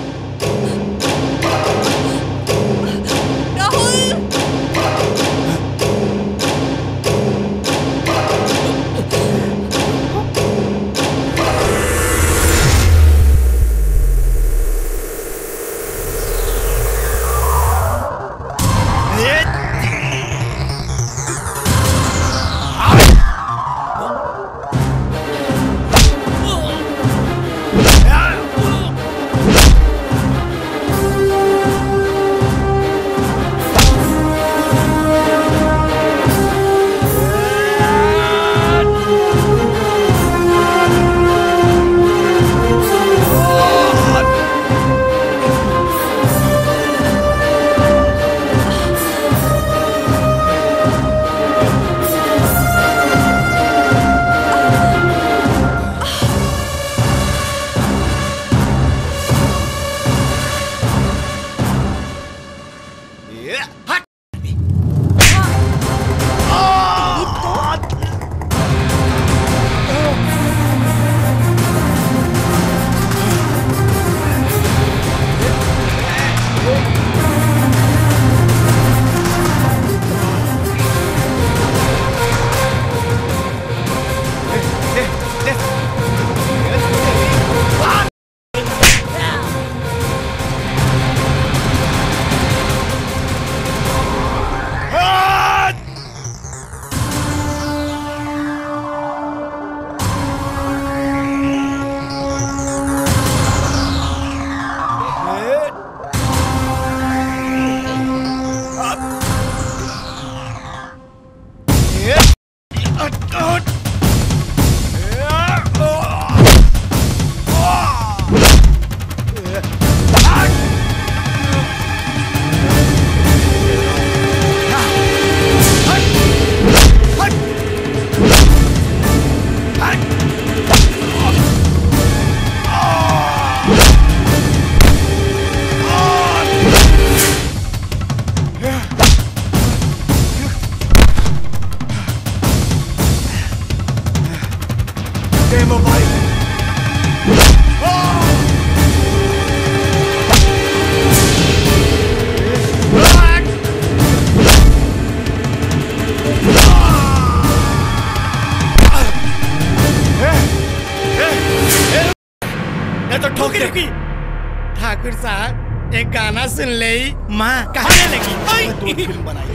रुकी रुकी ठाकुर साहब एक गाना सुन ले माँ कहने लगी फिल्म बनाई।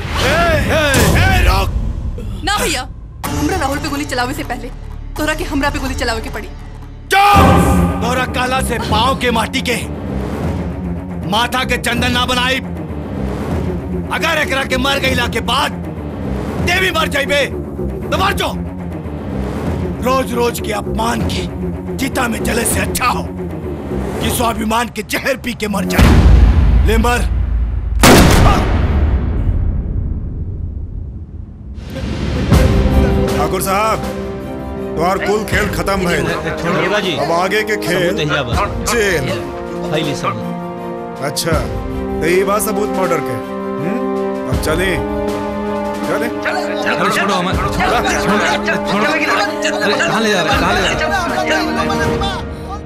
ना भैया, हमरा राहुल पे गोली चलावे से पहले तोरा के हमरा पे गोली चलावे के पड़ी। तोरा काला से पाँव के माटी के माथा के चंदन ना बनाई। अगर एकरा के मर गईला के बाद देवी मर जाइबे तो मर जो। रोज रोज के अपमान की चिता में जले से अच्छा हो कि स्वाभिमान के जहर पी के मर जाए। ले मर। ठाकुर साहब तुम्हार कुल खेल खत्म है। अब आगे के खेल जेल। अच्छा तो ये बात सबूत मर्डर के। हम्म अब चले चले अरे छोड़ो हमें, छोड़ो अरे कहाँ ले जा रहे हैं, कहाँ ले जा रहे हैं?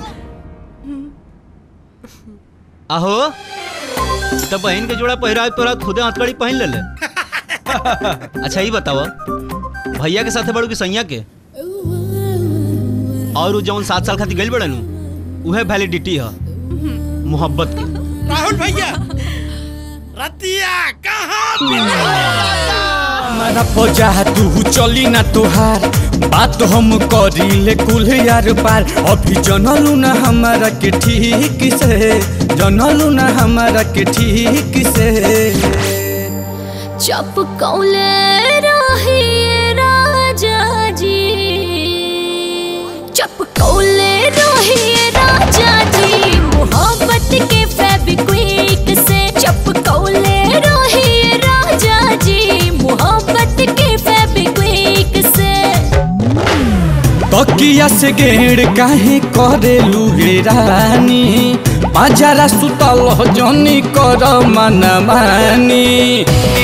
आहो तब बहन के जोड़ा पहिरा तोरा खुदे हथकड़ी पहन ले ले। अच्छा ये बताओ भैया के साथे बड़ू की सैया के और उ जौन सात साल खातिर गइल बड़े नु उहे वैलिडिटी है मोहब्बत की। राहुल भैया रतिया कहाँ हमारा पौजा तू चली ना तुहार बात हम करी ले कुल यार पार। अभी जनलू ना हमारा के ठीक से, जनलू ना हमारा के ठीक से। चपकौले रहिए राजा जी, चपकौले रहिए राजा जी मोहब्बत के फेविक्विक से। चपकौले रहिए राजा जी मोहब्बत के फेविक्विक से। तकिया से गेड़ काहे करे लुहे रानी, बाजारा सुतल जनी कर मन मानी।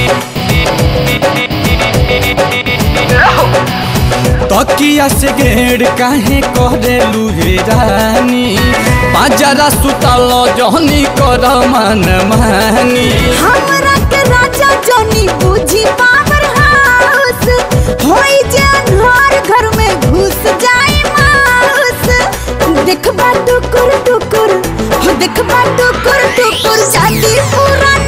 तकिया से गेड़ काहे करे लुहे रानी, बाजारा सुतल जनी कर मन मानी। हमरा के राजा जनी बुझी पावर हाउस, होई जे अन्हार घर में घुस जाई माउस। देखबा टुकुर टुकुर, हो देखबा टुकुर टुकुर जाती पुरान